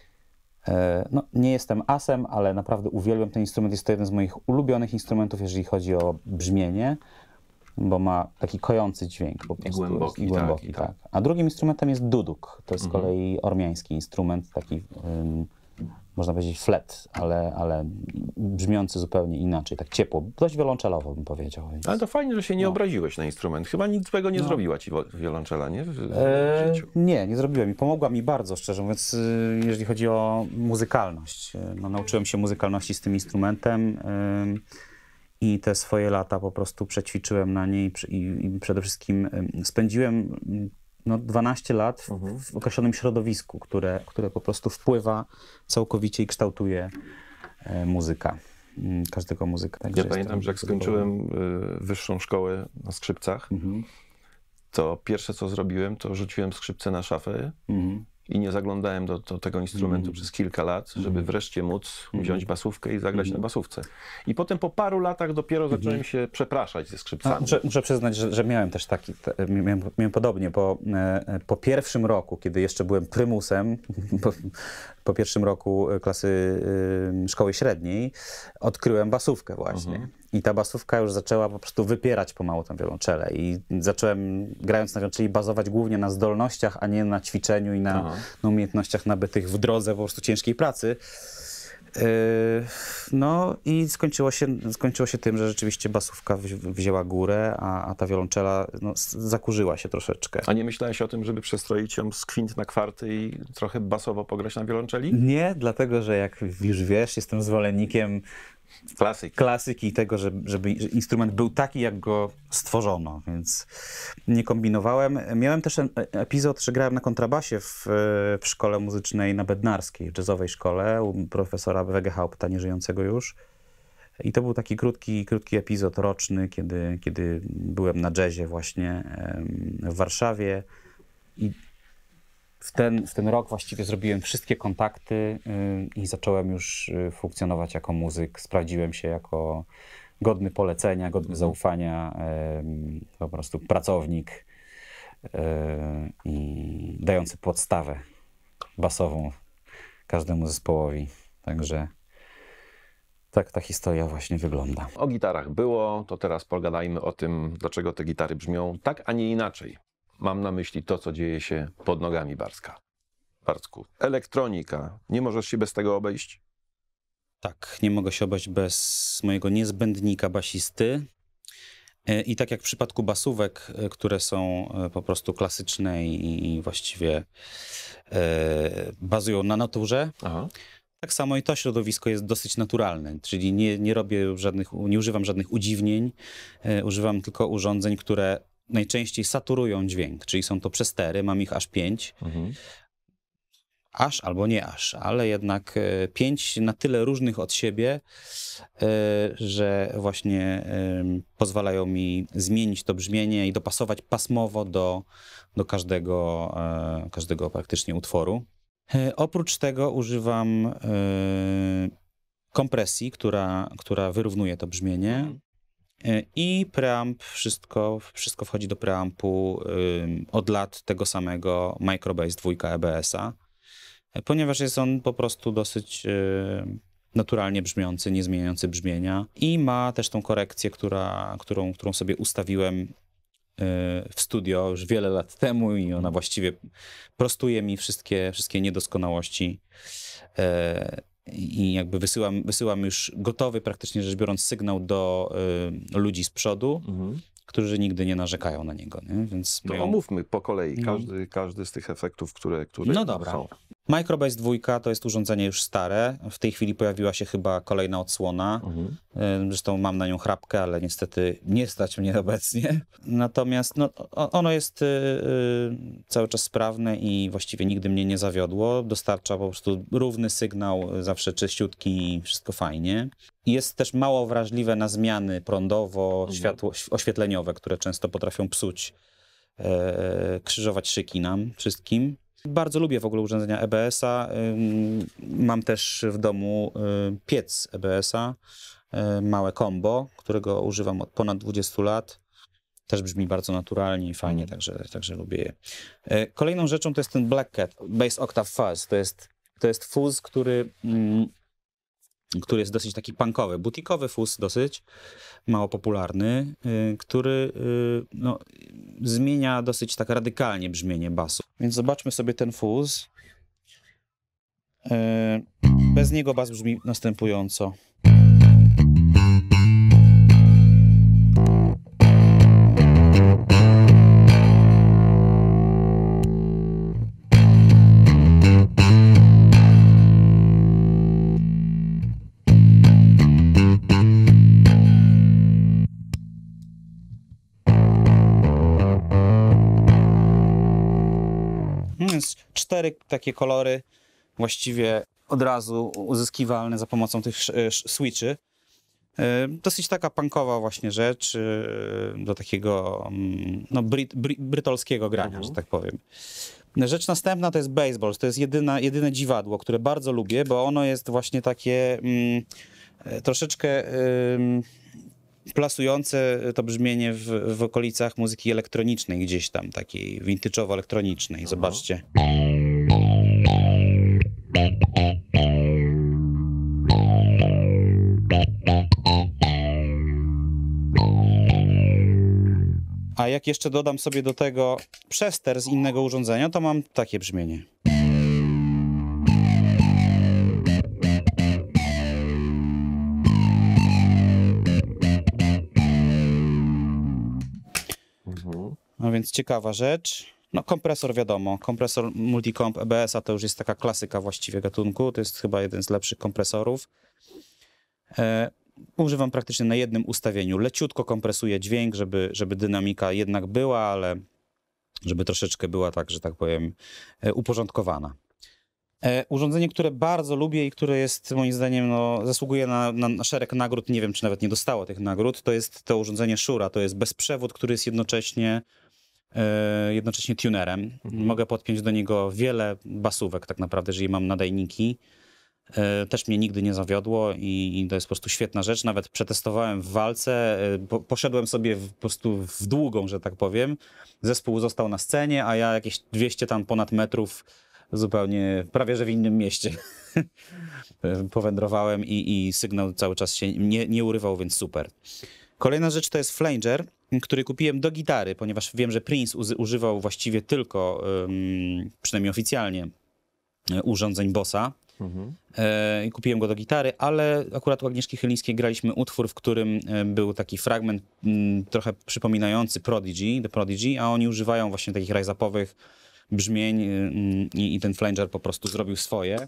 E, no, nie jestem asem, ale naprawdę uwielbiam ten instrument. Jest to jeden z moich ulubionych instrumentów, jeżeli chodzi o brzmienie, bo ma taki kojący dźwięk po prostu. głęboki, I głęboki, tak, i tak. tak. A drugim instrumentem jest duduk. To jest z kolei ormiański instrument, taki ym, można powiedzieć flet, ale, ale brzmiący zupełnie inaczej, tak ciepło. Dość wiolonczelowo bym powiedział. Więc... Ale to fajnie, że się nie obraziłeś na instrument. Chyba nic złego nie zrobiła ci wo- wiolonczela, nie? W, w E, życiu. nie, nie zrobiłem i pomogła mi bardzo, szczerze mówiąc, y, jeżeli chodzi o muzykalność. Y, No, nauczyłem się muzykalności z tym instrumentem y, i te swoje lata po prostu przećwiczyłem na niej przy- i, i przede wszystkim y, spędziłem y, no, dwanaście lat w, w określonym środowisku, które, które po prostu wpływa całkowicie i kształtuje y, muzyka. y, Każdego muzyka. Także Ja jestem pamiętam, że jak zadowolony. skończyłem y, wyższą szkołę na skrzypcach, Mhm. to pierwsze co zrobiłem, to rzuciłem skrzypce na szafę Mhm. i nie zaglądałem do, do tego instrumentu przez kilka lat, żeby wreszcie móc wziąć basówkę i zagrać na basówce. I potem po paru latach dopiero zacząłem się przepraszać ze A, skrzypcami. muszę, muszę przyznać, że, że miałem też taki, te, miałem, miałem podobnie, bo e, po pierwszym roku, kiedy jeszcze byłem prymusem, po, po pierwszym roku klasy y, szkoły średniej odkryłem basówkę właśnie. Mhm. I ta basówka już zaczęła po prostu wypierać pomału tę wiolonczelę. I zacząłem, grając na wiolonczeli, bazować głównie na zdolnościach, a nie na ćwiczeniu i na, na umiejętnościach nabytych w drodze po prostu ciężkiej pracy. Yy, no i skończyło się, skończyło się tym, że rzeczywiście basówka wzi- wzięła górę, a, a ta wiolonczela no, s- zakurzyła się troszeczkę. A nie myślałeś o tym, żeby przestroić ją z kwint na kwarty i trochę basowo pograć na wiolonczeli? Nie, dlatego że jak już wiesz, jestem zwolennikiem Klasyk. klasyki i tego, żeby, żeby instrument był taki, jak go stworzono, więc nie kombinowałem. Miałem też epizod, że grałem na kontrabasie w, w szkole muzycznej na Bednarskiej, w jazzowej szkole, u profesora Wegehaupta, nieżyjącego już. I to był taki krótki, krótki epizod roczny, kiedy, kiedy byłem na jazzie właśnie em, w Warszawie i w ten, w ten rok właściwie zrobiłem wszystkie kontakty y, i zacząłem już y, funkcjonować jako muzyk. Sprawdziłem się jako godny polecenia, godny zaufania, y, po prostu pracownik y, i dający podstawę basową każdemu zespołowi. Także tak ta historia właśnie wygląda. O gitarach było, to teraz pogadajmy o tym, dlaczego te gitary brzmią tak, a nie inaczej. Mam na myśli to, co dzieje się pod nogami Bartka. Bartku, elektronika. Nie możesz się bez tego obejść? Tak, nie mogę się obejść bez mojego niezbędnika basisty. E, I tak jak w przypadku basówek, e, które są e, po prostu klasyczne i, i właściwie e, bazują na naturze, Aha. tak samo i to środowisko jest dosyć naturalne, czyli nie, nie robię żadnych, nie używam żadnych udziwnień, e, używam tylko urządzeń, które najczęściej saturują dźwięk, czyli są to przestery, mam ich aż pięć. Mhm. Aż albo nie aż, ale jednak e, pięć na tyle różnych od siebie, e, że właśnie e, pozwalają mi zmienić to brzmienie i dopasować pasmowo do, do każdego, e, każdego praktycznie utworu. E, oprócz tego używam e, kompresji, która, która wyrównuje to brzmienie. E, I preamp, wszystko, wszystko wchodzi do preampu e, od lat tego samego Microbase dwa E B S-a. Ponieważ jest on po prostu dosyć e, naturalnie brzmiący, nie zmieniający brzmienia i ma też tą korekcję, która, którą, którą sobie ustawiłem e, w studio już wiele lat temu i ona właściwie prostuje mi wszystkie, wszystkie niedoskonałości e, i jakby wysyłam, wysyłam już gotowy praktycznie rzecz biorąc sygnał do e, ludzi z przodu, Mhm. którzy nigdy nie narzekają na niego, nie? Więc To moją- omówmy po kolei No. każdy, każdy z tych efektów, które, które No dobra. są. Microbase dwa to jest urządzenie już stare. W tej chwili pojawiła się chyba kolejna odsłona. Mhm. Y, Zresztą mam na nią chrapkę, ale niestety nie stać mnie obecnie. Natomiast no, o- ono jest y, y, cały czas sprawne i właściwie nigdy mnie nie zawiodło. Dostarcza po prostu równy sygnał, zawsze czyściutki, wszystko fajnie. I jest też mało wrażliwe na zmiany prądowo, Mhm. światło, oświetleniowe, które często potrafią psuć, e, krzyżować szyki nam wszystkim. Bardzo lubię w ogóle urządzenia E B S-a. Ym, Mam też w domu y, piec E B S-a, y, małe combo, którego używam od ponad dwudziestu lat. Też brzmi bardzo naturalnie i fajnie, także, także lubię je. E, Kolejną rzeczą to jest ten Black Cat Bass Octave Fuzz. To jest, to jest fuzz, który, mm, który jest dosyć taki punkowy, butikowy fuzz dosyć, mało popularny, y, który y, no, zmienia dosyć tak radykalnie brzmienie basu. Więc zobaczmy sobie ten fuzz. Y, Bez niego bas brzmi następująco. Więc cztery takie kolory właściwie od razu uzyskiwalne za pomocą tych sz- sz- switchy. E, Dosyć taka punkowa właśnie rzecz e, do takiego mm, no, brit, bry, brytolskiego grania, Mhm. że tak powiem. Rzecz następna to jest baseball. To jest jedyna, jedyne dziwadło, które bardzo lubię, bo ono jest właśnie takie mm, e, troszeczkę ym, plasujące to brzmienie w, w okolicach muzyki elektronicznej, gdzieś tam takiej vintage'owo-elektronicznej. Zobaczcie. A jak jeszcze dodam sobie do tego przester z innego urządzenia, to mam takie brzmienie. Mhm. No więc ciekawa rzecz. No kompresor wiadomo, kompresor Multicomp E B S-a to już jest taka klasyka właściwie gatunku, to jest chyba jeden z lepszych kompresorów. E, używam praktycznie na jednym ustawieniu. Leciutko kompresuję dźwięk, żeby, żeby dynamika jednak była, ale żeby troszeczkę była tak, że tak powiem, e, uporządkowana. E, urządzenie, które bardzo lubię i które jest moim zdaniem, no, zasługuje na, na, na szereg nagród, nie wiem czy nawet nie dostało tych nagród, to jest to urządzenie Shure, to jest bezprzewód, który jest jednocześnie e, jednocześnie tunerem. Mhm. Mogę podpiąć do niego wiele basówek tak naprawdę, jeżeli mam nadajniki. E, też mnie nigdy nie zawiodło i, i to jest po prostu świetna rzecz. Nawet przetestowałem w walce, e, po, poszedłem sobie w, po prostu w długą, że tak powiem. Zespół został na scenie, a ja jakieś dwieście tam ponad metrów zupełnie, prawie że w innym mieście powędrowałem i, i sygnał cały czas się nie, nie urywał, więc super. Kolejna rzecz to jest flanger, który kupiłem do gitary, ponieważ wiem, że Prince używał właściwie tylko, um, przynajmniej oficjalnie, urządzeń Bossa. Mhm. E, i kupiłem go do gitary, ale akurat u Agnieszki Chylińskiej graliśmy utwór, w którym był taki fragment m, trochę przypominający Prodigy, The Prodigy, a oni używają właśnie takich rise-upowych brzmień i, i ten flanger po prostu zrobił swoje.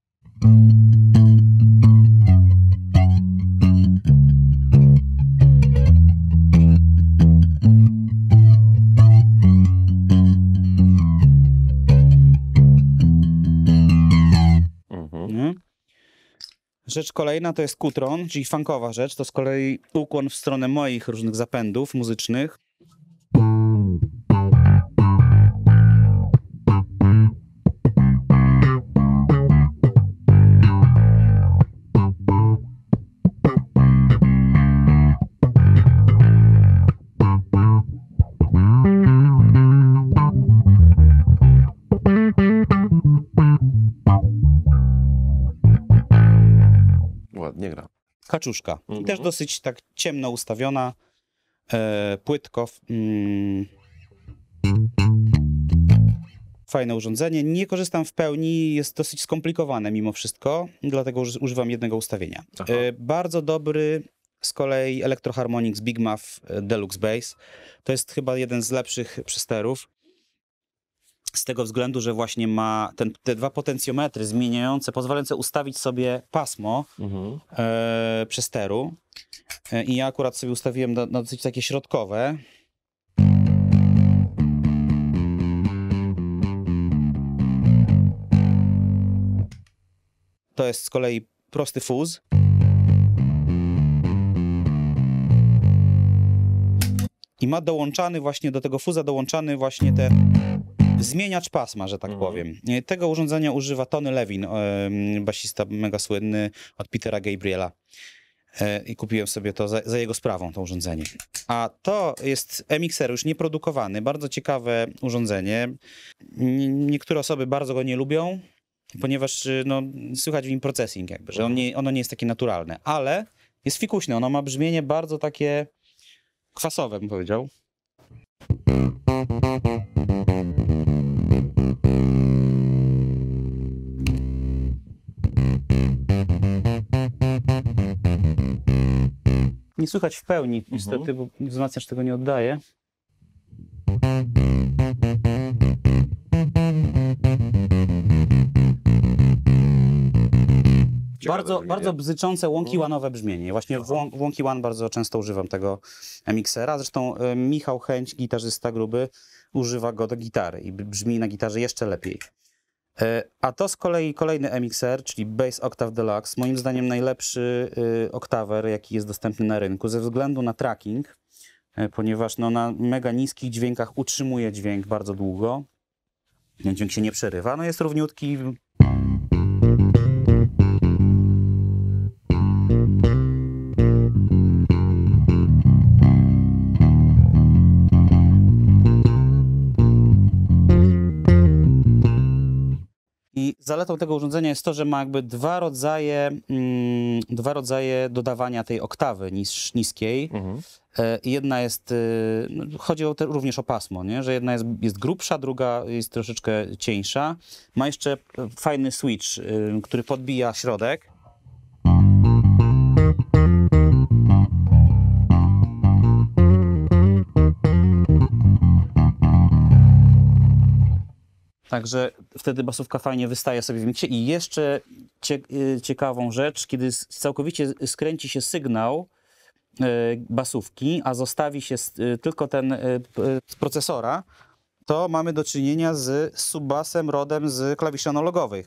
Mhm. Rzecz kolejna to jest Kutron, czyli funkowa rzecz, to z kolei ukłon w stronę moich różnych zapędów muzycznych. Ładnie gra. Kaczuszka. Mhm. I też dosyć tak ciemno ustawiona, e, płytko. Mm. Fajne urządzenie. Nie korzystam w pełni, jest dosyć skomplikowane mimo wszystko, dlatego używam jednego ustawienia. E, bardzo dobry z kolei Electro Harmonix Big Muff Deluxe Bass. To jest chyba jeden z lepszych przesterów. Z tego względu, że właśnie ma ten, te dwa potencjometry zmieniające, pozwalające ustawić sobie pasmo mhm. e, przesteru. E, I ja akurat sobie ustawiłem na, na dosyć takie środkowe. To jest z kolei prosty fuz. I ma dołączany właśnie do tego fuza, dołączany właśnie te zmieniacz pasma, że tak mhm. powiem. Tego urządzenia używa Tony Levin, basista mega słynny od Petera Gabriela. I kupiłem sobie to za, za jego sprawą, to urządzenie. A to jest M X R już nieprodukowany, bardzo ciekawe urządzenie. Niektóre osoby bardzo go nie lubią, ponieważ no, słychać w nim processing jakby, że on nie, ono nie jest takie naturalne, ale jest fikuśne, ono ma brzmienie bardzo takie kwasowe, bym powiedział. Nie słychać w pełni, niestety, bo wzmacniacz tego nie oddaje. Bardzo, bardzo bzyczące łąki łanowe brzmienie. Właśnie w łąki łan bardzo często używam tego M X R-a. Zresztą e, Michał Chęć, gitarzysta gruby, używa go do gitary i brzmi na gitarze jeszcze lepiej. E, a to z kolei kolejny M X R, czyli Bass Octave Deluxe, moim zdaniem najlepszy y, oktawer, jaki jest dostępny na rynku, ze względu na tracking, e, ponieważ no, na mega niskich dźwiękach utrzymuje dźwięk bardzo długo. Ten dźwięk się nie przerywa, no jest równiutki. zaletą tego urządzenia jest to, że ma jakby dwa rodzaje, mm, dwa rodzaje dodawania tej oktawy nis niskiej. Mhm. E, jedna jest, y, no, chodzi o te, również o pasmo, nie? Że jedna jest, jest grubsza, druga jest troszeczkę cieńsza. Ma jeszcze fajny switch, y, który podbija środek. Także wtedy basówka fajnie wystaje sobie w miksie. I jeszcze cie, ciekawą rzecz, kiedy całkowicie skręci się sygnał y, basówki, a zostawi się y, tylko ten y, z procesora, to mamy do czynienia z subbasem rodem z klawiszy analogowych.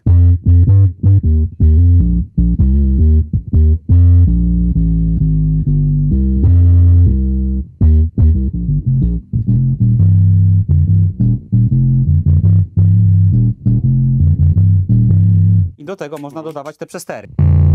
I do tego można dodawać te przestery.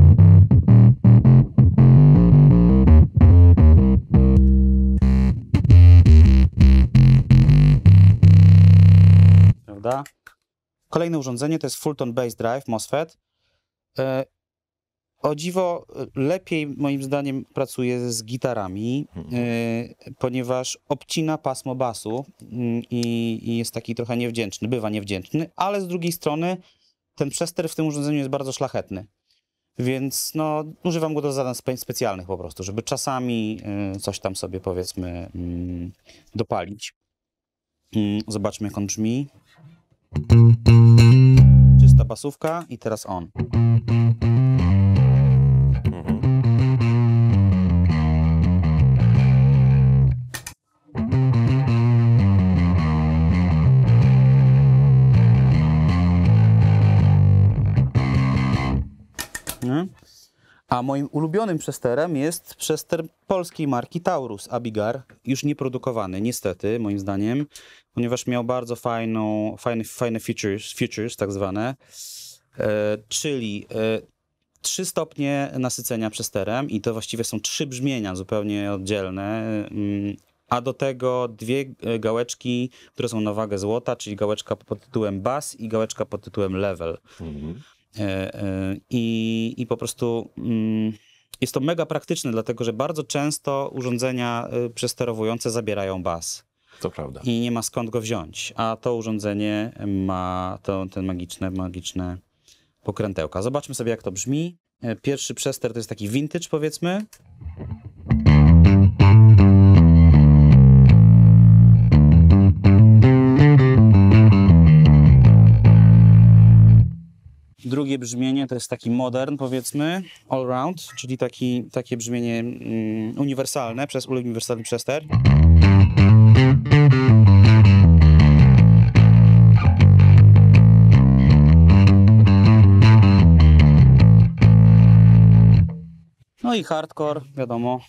Prawda? Kolejne urządzenie to jest Fulton Bass Drive MOSFET. E, o dziwo lepiej moim zdaniem pracuje z gitarami, e, ponieważ obcina pasmo basu mm, i, i jest taki trochę niewdzięczny, bywa niewdzięczny, ale z drugiej strony ten przester w tym urządzeniu jest bardzo szlachetny, więc no, używam go do zadań spe specjalnych po prostu, żeby czasami y, coś tam sobie powiedzmy y, dopalić. Y, zobaczmy, jak on brzmi. Czysta basówka i teraz on. Nie? A moim ulubionym przesterem jest przester polskiej marki Taurus Abigar, już nieprodukowany, niestety, moim zdaniem, ponieważ miał bardzo fajną, fajne, fajne features, features tak zwane, e, czyli e, trzy stopnie nasycenia przesterem i to właściwie są trzy brzmienia zupełnie oddzielne, mm, a do tego dwie gałeczki, które są na wagę złota, czyli gałeczka pod tytułem Bass i gałeczka pod tytułem Level. Mhm. I, I po prostu mm, jest to mega praktyczne, dlatego że bardzo często urządzenia przesterowujące zabierają bas. To prawda. I nie ma skąd go wziąć, a to urządzenie ma to, te magiczne, magiczne pokrętełka. Zobaczmy sobie, jak to brzmi. Pierwszy przester to jest taki vintage, powiedzmy. Drugie brzmienie to jest taki modern, powiedzmy, all round, czyli taki, takie brzmienie mm, uniwersalne, przez uniwersalny przester. No i hardcore, wiadomo.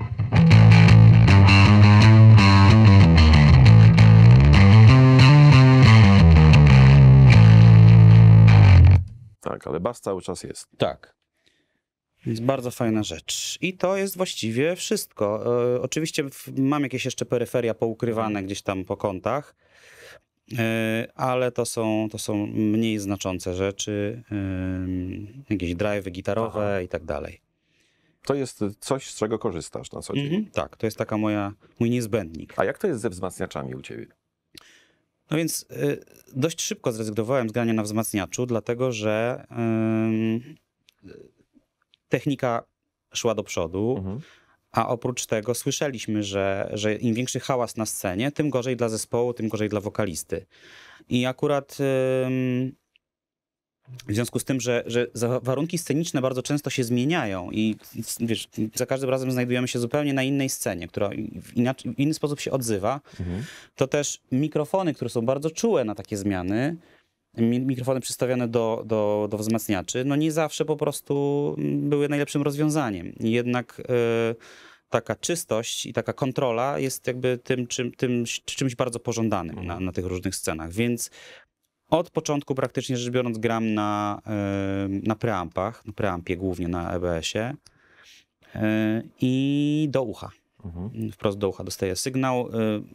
Tak, ale bas cały czas jest. Tak. Więc bardzo fajna rzecz. I to jest właściwie wszystko. E, oczywiście mam jakieś jeszcze peryferia poukrywane gdzieś tam po kątach, e, ale to są, to są mniej znaczące rzeczy. E, jakieś drive'y gitarowe Aha. i tak dalej. To jest coś, z czego korzystasz na co dzień. Mhm, tak, to jest taka moja, mój niezbędnik. A jak to jest ze wzmacniaczami u ciebie? No więc y, dość szybko zrezygnowałem z grania na wzmacniaczu, dlatego że y, technika szła do przodu, mhm. a oprócz tego słyszeliśmy, że, że im większy hałas na scenie, tym gorzej dla zespołu, tym gorzej dla wokalisty. I akurat y, w związku z tym, że, że warunki sceniczne bardzo często się zmieniają i wiesz, za każdym razem znajdujemy się zupełnie na innej scenie, która w, inaczej, w inny sposób się odzywa, mhm. to też mikrofony, które są bardzo czułe na takie zmiany, mikrofony przystawione do, do, do wzmacniaczy, no nie zawsze po prostu były najlepszym rozwiązaniem. Jednak y, taka czystość i taka kontrola jest jakby tym, czym, tym czymś bardzo pożądanym mhm. na, na tych różnych scenach, więc od początku praktycznie rzecz biorąc gram na, na preampach, na preampie głównie na E B S-ie i do ucha. Mhm. Wprost do ucha dostaję sygnał.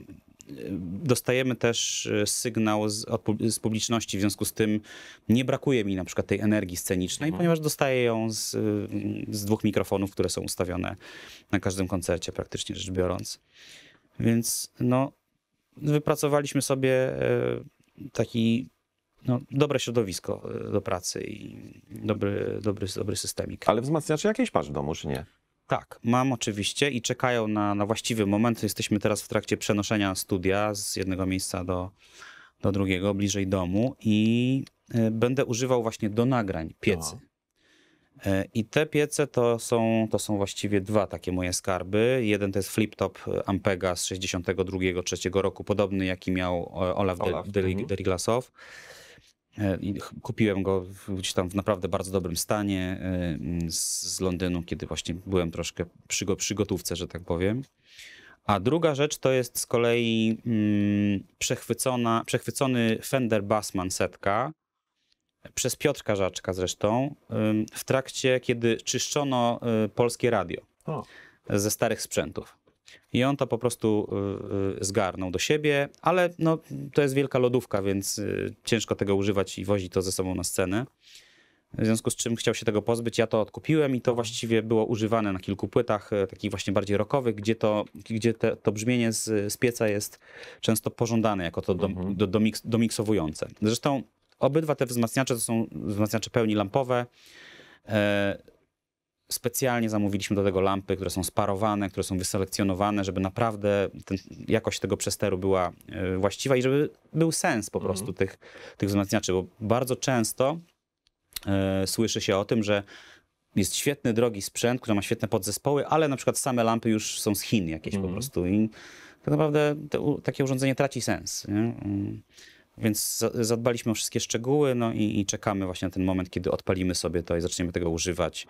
dostajemy też sygnał z, od, pu- z publiczności, w związku z tym nie brakuje mi na przykład tej energii scenicznej, Mhm. ponieważ dostaję ją z, z dwóch mikrofonów, które są ustawione na każdym koncercie, praktycznie rzecz biorąc. Więc no, wypracowaliśmy sobie e, taki no, dobre środowisko e, do pracy i dobry, dobry, dobry systemik. Ale wzmacniacze jakieś masz w domu, czy nie? Tak, mam oczywiście i czekają na, na właściwy moment. Jesteśmy teraz w trakcie przenoszenia studia z jednego miejsca do, do drugiego, bliżej domu i e, będę używał właśnie do nagrań piecy. E, I te piece to są, to są właściwie dwa takie moje skarby. Jeden to jest flip-top Ampega z sześćdziesiątego drugiego trzeciego roku, podobny jaki miał e, Olaf, Olaf, Del- Del- mhm. Deriglasow. E, i ch- Kupiłem go w- gdzieś tam w naprawdę bardzo dobrym stanie e, z, z Londynu, kiedy właśnie byłem troszkę przy, go- przy gotówce, że tak powiem. A druga rzecz to jest z kolei mm, przechwycona, przechwycony Fender Bassman setka przez Piotrka Żaczka zresztą ym, w trakcie, kiedy czyszczono y, polskie radio O. ze starych sprzętów. I on to po prostu y, y, zgarnął do siebie, ale no, to jest wielka lodówka, więc y, ciężko tego używać i wozić to ze sobą na scenę. W związku z czym chciał się tego pozbyć, ja to odkupiłem i to właściwie było używane na kilku płytach, e, takich właśnie bardziej rockowych, gdzie to, gdzie te, to brzmienie z, z pieca jest często pożądane jako to dom, Mhm. do, domiks, domiksowujące. Zresztą obydwa te wzmacniacze to są wzmacniacze pełni lampowe. E, specjalnie zamówiliśmy do tego lampy, które są sparowane, które są wyselekcjonowane, żeby naprawdę ten, jakość tego przesteru była e, właściwa i żeby był sens po prostu tych, tych wzmacniaczy, bo bardzo często e, słyszy się o tym, że jest świetny, drogi sprzęt, który ma świetne podzespoły, ale na przykład same lampy już są z Chin jakieś Mhm. po prostu i tak naprawdę te, u- takie urządzenie traci sens. Nie? Mm. Więc za- zadbaliśmy o wszystkie szczegóły, no i, i czekamy właśnie na ten moment, kiedy odpalimy sobie to i zaczniemy tego używać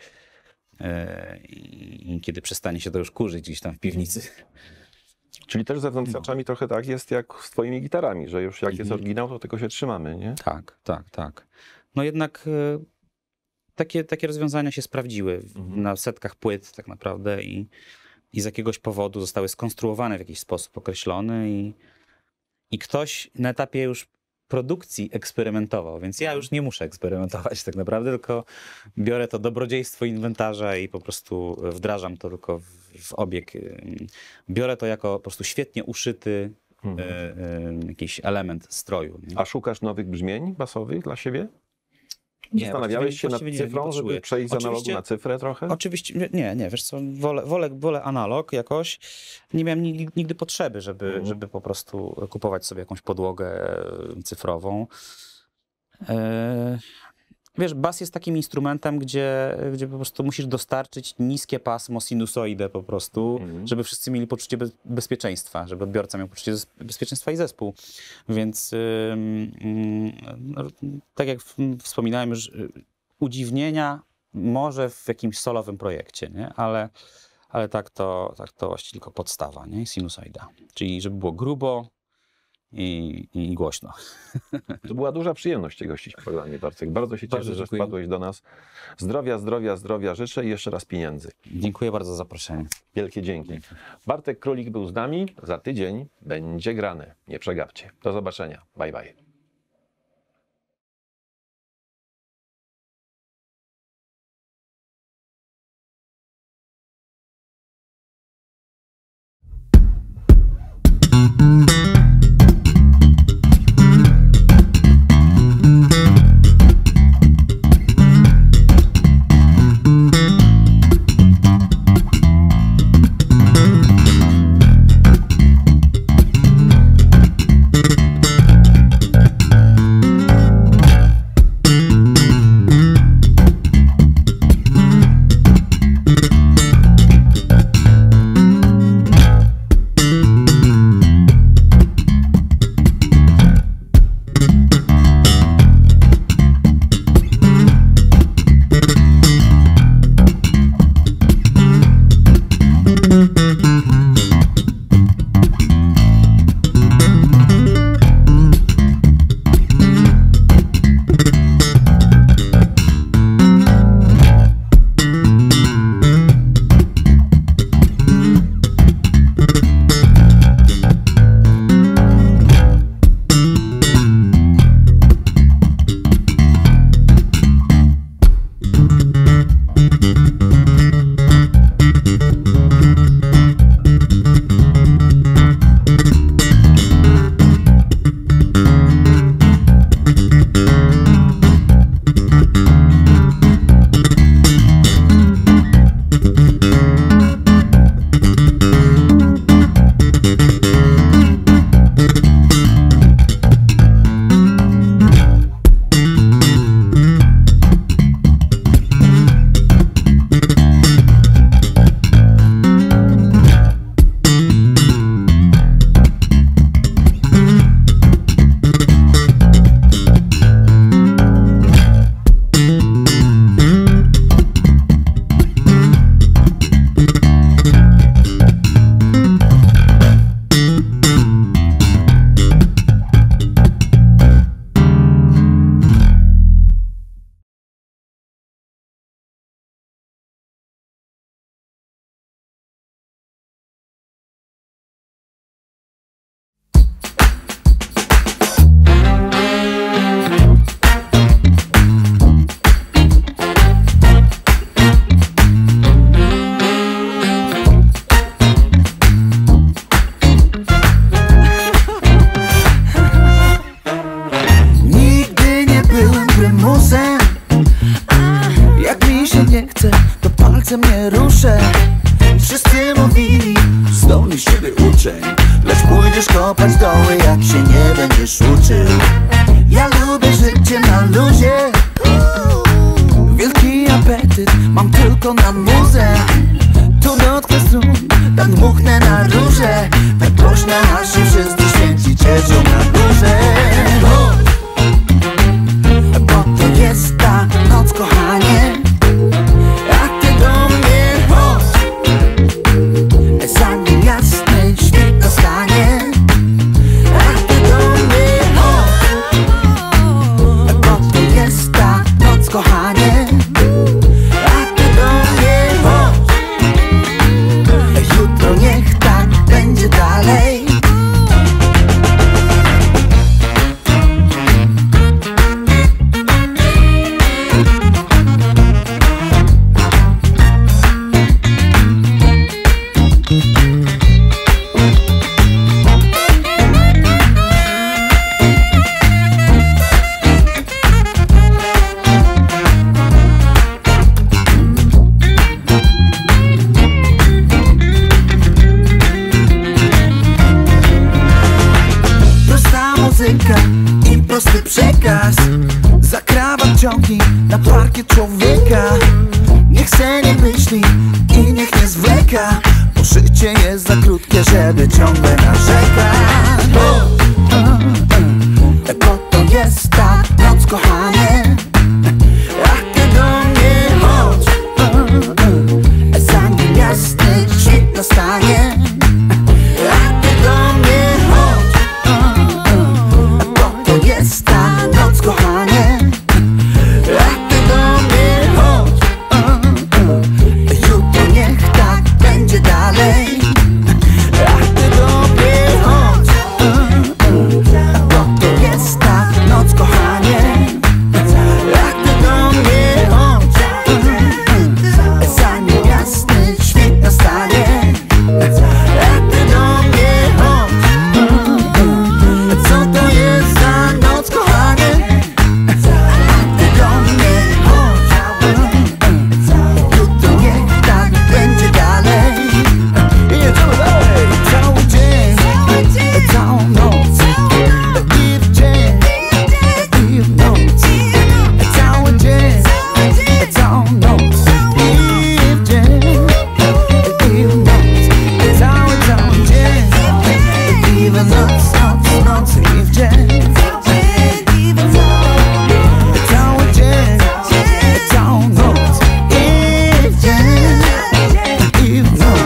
e, i, i kiedy przestanie się to już kurzyć gdzieś tam w piwnicy. Czyli też ze wzmacniaczami trochę tak jest jak z twoimi gitarami, że już jak jest Mhm. oryginał, to tylko się trzymamy, nie? Tak, tak, tak. No jednak e, takie, takie rozwiązania się sprawdziły w- Mhm. na setkach płyt tak naprawdę i, i z jakiegoś powodu zostały skonstruowane w jakiś sposób określony i, i ktoś na etapie już produkcji eksperymentował, więc ja już nie muszę eksperymentować tak naprawdę, tylko biorę to dobrodziejstwo inwentarza i po prostu wdrażam to tylko w, w obieg. Ym, Biorę to jako po prostu świetnie uszyty Mhm. y, y, jakiś element stroju. Nie? A szukasz nowych brzmień basowych dla siebie? Nie, Zastanawiałeś się nad właściwie nie, nie cyfrą, żeby potrzebuję. przejść z analogu Oczywiście- na cyfrę trochę? Oczywiście, nie, nie, wiesz co, wolę, wolę, wolę analog jakoś. Nie miałem nigdy, nigdy potrzeby, żeby, Mhm. żeby po prostu kupować sobie jakąś podłogę e, cyfrową. E, wiesz, bas jest takim instrumentem, gdzie, gdzie po prostu musisz dostarczyć niskie pasmo, sinusoidę po prostu, Mhm. żeby wszyscy mieli poczucie bez, bezpieczeństwa, żeby odbiorca miał poczucie zes- bezpieczeństwa i zespół. Więc ym, ym, no, tak jak w- wspominałem już, y, udziwnienia może w jakimś solowym projekcie, nie? Ale, ale tak, to, tak to właściwie tylko podstawa, nie? Sinusoida. Czyli żeby było grubo i, i głośno. To była duża przyjemność Cię gościć w programie, Bartek. Bardzo się Bardzo cieszę, że dziękuję. wpadłeś do nas. Zdrowia, zdrowia, zdrowia życzę i jeszcze raz pieniędzy. Dziękuję bardzo za zaproszenie. Wielkie dzięki. Bartek Królik był z nami. Za tydzień będzie grane. Nie przegapcie. Do zobaczenia. Bye, bye. palcem nie ruszę. Wszyscy mówili, zdolny z siebie uczeń, lecz pójdziesz kopać doły, jak się nie będziesz uczył. Ja lubię życie na luzie, wielki apetyt mam tylko na muzę. Tu dotknę strun, tak dmuchnę na róże, tak głośno, aż się wszyscy święci cieszą na górze. Bo to jest ta noc, kochanie, a ty do mnie chodź. Zanim jasny świt nastanie, a ty do mnie chodź. Bo to jest ta noc, kochanie, a ty do mnie chodź. Jutro niech tak będzie dalej. I prosty przekaz za krawat ciągnij na parkiet człowieka. Niech se nie myśli i niech nie zwleka, bo życie jest za krótkie, żeby ciągle narzekać. Bo, bo to jest ta noc, kochanie, a ty do mnie chodź. Zanim jasny świt nastanie, a ty do mnie chodź. To jest ta noc, kochanie, a ty do mnie chodź. Jutro niech tak będzie dalej, a ty do mnie chodź. Bo to jest ta noc, kochanie, a ty do mnie chodź. Zanim jasny świt nastanie, a ty do mnie chodź. Co to jest za noc, kochanie, a ty do mnie chodź. Jutro niech tak będzie dalej. I jedziemy dalej. Cały dzień, całą noc, i w dzień, i w noc. Cały dzień, całą noc, i w dzień, i w noc. Cały, cały dzień, i w noc, noc, noc, i w dzień. Cały dzień, całą noc, i w dzień, i w noc.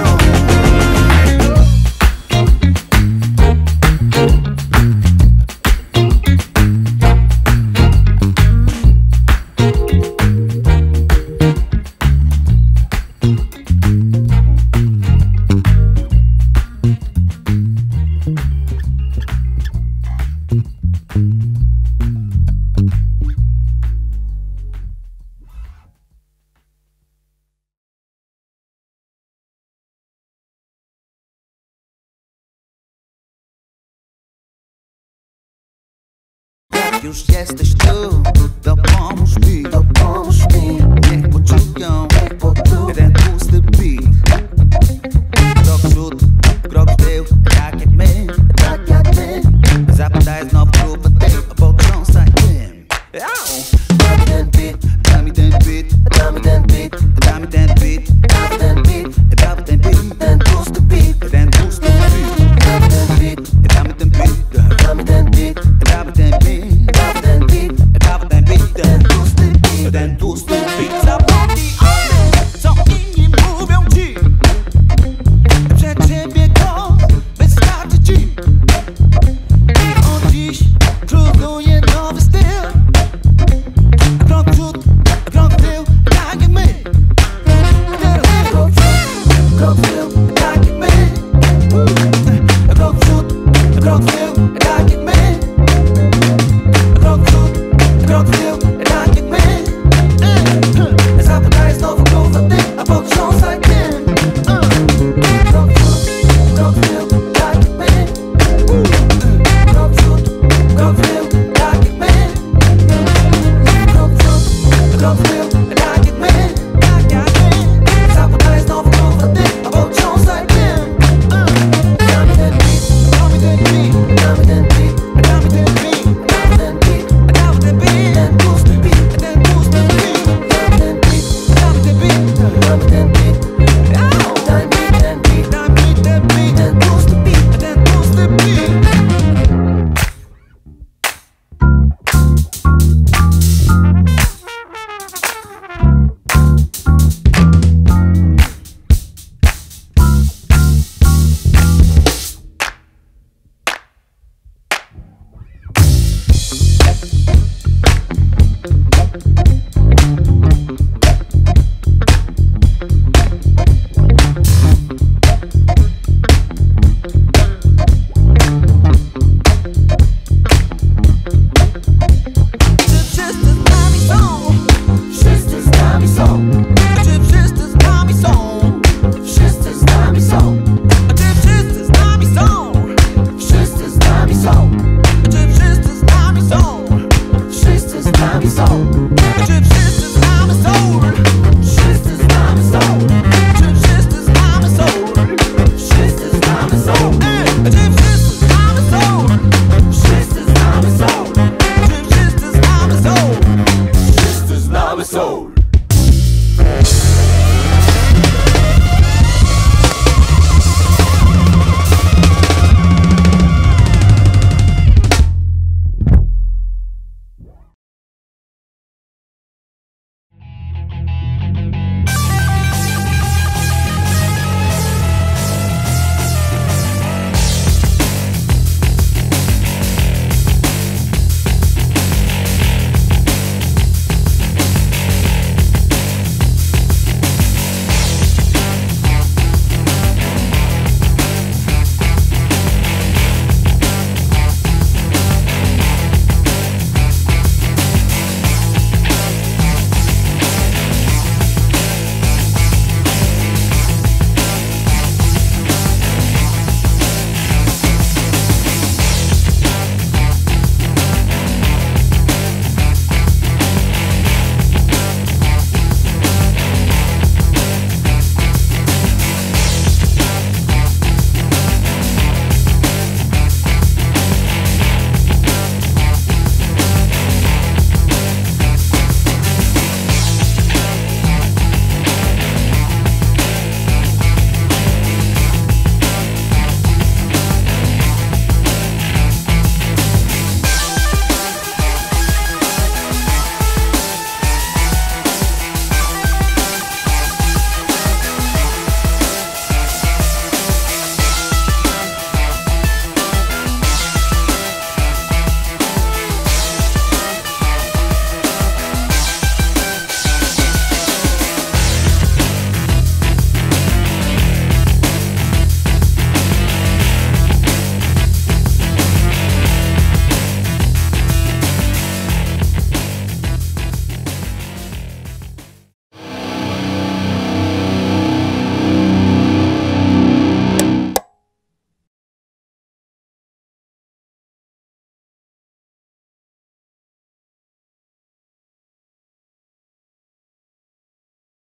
Jak już jesteś tu, to pomóż mi, to pomóż mi. Niech poczują, niech poczują ten pusty beat. Krok w przód, krok w tył, tak jak my, tak jak my. Zapadaj znów